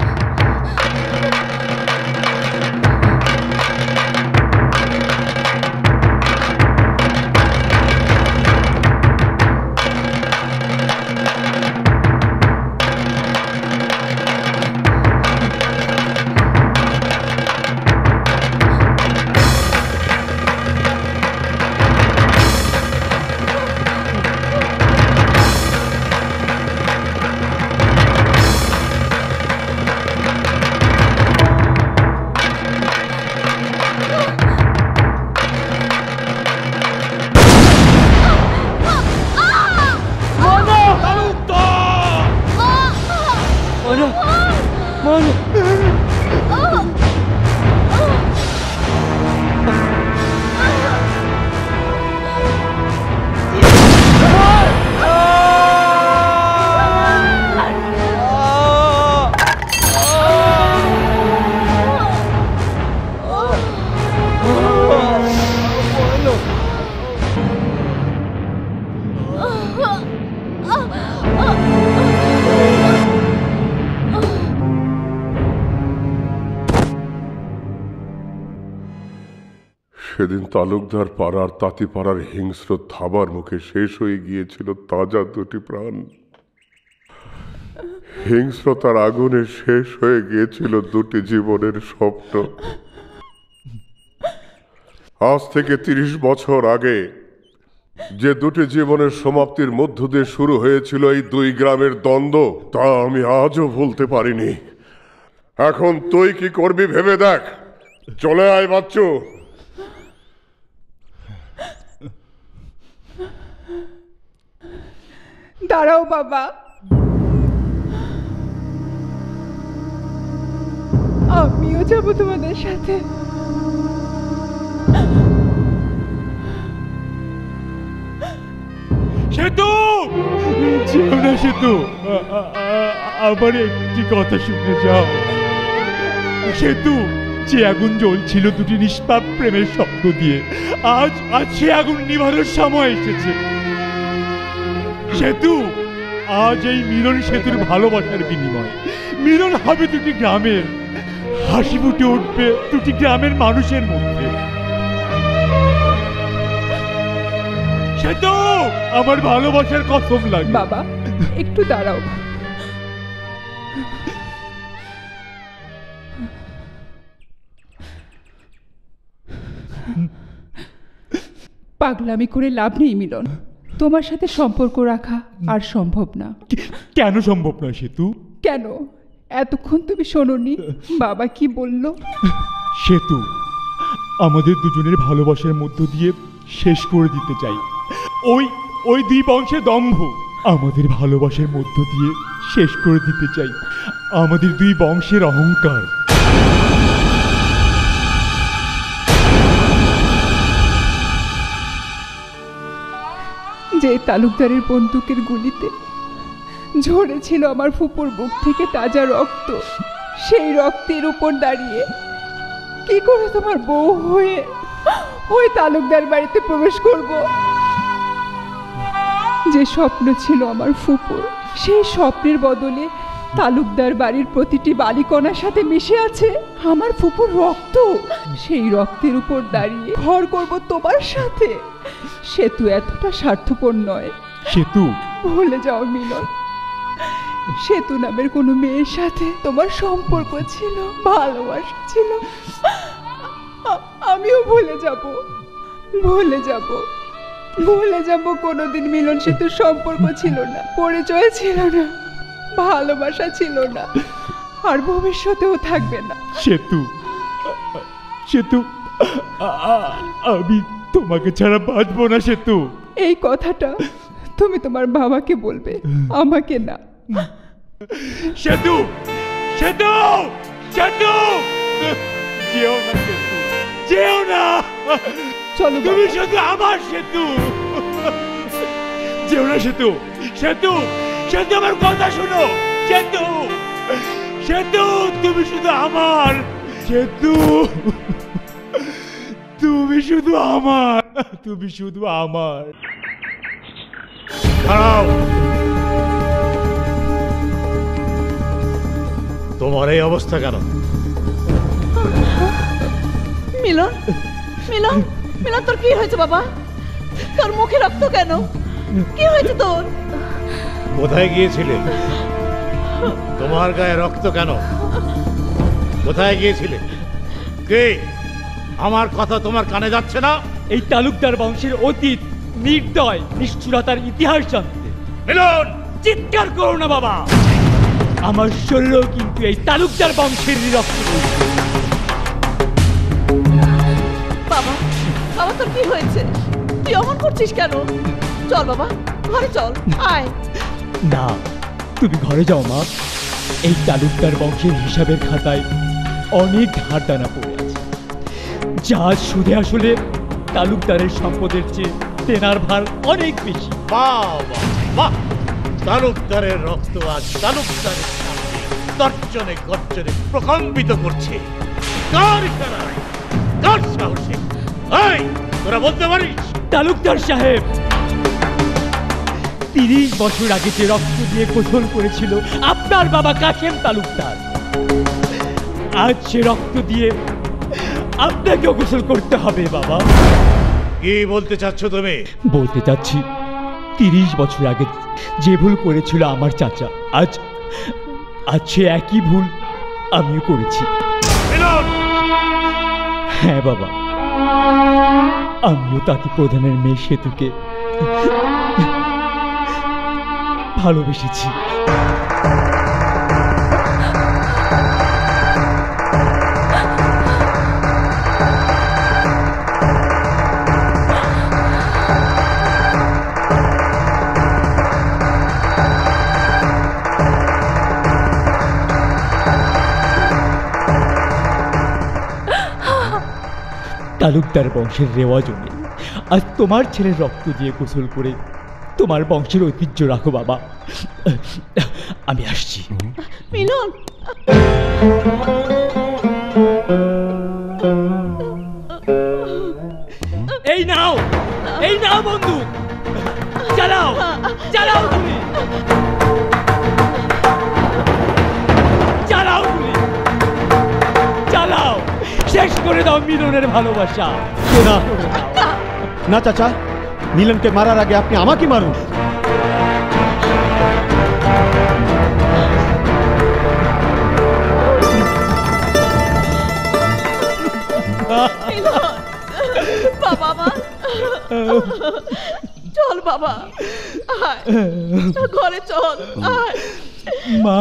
[SPEAKER 23] সেদিন তালুকদার পাড়ার তাঁতি পাড়ার হিংস্র থাবার মুখে শেষ হয়ে গিয়েছিল তাজা দুটি প্রাণ হিংস্রতার আগুনে শেষ হয়ে গিয়েছিল দুটি জীবনের স্বপ্ন আজ থেকে তিরিশ বছর আগে যে দুটি জীবনের সমাপ্তির মধ্য দিয়ে শুরু হয়েছিল এই দুই গ্রামের দ্বন্দ্ব তা আমি আজও ভুলতে পারিনি এখন তুই কি করবি ভেবে দেখ চলে আয় বাচ্চু
[SPEAKER 16] দাঁড়াও বাবা আমিও যাবো তোমাদের সাথে
[SPEAKER 14] সেতু যেও না সেতু আমার একটি কথা শুনে যাও সেতু যে আগুন জ্বলছিল দুটি নিষ্পাপ প্রেমের শব্দ দিয়ে আজ আজ সে আগুন নিভানোর সময় এসেছে সেতু আজ এই মিলন সেতুর ভালোবাসার বিনিময় মিলন হবে দুটি গ্রামের হাসি ফুটে উঠবে দুটি গ্রামের মানুষের মধ্যে সেতু আমার ভালোবাসার কসম লাগে
[SPEAKER 16] বাবা একটু দাঁড়াও পাগলামি করে লাভ নেই মিলন তোমার সাথে সম্পর্ক রাখা আর সম্ভব না।
[SPEAKER 14] কেন সম্ভব না সেতু?
[SPEAKER 16] কেন? এতক্ষণ তুমি শোনোনি বাবা কি বলল?
[SPEAKER 14] সেতু, আমাদের দুজনের ভালোবাসার মধ্য দিয়ে শেষ করে দিতে চাই ওই ওই দুই বংশের দম্ভ। আমাদের ভালোবাসার মধ্য দিয়ে শেষ করে দিতে চাই আমাদের দুই বংশের অহংকার।
[SPEAKER 16] যে তালুকদারের বন্দুকের গুলিতে ঝরেছিল আমার ফুপুর বুক থেকে তাজা রক্ত, সেই রক্তের উপর দাঁড়িয়ে কি করে তোমার বউ হয়ে ওই তালুকদার বাড়িতে প্রবেশ করব? যে স্বপ্ন ছিল আমার ফুপুর, সেই স্বপ্নের বদলে তালুকদার বাড়ির প্রতিটি বালিকণার সাথে মিশে আছে আমার ফুপুর রক্ত। সেই রক্তের উপর দাঁড়িয়ে ঘর করব তোমার সাথে। সেতু এতটা স্বার্থপর নয়।
[SPEAKER 14] সেতু,
[SPEAKER 16] ভুলে যাও মিলন, সেতু নামের কোনো মেয়ের সাথে তোমার সম্পর্ক ছিল, ভালোবাসা ছিল। আমিও ভুলে যাব, ভুলে যাব, ভুলে যাব কোনোদিন মিলন সেতুর সম্পর্ক ছিল না, পরিচয় ছিল না, ভালোবাসা ছিল না, আর ভবিষ্যতেও থাকবে না।
[SPEAKER 14] সেতু, সেতু, আমি তোমাকে ছাড়া বাঁচবো না সেতু।
[SPEAKER 16] এই কথাটা তুমি তোমার বাবাকে বলবে, আমাকে না।
[SPEAKER 14] সেতু, সেতু, সেতু, যেও না সেতু, যেও না।
[SPEAKER 16] চলো,
[SPEAKER 14] তুমি শুধু আমার সেতু। যেও না সেতু, সেতু, সেতু, আমার কথা শোনো। সেতু, সেতু, তুমি শুধু আমার সেতু, তুমি শুধু আমার, তুমি শুধু আমার।
[SPEAKER 3] দাঁড়াও, তোমার এই অবস্থা কেন?
[SPEAKER 4] মিলন, মিলন, মিলন, তোর কি হয়েছে বাবা? তোর মুখে রক্ত কেন? কি হয়েছে তোর?
[SPEAKER 3] কোথায় গিয়েছিলে? তোমার গায়ে রক্ত কেন? কোথায় গিয়েছিলে? কে? আমার কথা তোমার কানে যাচ্ছে না?
[SPEAKER 7] এই তালুকদার বংশের অতীত, নির্দয় নিষ্ঠুরতার ইতিহাস জানতে।
[SPEAKER 3] মিলন,
[SPEAKER 7] চিৎকার করো না বাবা, আমার শরীরও কিন্তু এই তালুকদার বংশের রক্ত।
[SPEAKER 4] বাবা, বাবা, তোর কি হয়েছে? তুই অমন করছিস কেন? চল বাবা, ঘরে চল, আয়।
[SPEAKER 7] না, তুমি ঘরে যাও মা। এই তালুকদার বংশের হিসাবের খাতায় অনেক ধার টানা পড়ে আছে, যা সুদে আসলে তালুকদারের সম্পদের চেয়ে দেনার ভার অনেক বেশি।
[SPEAKER 3] তালুকদারের রক্ত আজ তালুকদারের সামনে তর্জনে গর্জনে প্রকম্পিত করছে। কার ইশারায়, কার সাহসে? এই, তোরা বলতে পারিস?
[SPEAKER 7] তালুকদার সাহেব, তিরিশ বছর আগে যে রক্ত দিয়ে গোসল করেছিল আপনার বাবা কাশেম তালুকদার, আজ সে রক্ত দিয়ে আপনাকেও গোসল করতে হবে বাবা।
[SPEAKER 3] কি বলতে চাচ্ছ তুমি?
[SPEAKER 7] বলতে চাচ্ছি, তিরিশ বছর আগে যে ভুল করেছিল আমার চাচা, আজ আজ সে একই ভুল আমিও করেছি। হ্যাঁ বাবা, আমিও তাঁতি প্রধানের মেয়ে সেতুকে ভালোবেসেছি। তালুকদার বংশের রেওয়াজ অনুযায়ী আজ তোমার ছেলের রক্ত দিয়ে গোসল করে তোমার বংশের ঐতিহ্য রাখো বাবা। আমি আসছি।
[SPEAKER 4] মিলন,
[SPEAKER 7] এই নাও, এই নাও বন্ধু, চালাও, চালাও গুলি, চালাও গুলি, চালাও, শেষ করে দাও মিলনের ভালোবাসা।
[SPEAKER 10] না না চাচা, মিলনকে মারার আগে আপনি আমাকে মারুন।
[SPEAKER 4] বাবা, চল চল বাবা, আয় ঘরে চল, আয়
[SPEAKER 5] মা।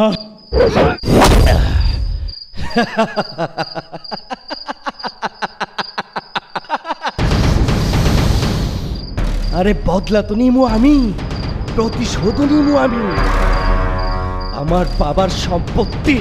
[SPEAKER 5] আরে বদলা তো নিমু আমি, প্রতিশোধ নিমু আমি। আমার বাবার সম্পত্তি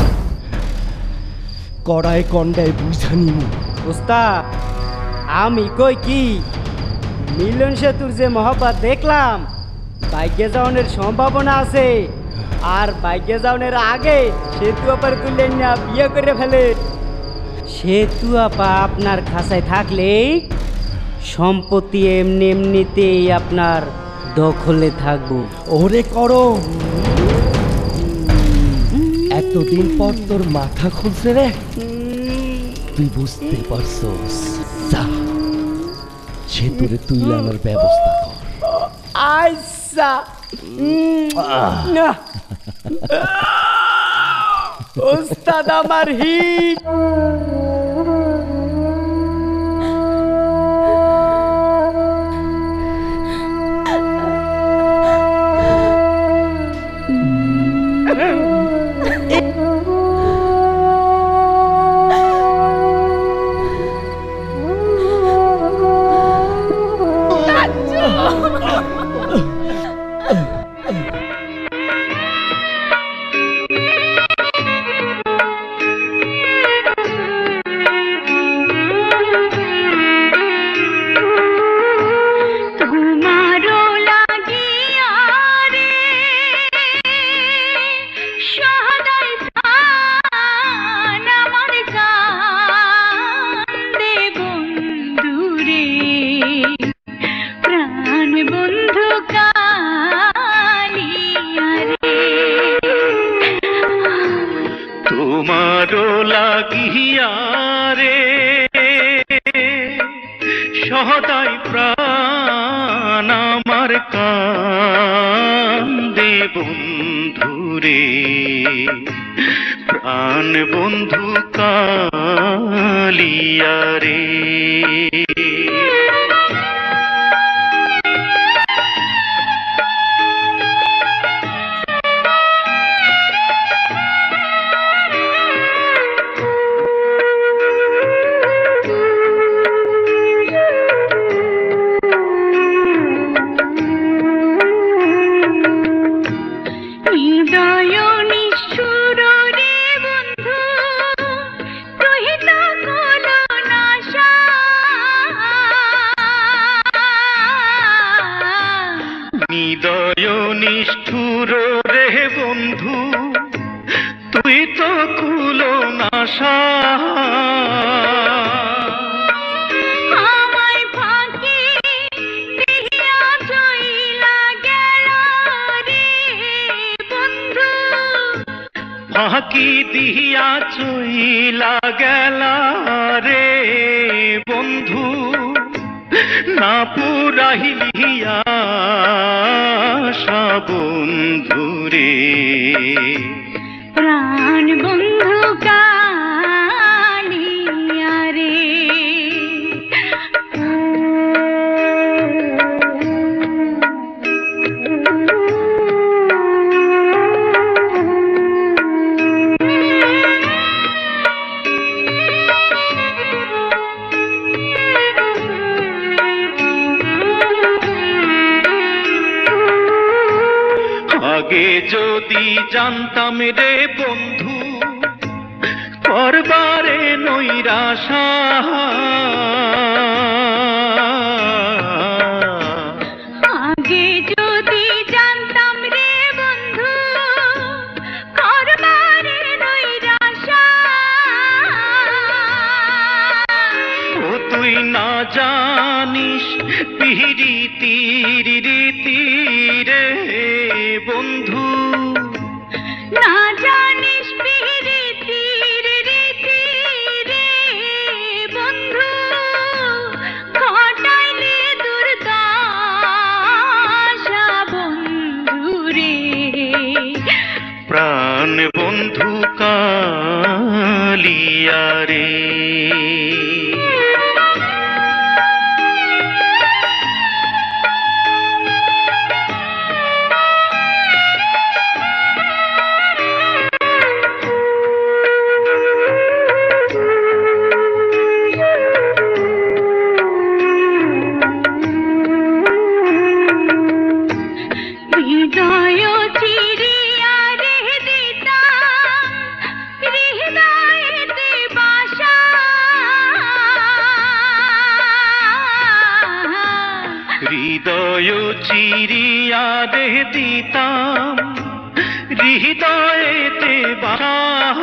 [SPEAKER 5] কড়ায় কন্ডায় বুঝা নিমু।
[SPEAKER 9] উস্তাদ, আমি কই কি মিলন সেতুর যে মহব্বত দেখলাম, বাইকে যাওয়ানোর সম্ভাবনা আছে। আর বাইকে যাওয়ানোর আগে সেতু আপার তুলে না বিয়ে করে ফেলে। সেতু আপা আপনার খাসায় থাকলেই সম্পত্তি এমনি এমনিতেই আপনার দখলে থাকবো।
[SPEAKER 5] ওরে করো, এতদিন পর তোর মাথা খুলছে রে, তুই বুঝতে পারছস। যা, সেতুরে তুই আনার ব্যবস্থা কর।
[SPEAKER 9] আচ্ছা না ওস্তাদ আমার হিট।
[SPEAKER 13] তোমারও লাগিয়া রে সদাই প্রাণ আমার কান্দে বন্ধুরে, প্রাণ বন্ধু কালিয়া রে। হৃদয় নিষ্ঠুর রে বন্ধু, তুই তো কুলো নাশা।
[SPEAKER 17] আমায় ফাঁকি দিয়া চইলা গেল রে বন্ধু,
[SPEAKER 13] ফাঁকি দিয়া চইলা গেল রে বন্ধু, না পুরাহিলিয়া বন্ধুরে,
[SPEAKER 17] প্রাণ বন্ধু কালিয়া রে।
[SPEAKER 13] আগে যদি জানতাম রে বন্ধু করবারে নৈরাশা,
[SPEAKER 17] আগে যদি জানতাম রে বন্ধু করবারে নৈরাশা,
[SPEAKER 13] ও তুই না জানিস পিরিতির রীতি রে বন্ধু,
[SPEAKER 17] না জানিস পিরিতির রীতি রে বন্ধু, ঘটাইলে দুর্দশা বন্ধু রে,
[SPEAKER 13] প্রাণ বন্ধু কালিয়া রে।
[SPEAKER 17] হৃদয় চিরিয়া রে দিতাম হৃদয়েতে বাসা
[SPEAKER 13] হৃদয় চিরিয়া রে দিতাম হৃদয়েতে বাসা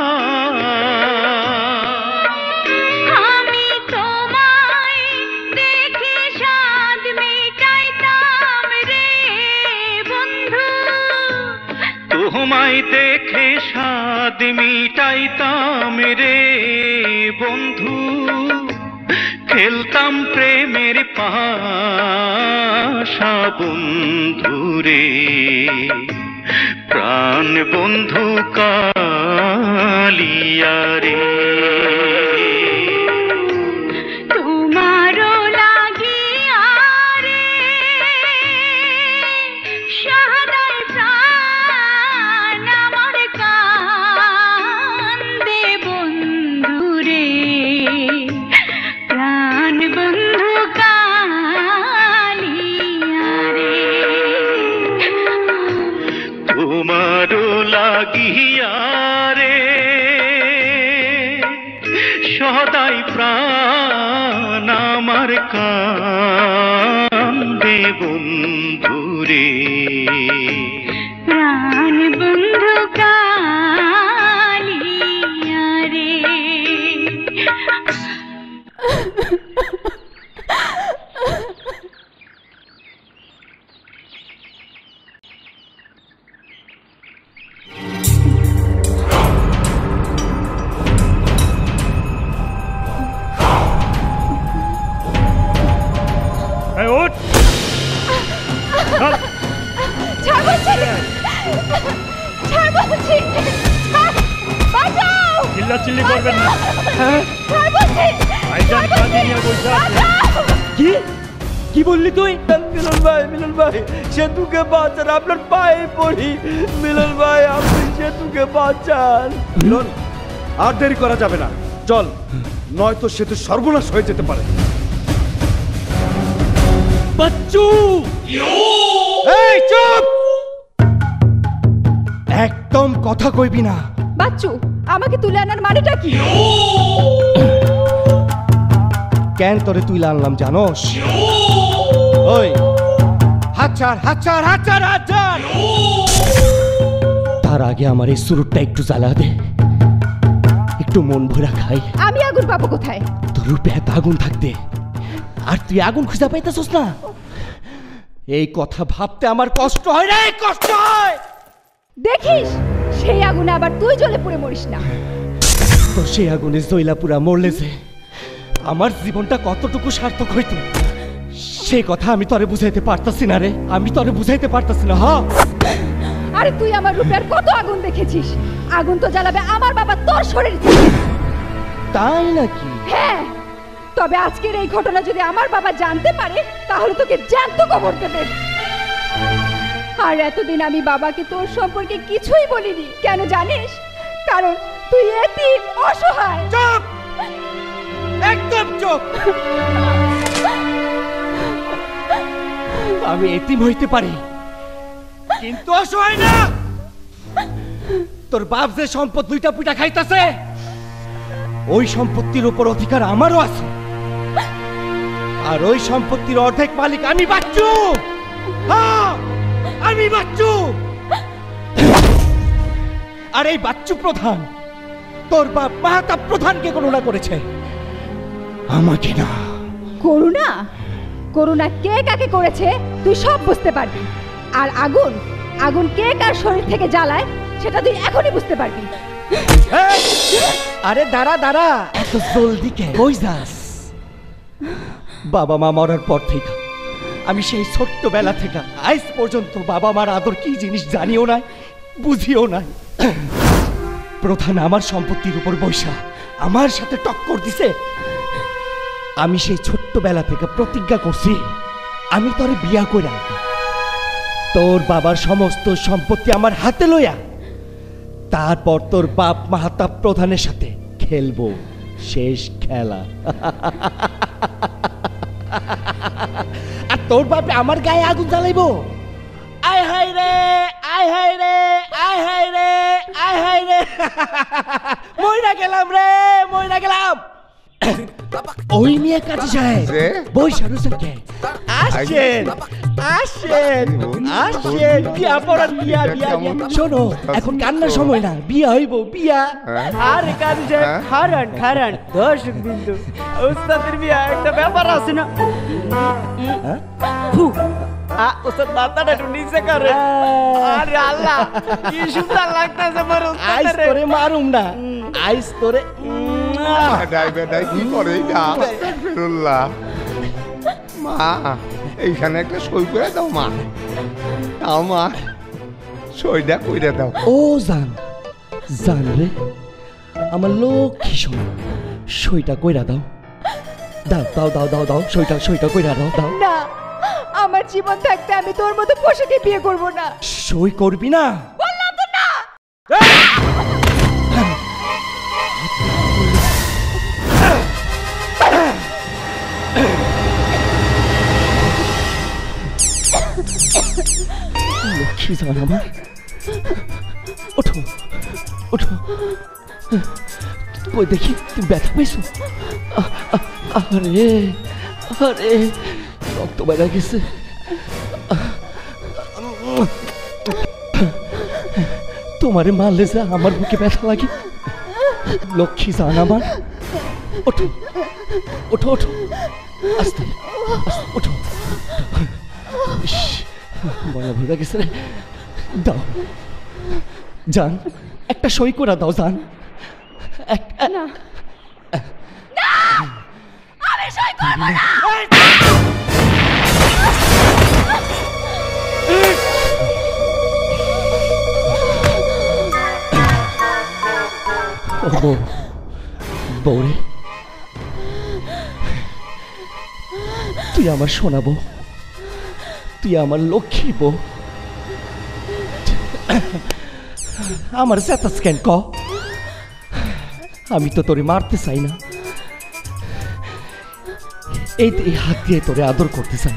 [SPEAKER 17] আমি তোমায় দেখে স্বাদ মেটাইতাম রে বন্ধু
[SPEAKER 13] তোমায় দেখে স্বাদ মিটাইতাম রে বন্ধু খেলতাম প্রেমের পাশা বন্ধু রে প্রাণ বন্ধু কালিয়া রে
[SPEAKER 17] তোমারও লাগিয়া রে সদাই প্রাণ আমার কান্দে বন্ধু রে প্রাণ বন্ধু কালিয়া রে
[SPEAKER 13] তোমারও লাগিয়া রে সদাই প্রাণ আমার কান্দে বন্ধু রে
[SPEAKER 17] প্রাণ বন্ধু কালিয়া রে
[SPEAKER 14] এই ওঠ চল।
[SPEAKER 16] ছাড় বলছি ছাড় বলছি ছাড়, বাঁচাও
[SPEAKER 14] চিল্লা চিল্লি করবেন না।
[SPEAKER 16] ছাড় বলছি
[SPEAKER 14] ভাইজান কাঁদি নিয়ে বসে আছে।
[SPEAKER 5] কি কি বললি তুই?
[SPEAKER 6] মিলন ভাই মিলন ভাই সেতুকে বাঁচান, আপনার পায়ে পড়ি মিলন ভাই, আপনি সেতুকে বাঁচান।
[SPEAKER 10] মিলন আর দেরি করা যাবে না, চল, নয়তো সেতু সর্বনাশ হয়ে যেতে পারে।
[SPEAKER 5] বাচ্চু
[SPEAKER 10] এই চুপ, একদম কথা কইবি না।
[SPEAKER 16] বাচ্চু আমাকে তুলে আনার মানেটা কি?
[SPEAKER 10] কেন তোরে তুই আনলাম জানোস? ওই হাত ছাড় হাত ছাড় হাত ছাড় হাত ছাড়।
[SPEAKER 5] তার আগে আমার এই সুরুটটা একটু জ্বালা দে, একটু মন ভরা খাই।
[SPEAKER 16] আমি আগুন পাবো কোথায়?
[SPEAKER 5] তোর রূপে এত আগুন থাকতে আর তুই আগুন খুঁজে পাইতেছস না? এই কথা ভাবতে আমার কষ্ট হয় রে, কষ্ট হয়।
[SPEAKER 16] দেখিস সেই আগুনে আবার তুই জ্বলে পুড়ে মরিস না।
[SPEAKER 5] তো সেই আগুনে জয়লা পুরা মরলে যে আমার জীবনটা কতটুকু সার্থক হইতো সেই কথা আমি তোরে বুঝাইতে পারতাছি না রে, আমি তোরে বুঝাইতে পারতাছি না। হ্যাঁ
[SPEAKER 16] আরে তুই আমার রূপের কত আগুন দেখেছিস, আগুন তো জ্বালাবে আমার বাবা তোর শরীর থেকে।
[SPEAKER 5] তাই নাকি?
[SPEAKER 16] হ্যাঁ, তবে আজকের এই ঘটনা যদি আমার বাবা জানতে পারে তাহলে তোকে জ্যান্ত কবর দেবে। আর এতদিন আমি বাবাকে তোর সম্পর্কে কিছুই বলিনি, কেন জানিস? কারণ তুই এতিম অসহায়।
[SPEAKER 10] চুপ, একদম চুপ।
[SPEAKER 5] আমি এতিম হইতে পারি কিন্তু অসহায় না। তোর বাপ যে সম্পদ দুইটা পুইটা খাইতাছে ওই সম্পত্তির উপর অধিকার আমারও আছে, আর ওই সম্পত্তির অর্ধেক মালিক আমি। বাচ্চু, হ্যাঁ আমি বাচ্চু। আর এই বাচ্চু প্রধান তোর বাপ মাহাতাব প্রধানকে গণনা করেছে, আমাকে না।
[SPEAKER 16] করুণা করুণা কে কাকে করেছে তুই সব বুঝতে পারবি, আর আগুন আগুন কে কার শরীর থেকে জ্বালায় সেটা তুই এখনই বুঝতে পারবি।
[SPEAKER 5] আরে দাঁড়া দাঁড়া, এত জলদি কে কই যাস? বাবা মা মরার পর থেকে আমি সেই ছোট্টবেলা থেকে আজ পর্যন্ত বাবা মার আদর কি জিনিস জানিও নাই, বুঝিও নাই। প্রধান আমার সম্পত্তির উপর বৈশা আমার সাথে টক্কর দিছে। আমি সেই ছোট্টবেলা থেকে প্রতিজ্ঞা করছি আমি তোরে বিয়া কইরা তোর বাবার সমস্ত সম্পত্তি আমার হাতে লইয়া তারপর তোর বাপ মাহাতাব প্রধানের সাথে খেলবো শেষ খেলা। আর তোর বাপে আমার গায়ে আগুন জ্বালাইবো। আয়
[SPEAKER 9] আয় হায় রে আয় হায় রে আয় হায় রে আয় হায় রে মইরা গেলাম রে মইরা গেলাম ওই মিয়া কাজী সাহেব বই সারুছেন কে আসেন আসেন আসেন বিয়া পড়ার বিয়া বিয়া শোনো এখন কান্নার সময় না বিয়া হইব বিয়া আরে কাজী সাহেব খারান খারান দর্শক বিন্দু উস্তাদের বিয়া একটা ব্যাপার আছে না ওস্তাদ মাথাটা একটু নিচে করে আরে আল্লাহ কি সুন্দর লাগতেছে আমার উস্তাদ আইস করে মারুম না আইস করে
[SPEAKER 1] বেদাই বেদাই কি করে এটা আস্তাগফিরুল্লাহ মা এইখানে একটা সই করে দাও মা দাও মা সইটা কইরা দাও
[SPEAKER 5] ও জান জান রে আমার লক্ষ্মী সোনা সইটা কইরা দাও দাও দাও দাও দাও দাও সইটা সইটা কইরা দাও দাও
[SPEAKER 16] না আমার জীবন থাকতে আমি তোর মতো পোশাকে বিয়ে করব না
[SPEAKER 5] সই করবি না
[SPEAKER 16] বললাম তো না
[SPEAKER 5] লক্ষ্মী জান আমার ওঠো ওঠো কই দেখি তুমি ব্যথা পেয়েছো আরে আরে রক্ত বেড়া গেছে তোমারে মারলে যা আমার বুকে ব্যথা লাগে লক্ষ্মী জান আমার ওঠো ওঠো ওঠো আস্তে আস্তে ওঠো বলা ভেজা গেছে রে দাও জান একটা সই করে দাও জান
[SPEAKER 16] না আমি সই করব না
[SPEAKER 5] বউ বউরে তুই আমার সোনা বউ তুই আমার লক্ষ্মী বউ আমার চেতাস কেন ক আমি তো তোরে মারতে চাই না এই এই হাত দিয়ে তোরে আদর করতে চাই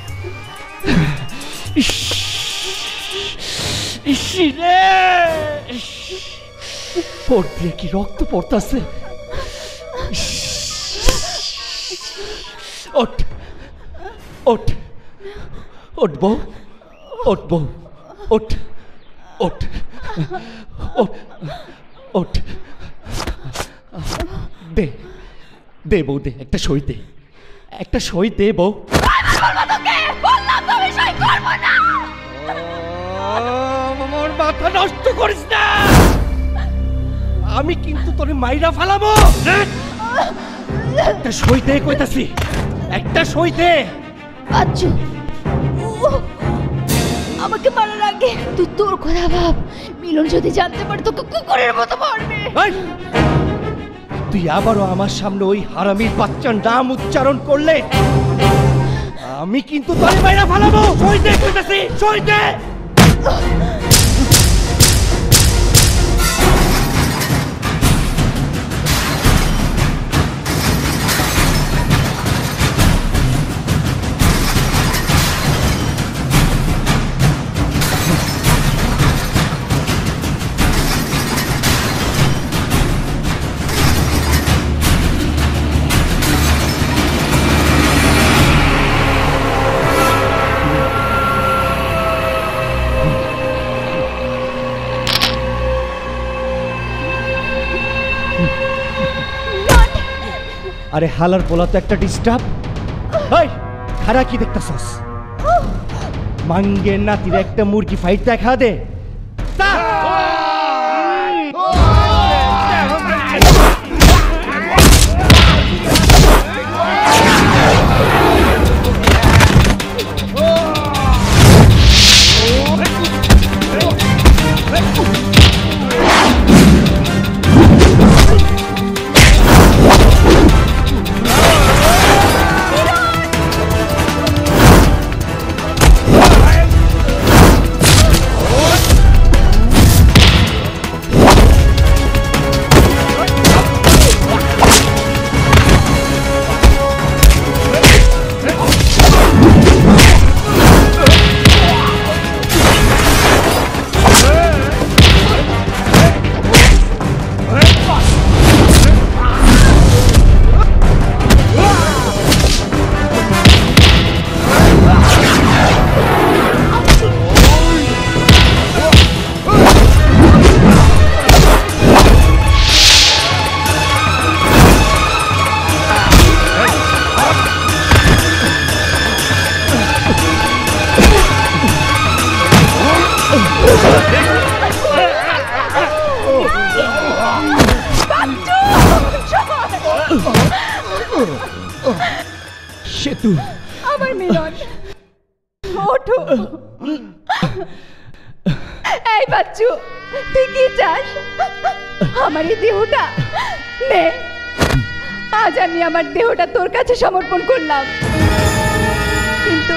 [SPEAKER 5] পর দিয়ে কি রক্ত পড়তাছে ওঠ ওঠ ওঠ বউ ওঠ বউ ওঠ ওঠ ওঠ দে দে বউ দে একটা সই দে একটা সই দে বউ আমার মাথা নষ্ট করিস না আমি কিন্তু তোরে মাইরা ফালাবো একটা সই দে কইতাছি একটা সই দে
[SPEAKER 8] আচ্ছা আমাকে মারার আগে তুই তোর কথা ভাব মিলন যদি জানতে পারে তোকে কুকুরের মতো মারবে
[SPEAKER 5] তুই আবারও আমার সামনে ওই হারামির বাচ্চার নাম উচ্চারণ করলে আমি কিন্তু তোরে মাইরা ফালাবো সই দে কইতাছি সই দে আরে হালার পোলা তো একটা ডিস্টার্ব এই খারা কি দেখতাছস মাঙ্গের নাতির একটা মুরগি ফাইট দেখা দে সেতু,
[SPEAKER 16] আমার মিলন, ওঠো। এই বাচ্চু, তুই কি চাস? আমার এই দেহটা নে, আজ আমি আমার দেহটা তোর কাছে সমর্পণ করলাম, কিন্তু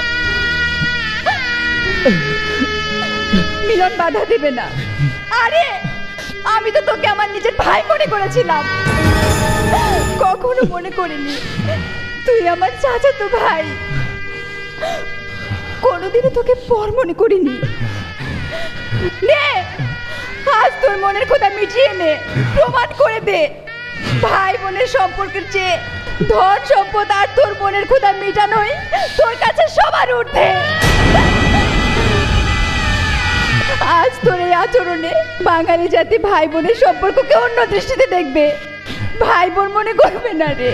[SPEAKER 16] মিলন বাধা দেবে না। আরে আমি তো তোকে আমার নিজের ভাই মনে করেছিলাম, কখনো মনে করিনি তুই আমার চাচাতো ভাই। কোনোদিনও তোকে পর মনে করিনি। নে, আজ তোর মনের কথা মিটিয়ে নে, প্রমাণ করে দে ভাই বোনের সম্পর্কের চেয়ে ধন সম্পদ আর তোর মনের ক্ষুধা মিটানোই তোর কাছে সবার ঊর্ধ্বে। আজ তোর এই আচরণে বাঙালি জাতি ভাই বোনের সম্পর্ককে অন্য দৃষ্টিতে দেখবে, ভাই বোন মনে করবে না রে।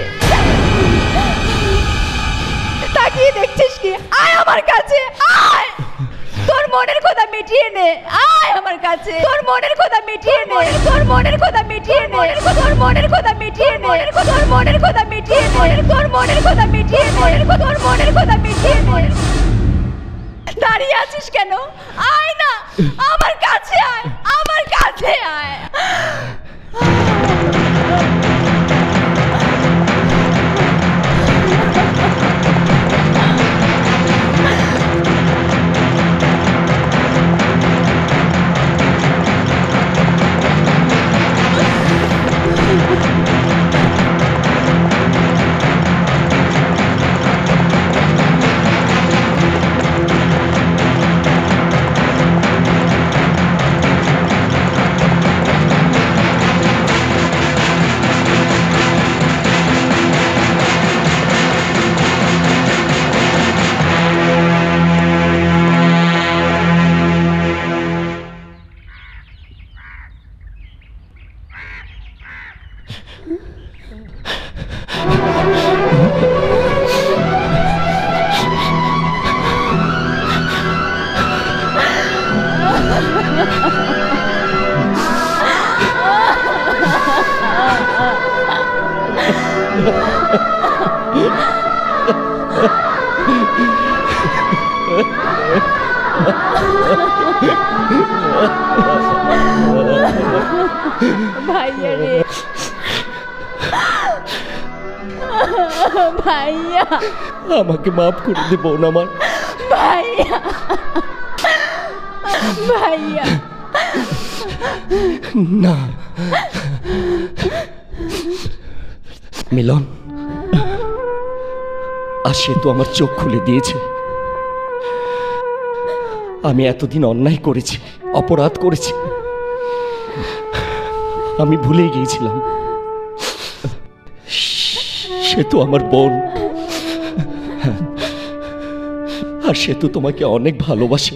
[SPEAKER 16] তাকিয়ে দেখছিস কি? আয় আমার কাছে, আয়, তোর মনের কথা মিটিয়ে নে। আয় আমার কাছে, তোর মনের কথা মিটিয়ে নে, তোর মনের কথা মিটিয়ে নে, তোর মনের কথা মিটিয়ে নে, তোর মনের কথা মিটিয়ে নে, তোর মনের কথা মিটিয়ে নে, তোর মনের কথা মিটিয়ে নে। দাঁড়িয়ে আছিস কেন? আয় না, আমার কাছে আয়, আমার কাছে আয়। ভাইয়া রে, ভাইয়া,
[SPEAKER 5] আমাকে মাফ করে দে বোন আমার।
[SPEAKER 16] ভাইয়া, ভাইয়া,
[SPEAKER 5] না মিলন, আর সে তো আমার চোখ খুলে দিয়েছে। আমি এতদিন অন্যায় করেছি, অপরাধ করেছি, আমি ভুলে গিয়েছিলাম সে তো আমার বোন, আর সে তো তোমাকে অনেক ভালোবাসে।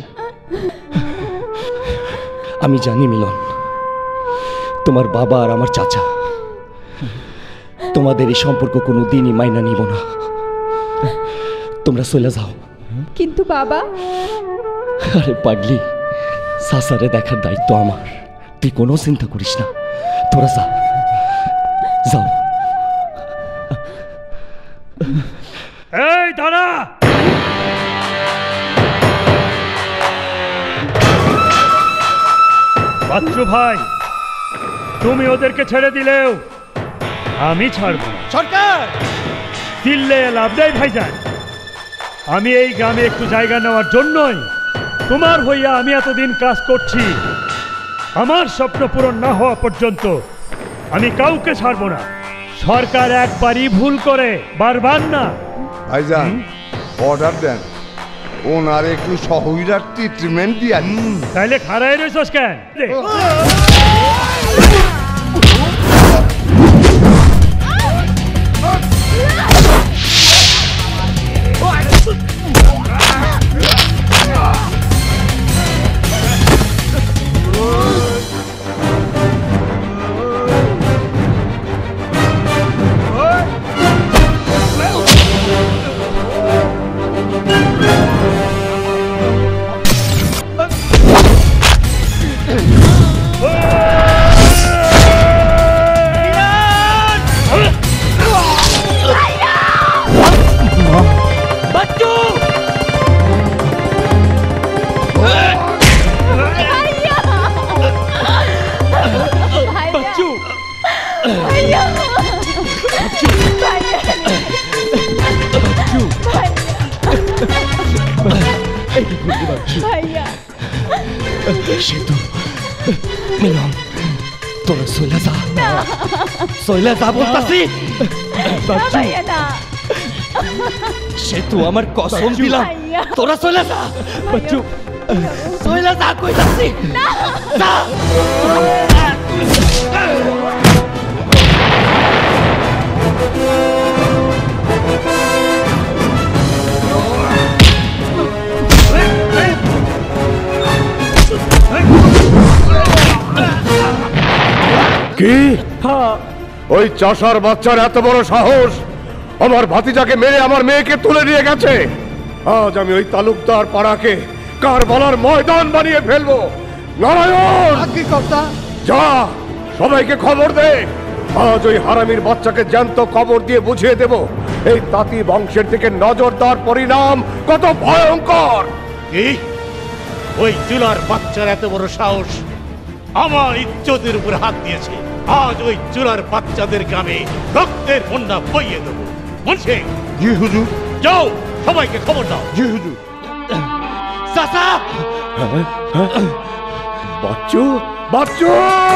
[SPEAKER 5] আমি জানি মিলন, তোমার বাবা আর আমার চাচা তোমাদের এই সম্পর্ক কোনো দিনই মাইনা নিব না। তোমরা চলে যাও।
[SPEAKER 16] কিন্তু বাবা,
[SPEAKER 5] আরে পাগলি, সাসারে দেখার দায়িত্ব আমার, তুই কোনো চিন্তা করিস না, তোরা যা, যাও।
[SPEAKER 14] এই দাঁড়া, বাচ্চু ভাই, তুমি ওদেরকে ছেড়ে দিলেও আমি ছাড়বো না।
[SPEAKER 10] সরকার,
[SPEAKER 14] দিল্লে লাভ নেই ভাইজান। আমি এই গ্রামে একটু জায়গা নেওয়ার জন্যই তোমার হইয়া আমি এতদিন কাজ করছি। আমার স্বপ্ন পূরণ না হওয়া পর্যন্ত আমি কাউকে ছাড়বো না। সরকার একবারই ভুল করে, বারবার না।
[SPEAKER 1] ভাইজান, অর্ডার দেন, ওনার একটু সহজের ট্রিটমেন্ট দিয়া।
[SPEAKER 14] তাইলে খারাই রয়েছস কেন?
[SPEAKER 5] সেতু মিলন তোরা চলে যা চলে যা বলতাছি সেতু আমার কসম দিলাম তোরা চলে যা বাচ্চু চলে যা কইতাছি যা
[SPEAKER 2] কি ওই চাষার বাচ্চার এত বড় সাহস আমার ভাতিজাকে মেরে আমার মেয়েকে তুলে নিয়ে গেছে। আজ আমি ওই তালুকদার পাড়াকে কার বলার ময়দান বানিয়ে ফেলবো। নারায়ণ যা সবাইকে খবর দে, আজ ওই হারামির বাচ্চাকে জ্যান্ত কবর দিয়ে বুঝিয়ে দেব এই তাঁতি বংশের দিকে নজরদার পরিণাম কত ভয়ঙ্কর।
[SPEAKER 3] এই ওই চুলার বাচ্চার এত বড় সাহস আমার ইজ্জতের উপর হাত দিয়েছে। আজ ওই চুলার বাচ্চাদের গ্রামে রক্তের বন্যা বইয়ে দেবো। মুন্সি
[SPEAKER 2] জি হুজুর।
[SPEAKER 3] যাও সবাইকে খবর দাও।
[SPEAKER 2] জি হুজুর।
[SPEAKER 5] চাচা
[SPEAKER 2] বাচ্চু বাচ্চু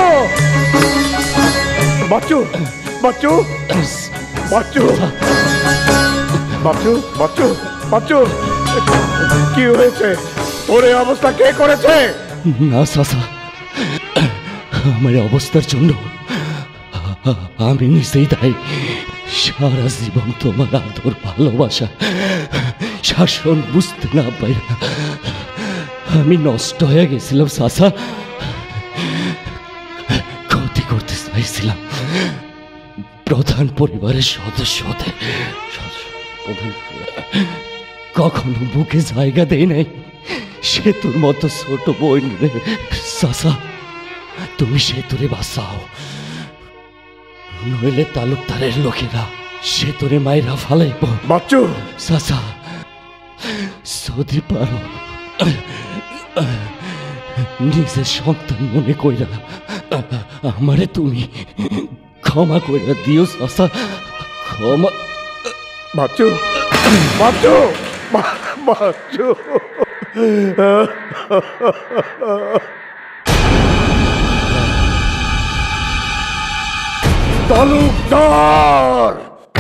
[SPEAKER 2] বাচ্চু বাচ্চু বাচ্চু বাচ্চু বাচ্চু বাচ্চু কি হয়েছে? তোর এই অবস্থা কে করেছে?
[SPEAKER 5] না চাচা, আমার অবস্থার জন্য আমি নিজেই দায়ী। সারা জীবন তোমার আদর ভালোবাসা শাসন বুঝতে না পারি আমি নষ্ট হয়ে গেছিলাম চাচা। ক্ষতি করতে চাইছিলাম প্রধান পরিবারের সদস্যদের, কখনো বুকে জায়গা দেয় নাই সেতুর মতো ছোট বোন রে। চাচা তুমি সেতুরে বাঁচাও, নইলে তালুকদারের লোকেরা সেতুরে মায়েরা ফালাইব।
[SPEAKER 2] বাচ্চু
[SPEAKER 5] চাচা যদি পারো নিজের সন্তান মনে কইরা আমারে তুমি ক্ষমা কইরা দিও চাচা, ক্ষমা।
[SPEAKER 2] বাচ্চু বাচ্চু বাচ্চু তালুকদার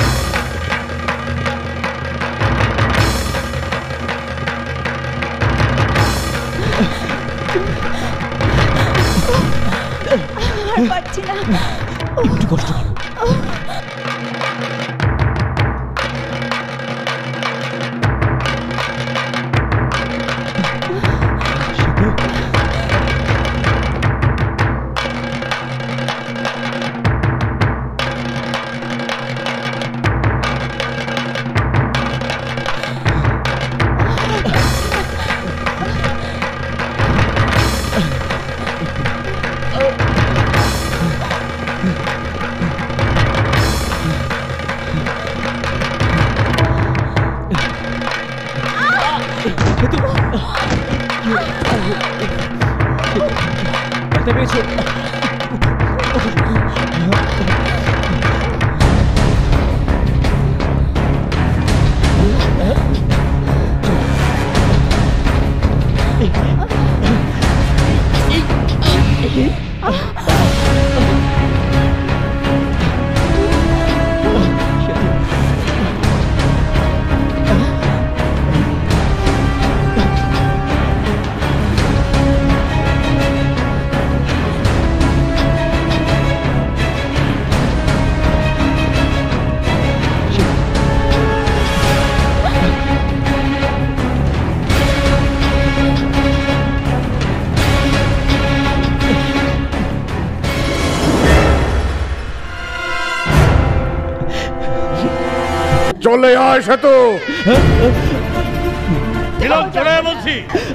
[SPEAKER 16] আর পারছি না,
[SPEAKER 5] একটু কষ্ট করো।
[SPEAKER 2] চলে আয় সেতু।
[SPEAKER 3] মিলন চলে আয় বলছি।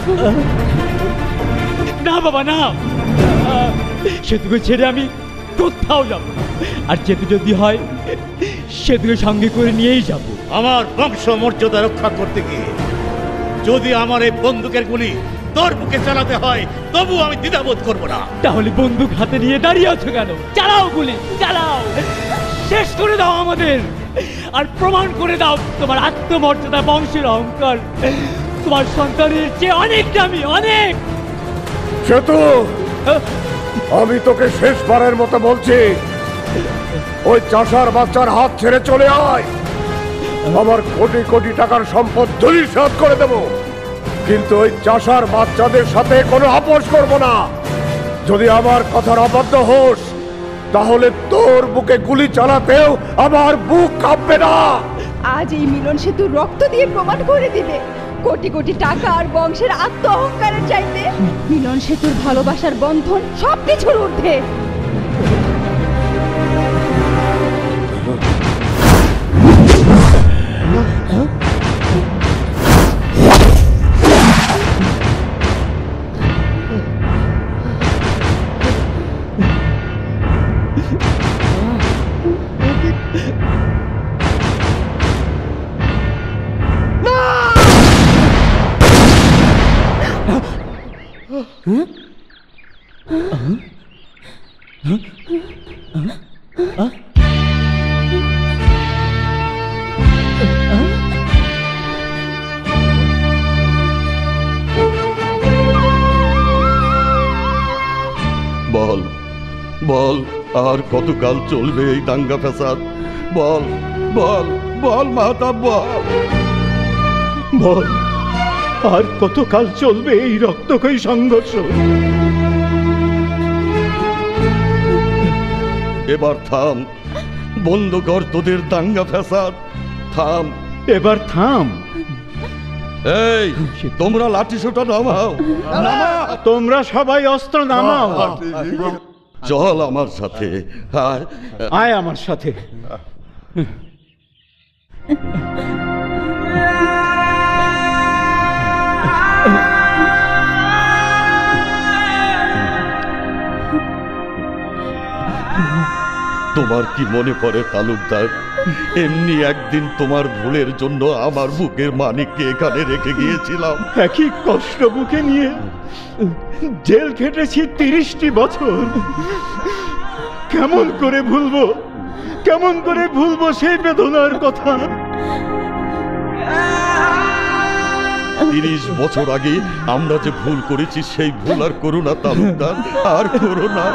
[SPEAKER 7] না বাবা না, সেতুকে ছেড়ে আমি কোথাও যাব না। আর যেতে যদি হয় সেতুকে সঙ্গে করে নিয়েই যাব।
[SPEAKER 3] আমার বংশ মর্যাদা রক্ষা করতে গিয়ে যদি আমার এই বন্দুকের গুলি তোর বুকে চালাতে হয় তবু আমি দ্বিধাবোধ করবো না।
[SPEAKER 7] তাহলে বন্দুক হাতে নিয়ে দাঁড়িয়ে আছো কেন? চালাও গুলি, চালাও, শেষ করে দাও আমাদের। আর প্রমাণ করে দাও তোমার আত্মমর্যাদা, বংশের অহংকার তোমার সন্তানের চেয়ে অনেক দামি, অনেক।
[SPEAKER 23] সেতু, আমি তোকে শেষবারের মতো বলছি, ওই চাষার বাচ্চার হাত ছেড়ে চলে আয়। আমার কোটি কোটি টাকার সম্পদ ধূলিসাৎ করে দেব, কিন্তু ওই চাষার বাচ্চাদের সাথে কোনো আপোষ করব না। যদি আমার কথার অবাধ্য হোস, তাহলে তোর বুকে গুলি চালাতেও আমার বুক কাঁপবে না।
[SPEAKER 16] আজ এই মিলন সেতু রক্ত দিয়ে প্রমাণ করে দিবে, কোটি কোটি টাকা আর বংশের আত্ম অহংকারের চাইতে মিলন সেতুর ভালোবাসার বন্ধন সবকিছুর ঊর্ধ্বে।
[SPEAKER 19] বল বল, আর কতকাল চলবে এই দাঙ্গা ফ্যাসাদ? বল বল বল মাহতাব, বল
[SPEAKER 14] বল, আর কতকাল চলবে এই রক্তক্ষয়ী সংঘর্ষ?
[SPEAKER 19] এবার থাম, বন্ধ কর তোদের দাঙ্গা ফ্যাসাদ, থাম
[SPEAKER 14] এবার থাম।
[SPEAKER 19] এই তোমরা লাঠি সোটা নামাও,
[SPEAKER 14] তোমরা সবাই অস্ত্র নামাও।
[SPEAKER 19] চল আমার সাথে, আয়
[SPEAKER 14] আয় আমার সাথে।
[SPEAKER 19] তোমার কি মনে পড়ে তালুকদার, এমনি একদিন তোমার ভুলের জন্য আমার বুকের মানিককে এখানে রেখে গিয়েছিলাম।
[SPEAKER 14] একই কষ্ট বুকে নিয়ে জেল খেটেছি তিরিশটি বছর। কেমন করে ভুলবো, কেমন করে ভুলবো সেই বেদনার কথা?
[SPEAKER 19] তিরিশ বছর আগে আমরা যে ভুল করেছি সেই ভুল আর করো না তালুকদার, আর করো না।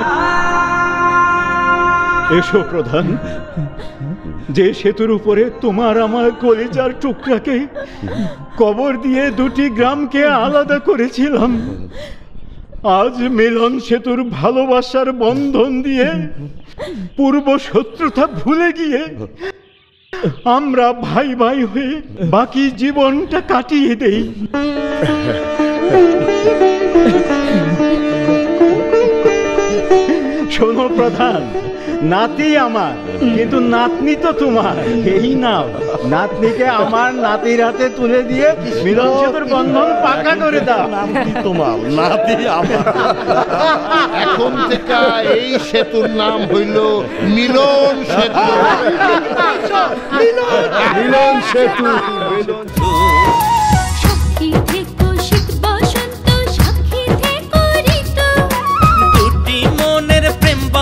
[SPEAKER 14] এসো প্রধান, যে সেতুর উপরে তোমার আমার কলিজার টুকরাকে কবর দিয়ে দুটি গ্রামকে আলাদা করেছিলাম, আজ মিলন সেতুর ভালোবাসার বন্ধন দিয়ে পূর্ব শত্রুতা ভুলে গিয়ে আমরা ভাই ভাই হয়ে বাকি জীবনটা কাটিয়ে দেই। শোনো প্রধান, নাতি আমার, কিন্তু নাতনি তো তোমার। এই নাও, নাতনিকে আমার নাতির হাতে তুলে দিয়ে মিলন সেতুর বন্ধন পাকা করে দাও।
[SPEAKER 19] নাতি তোমার, নাতি আমার।
[SPEAKER 11] এখন থেকে এই সেতুর নাম হইল মিলন সেতু। মিলন সেতু।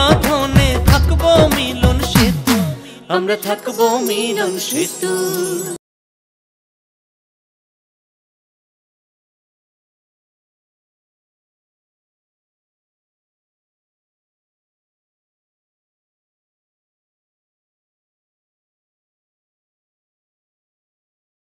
[SPEAKER 12] আমরা থাকবো মিলন সেতু।